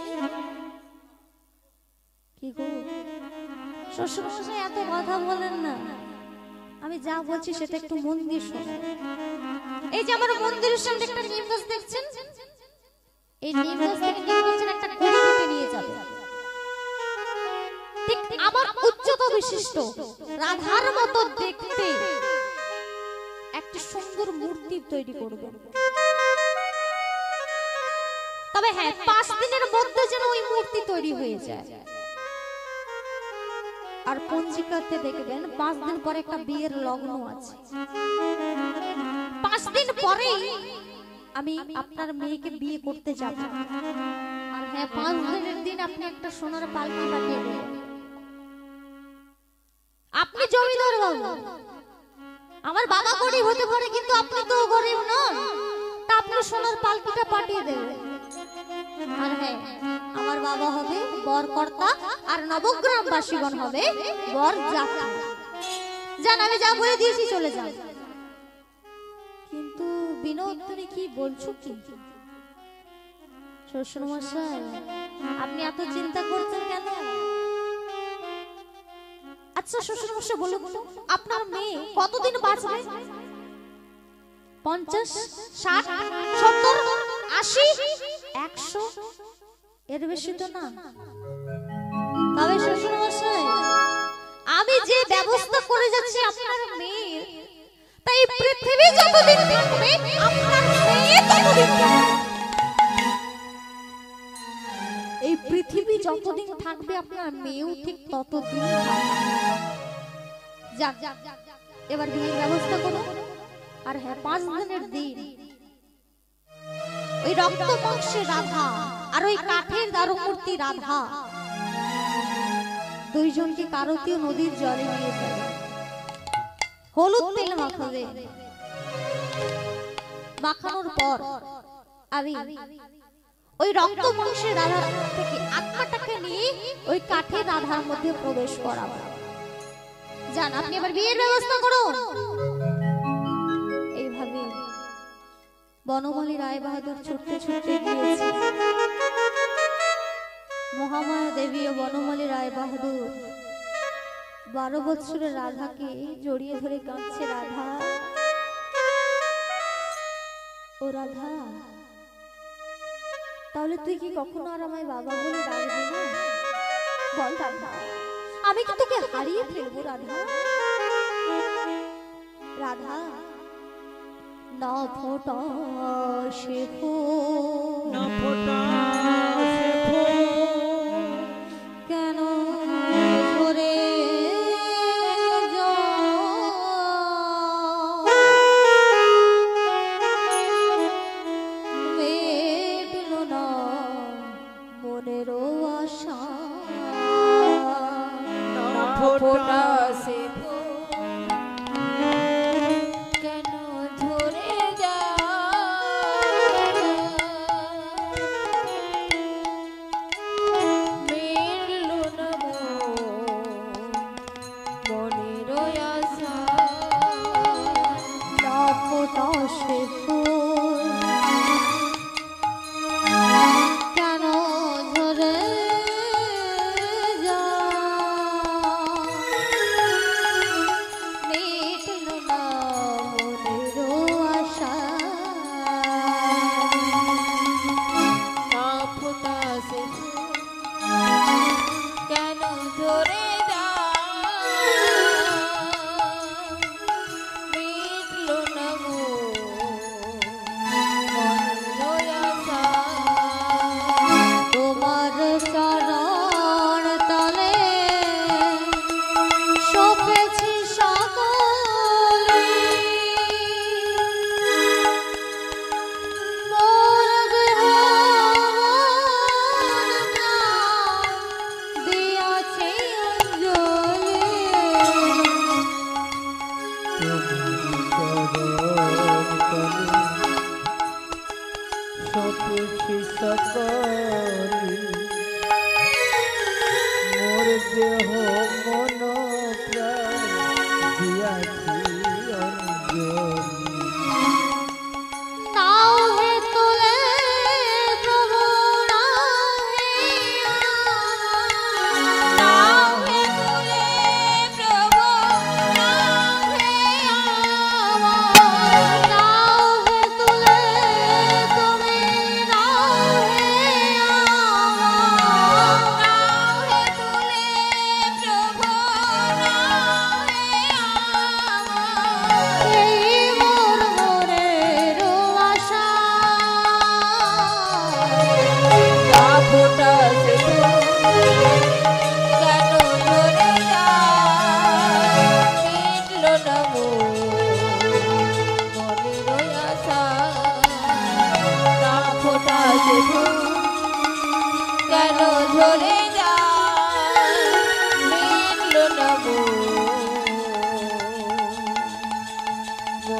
কি গো শ্বশুর মশাই এত কথা বলেন না, আমি যা বলছি সেটা একটু মন দিয়ে শোনো। এই যে আমার মন্দিরের সামনে একটা নিম গাছ দেখছেন, এই নিম গাছ থেকে নিম গাছের একটা কুড়ি কেটে নিয়ে যাবে, ঠিক আমার উচ্চতা বিশিষ্ট রাধার মতো দেখতে একটা সুন্দর মূর্তি তৈরি করবে। তবে হ্যাঁ, পাঁচ দিনের মধ্যে যেন ওই মূর্তি তৈরি হয়ে যায়। আর পঞ্জিকাতে দেখবেন পাঁচ দিন পরে একটা বিয়ের লগ্ন আছে। পাঁচ দিন পরে আমি আপনার মেয়েকে বিয়ে করতে যাব। আর হ্যাঁ, পাঁচ দিনের দিন আপনি একটা সোনার পালকি পাঠিয়ে দেবেন। আপনি জমিদার বাবু, আমার বাবা গরিব হতে পারে কিন্তু আপনি তো গরিব নন, তা আপনি সোনার পালকিটা পাঠিয়ে দেবেন। আর হ্যাঁ, আমার বাবা হবে বরকর্তা আর নবগ্রামবাসীগণ হবে বরযাত্রী। জান, আমি যা বলে দিয়েছি চলে যান। কিন্তু বিনোদ, তুমি কি বলছো কি? শ্বশুর মশাই, আপনি এত চিন্তা করছেন কেন? আচ্ছা শ্বশুর মশাই বলুন তো, আপনার মেয়ে কতদিন বাঁচবে? পঞ্চাশ, ষাট, সত্তর, আশি, একশো, এর বেশি তো না। তবে শ্বশুর মশাই, আমি যে ব্যবস্থা করে যাচ্ছি আপনার মেয়ের, তাই পৃথিবী যতদিন থাকবে আপনার মেয়ে ততদিন থাকবে। এই পৃথিবী যতদিন থাকবে আপনার মেয়েও ঠিক ততদিন থাকবে। যাক, এবার বিয়ের ব্যবস্থা করো। আর হ্যাঁ, পাঁচ দিনের দিন ওই রক্ত মাংসের রাধা আর ওই কাঠের দারুমূর্তি রাধা দুইজনকে কারতীয় নদীর জলে নিয়ে যাবে। হলুদ তেল মাখাবে। মাখানোর পর আমি ওই রক্ত মাংসের রাধা থেকে আত্মাটাকে নিয়ে ওই কাঠের রাধার মধ্যে প্রবেশ করাবো। জান, আপনি এবার বিয়ের ব্যবস্থা করুন। এইভাবে বনমালী রায় বাহাদুর ছুটতে ছুটতে গিয়েছে। মহামায়া দেবী ও বনমালী রায় বাহাদুর বারো বছরের রাধাকে জড়িয়ে ধরে কাঁদছে। রাধা, ও রাধা, তাহলে তুই কি কখনো আর আমায় বাবা বলে ডাকবি না? বল রাধা, আমি কি তোকে হারিয়ে ফেলবো? রাধা, রাধা, না ফোটা সে ফুল, না ফোটা সে ফুল, কেন ঝরে মেটলো না মনের আশা। না ফোটা সে কেন ধরে যা মেরলো না মনের আশা। না ফোটা সে ফুল কেন ঝরে মিটলো না মনের আশা। না ফোটা সে কেন ধরে যা মিটলো না মনের আশা। তোমার চরণ তলে সপেছি সকলে, মোর দেহ মন প্রাণ দিয়াছি অঞ্জলি। সপেছি সকলি, মোর দেহ মন প্রাণ দিয়াছি অঞ্জলি। নাও হে তোলে প্রভু, নাও হে নাও হে তুলে প্রভু, নাও হে আমার। নাও হে তোলে তুমি, নাও হে আমার। নাও হে তুলে প্রভু, নাও হে আমার। এই মোর মনের আশা। না ফোটা সে কেন ধরে যা মিটলো না মনের আশা। না ফোটা সে কেন ধরে যা মিটলো না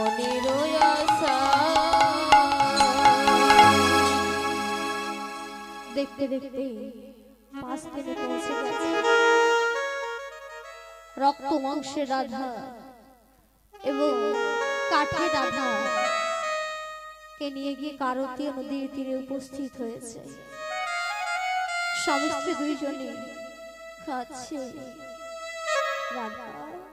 মনের আশা। দেখতে দেখতে পাঁচ দিনে পৌঁছে গেছে। রক্ত মাংসের রাধা এবং কাঠের রাধা কে নিয়ে গিয়ে কারতীয় নদীর তীরে উপস্থিত হয়েছে। সমস্ত দুইজনে কাছে রাধা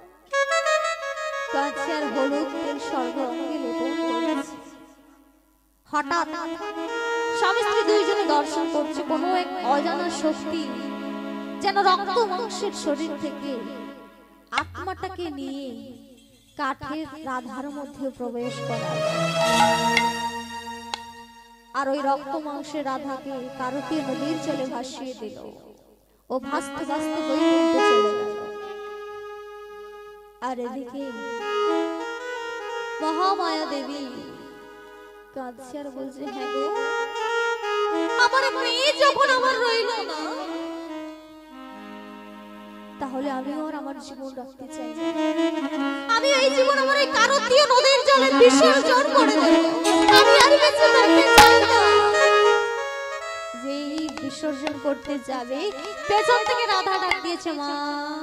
কাছে আর হলুদ তেল সর্ব অঙ্গে লেপন করেছে। হঠাৎ স্বামী স্ত্রী দুইজনে দর্শন করছে কোনো এক অজানা শক্তি যেন রক্ত মাংসের শরীর থেকে আত্মাটাকে নিয়ে কাঠের রাধার মধ্যে প্রবেশ করা, আর ওই রক্ত মাংসের রাধাকে কারতীয় নদীর জলে ভাসিয়ে দিল ও ভাসতে ভাসতে বৈকুণ্ঠে চলে গেল। আর এদিকে মহামায়া দেবী কাঁদছে আর বলছে, হ্যাঁ গো, আমার মেয়ে যখন আমার রইল না, তাহলে আমি আর আমার জীবন রাখতে চাই না। আমি এই জীবন আমার এই কারতীয় নদীর জলে বিসর্জন করে দেব। আমি আর বেঁচে থাকতে চাই না। যেই বিসর্জন করতে যাবে পেছন থেকে রাধা ডাক দিয়েছে, মা,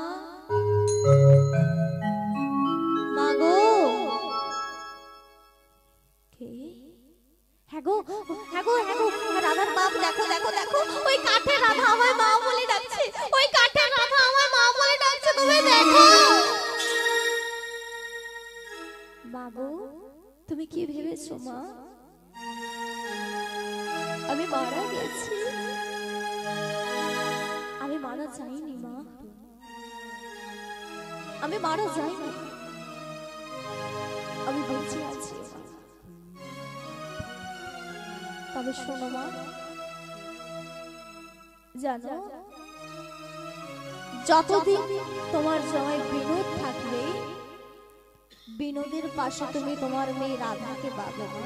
মা গো। কে? হ্যাঁ গো, হ্যাঁ গো, হ্যাঁ গো, রাধার বাপ, দেখো দেখো দেখো, ওই কাঠের রাধা আমার মা বলে ডাকছে। ওই কাঠের রাধা আমার মা বলে ডাকছে, তুমি দেখো। বাবু, তুমি কি ভেবেছো মা? আমি মারা গেছি? আমি মারা যাইনি মা, আমি মারা যাইনি, আমি বেঁচে আছি। তবে শোনো মা, জানো যতদিন তোমার জামাই বিনোদ থাকবে, বিনোদের পাশে তুমি তোমার মেয়ে রাধাকে পাবে মা।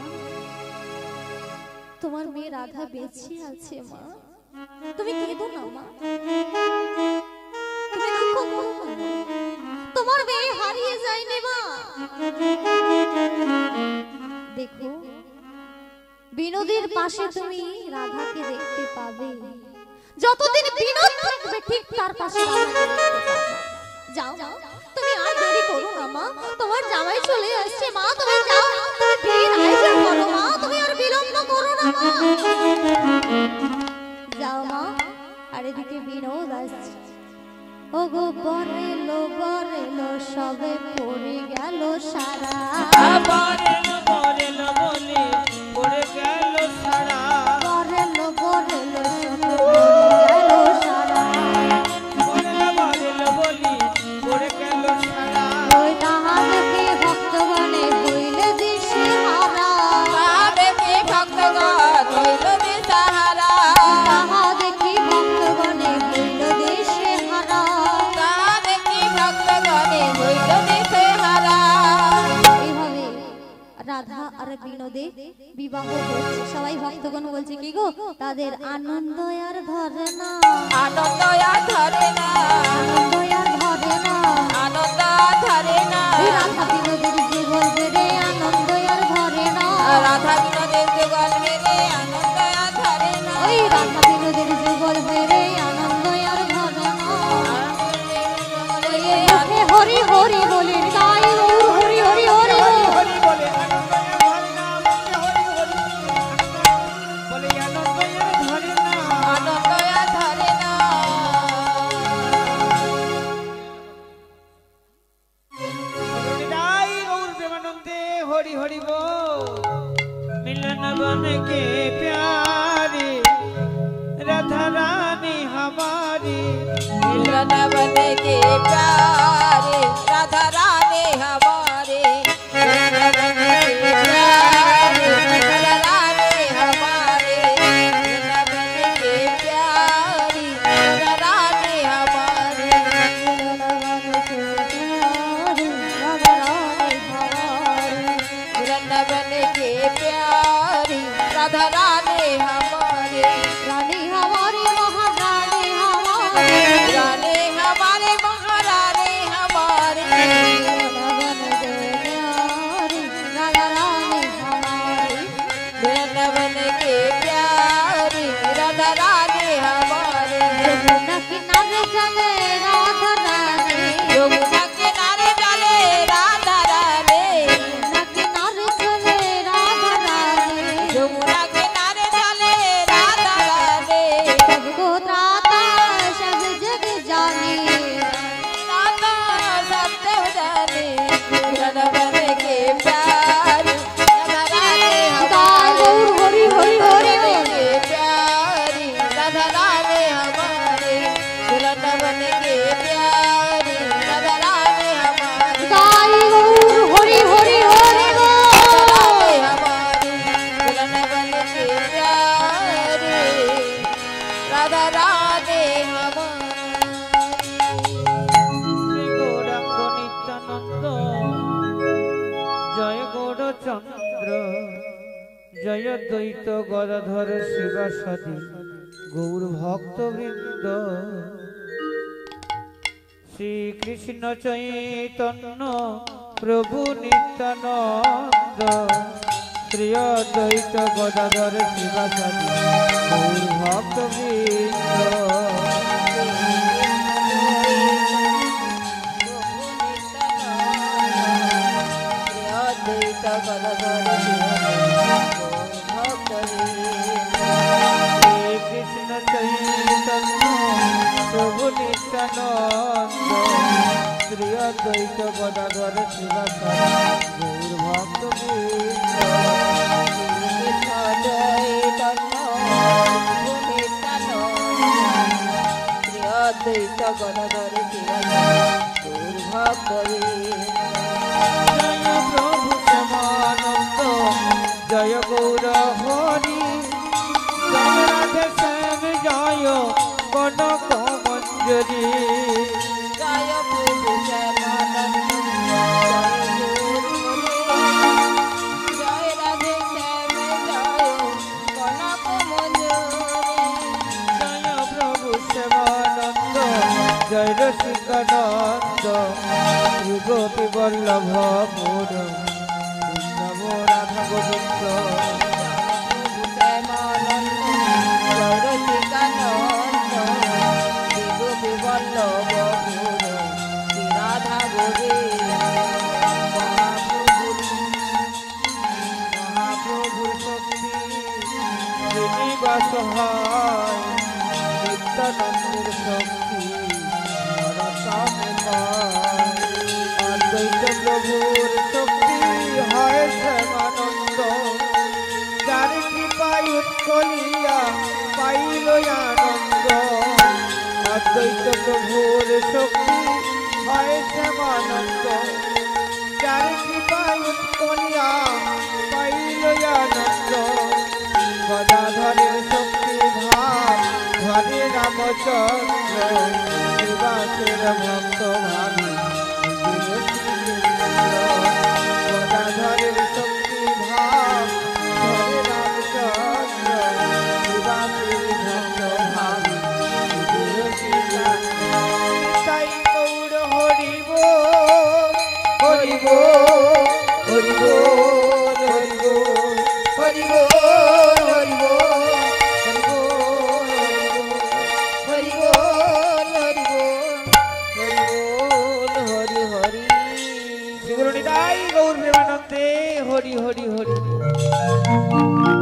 তোমার মেয়ে রাধা বেঁচে আছে মা, তুমি কেঁদো না মা, তুমি দুঃখ করো না, তোমার মেয়ে হারিয়ে যায়নি মা। দেখো, বিনোদের পাশে তুমি রাধাকে দেখতে পাবে, যতদিন বিনোদ থাকবে ঠিক তার পাশে রাধাকে দেখতে পাবে। যাও তুমি আর দেরি করো না মা, তোমার জামাই চলে আসছে মা, তুমি যাও, তুমি ফিরে আয়োজন করো মা, তুমি আর বিলম্ব করো না মা। যাও মা। আর এদিকে বিনোদ আসছে, ও গো বরেলো বরেলো সবে পড়ে গেল সারা, বরেলো বরেলো বলে পড়ে গেল সারা, বরেলো বরেলো সবে পড়ে গেল সারা, বরেলো বরেলো বলি পড়ে গেল সারা। ওই তাহা দেখে ভক্তগণে হইলে দিশে হারা, তাহা দেখি ভক্তগণ হইল দিশাহারা, তাহা দেখি ভক্তগণে হইল দিশে হারা। তাহা দেখি ভক্তগণে হইল দিশাহারা। এইভাবে রাধা আর বিনোদে বিবাহ হচ্ছে। সবাই ভক্তগণ বলছে কি গো, তাদের আনন্দ আর ধরে না, আনন্দ আর ধরে না, আনন্দ আর ধরে না, আনন্দ আর ধরে না। এই রাধা বিনোদের জীবন বেড়ে আনন্দ আর ধরে না, রাধা বিনোদের যুগল মেরে আনন্দ আর ধরে না। ওই রাধা বিনোদের জীবন বেড়ে আনন্দ আর ধরে না। ওই হরি হরি বলে গাই, হরি হরি হরি হরি হরি বলে আনন্দে ধরে না, হরি হরি বলে আনন্দে ধরে না, আনন্দ আর ধরে না। নিতাই গৌর প্রেমানন্দে হরি হরি बोल। मिलन बन के प्यारे राधा रानी हमारी, मिलन बन के प्यारे राधा रानी हमारे, मिलन बन के प्यारे राधा रानी हमारे, मिलन बन के प्यारी राधा रानी हमारे, मिलन बन के प्यारी राधा रानी हमारे, रानी हमारी महारानी हमारी, रानी हमारे महारानी हमारे, वृंदावन के प्यारी राधा रानी জয় দ্বৈত গদাধর শিবাসাদি গৌর ভক্তবৃন্দ শ্রীকৃষ্ণ চৈতন্য প্রভু নিত্যানন্দ শ্রী অদ্বৈত গদাধর শিবাসাদি গৌর ভক্তবৃন্দ কৃষ্ণ চৈতন্য প্রভু নিত্যানন্দ শ্রী অদ্বৈত গদাধর শিবাসাদি গৌর ভক্তবৃন্দ অদ্বৈত গদাধর শিবাসাদি গৌর ভক্তবৃন্দ জয় প্রভু শ্যামানন্দ জয় গৌর হরি জয় রাধে শ্যাম জয় কনক মঞ্জরি জয় প্রভু শ্যামানন্দ জয় রাধে শ্যাম জয় কনক মঞ্জরি জয় প্রভু শ্যামানন্দ জয় রসিকানন্দ শ্রী গোপী বল্লভ মোর বৃন্দাব রাধা গোবিন্দ প্রভু শ্যামানন্দ জয় রসিকানন্দ শ্রী গোপী বল্লভ পুর শ্রী রাধা গোবিন্দ মহাপ্রভুর শক্তি শ্রীনিবাস হয় নিত্যানন্দের শক্তি অদ্বৈত প্রভুর শক্তি হয় শ্যামানন্দ যার কৃপায় উৎকলিয়া পাইল আনন্দ অদ্বৈত প্রভুর শক্তি হয় শ্যামানন্দ যার কৃপায় উৎকলিয়া পাইল আনন্দ গদাধরের শক্তি ভাব ধরে রামচন্দ্র শ্রীবাসের ভক্ত ভাবি গদাধরের শক্তি ভাব ধরে রামচন্দ্র শ্রীবাসের ভক্ত ভাবি তাই গৌর হরিব হরিব হরিব হরিব হরিব হরিব হরি হরি হরি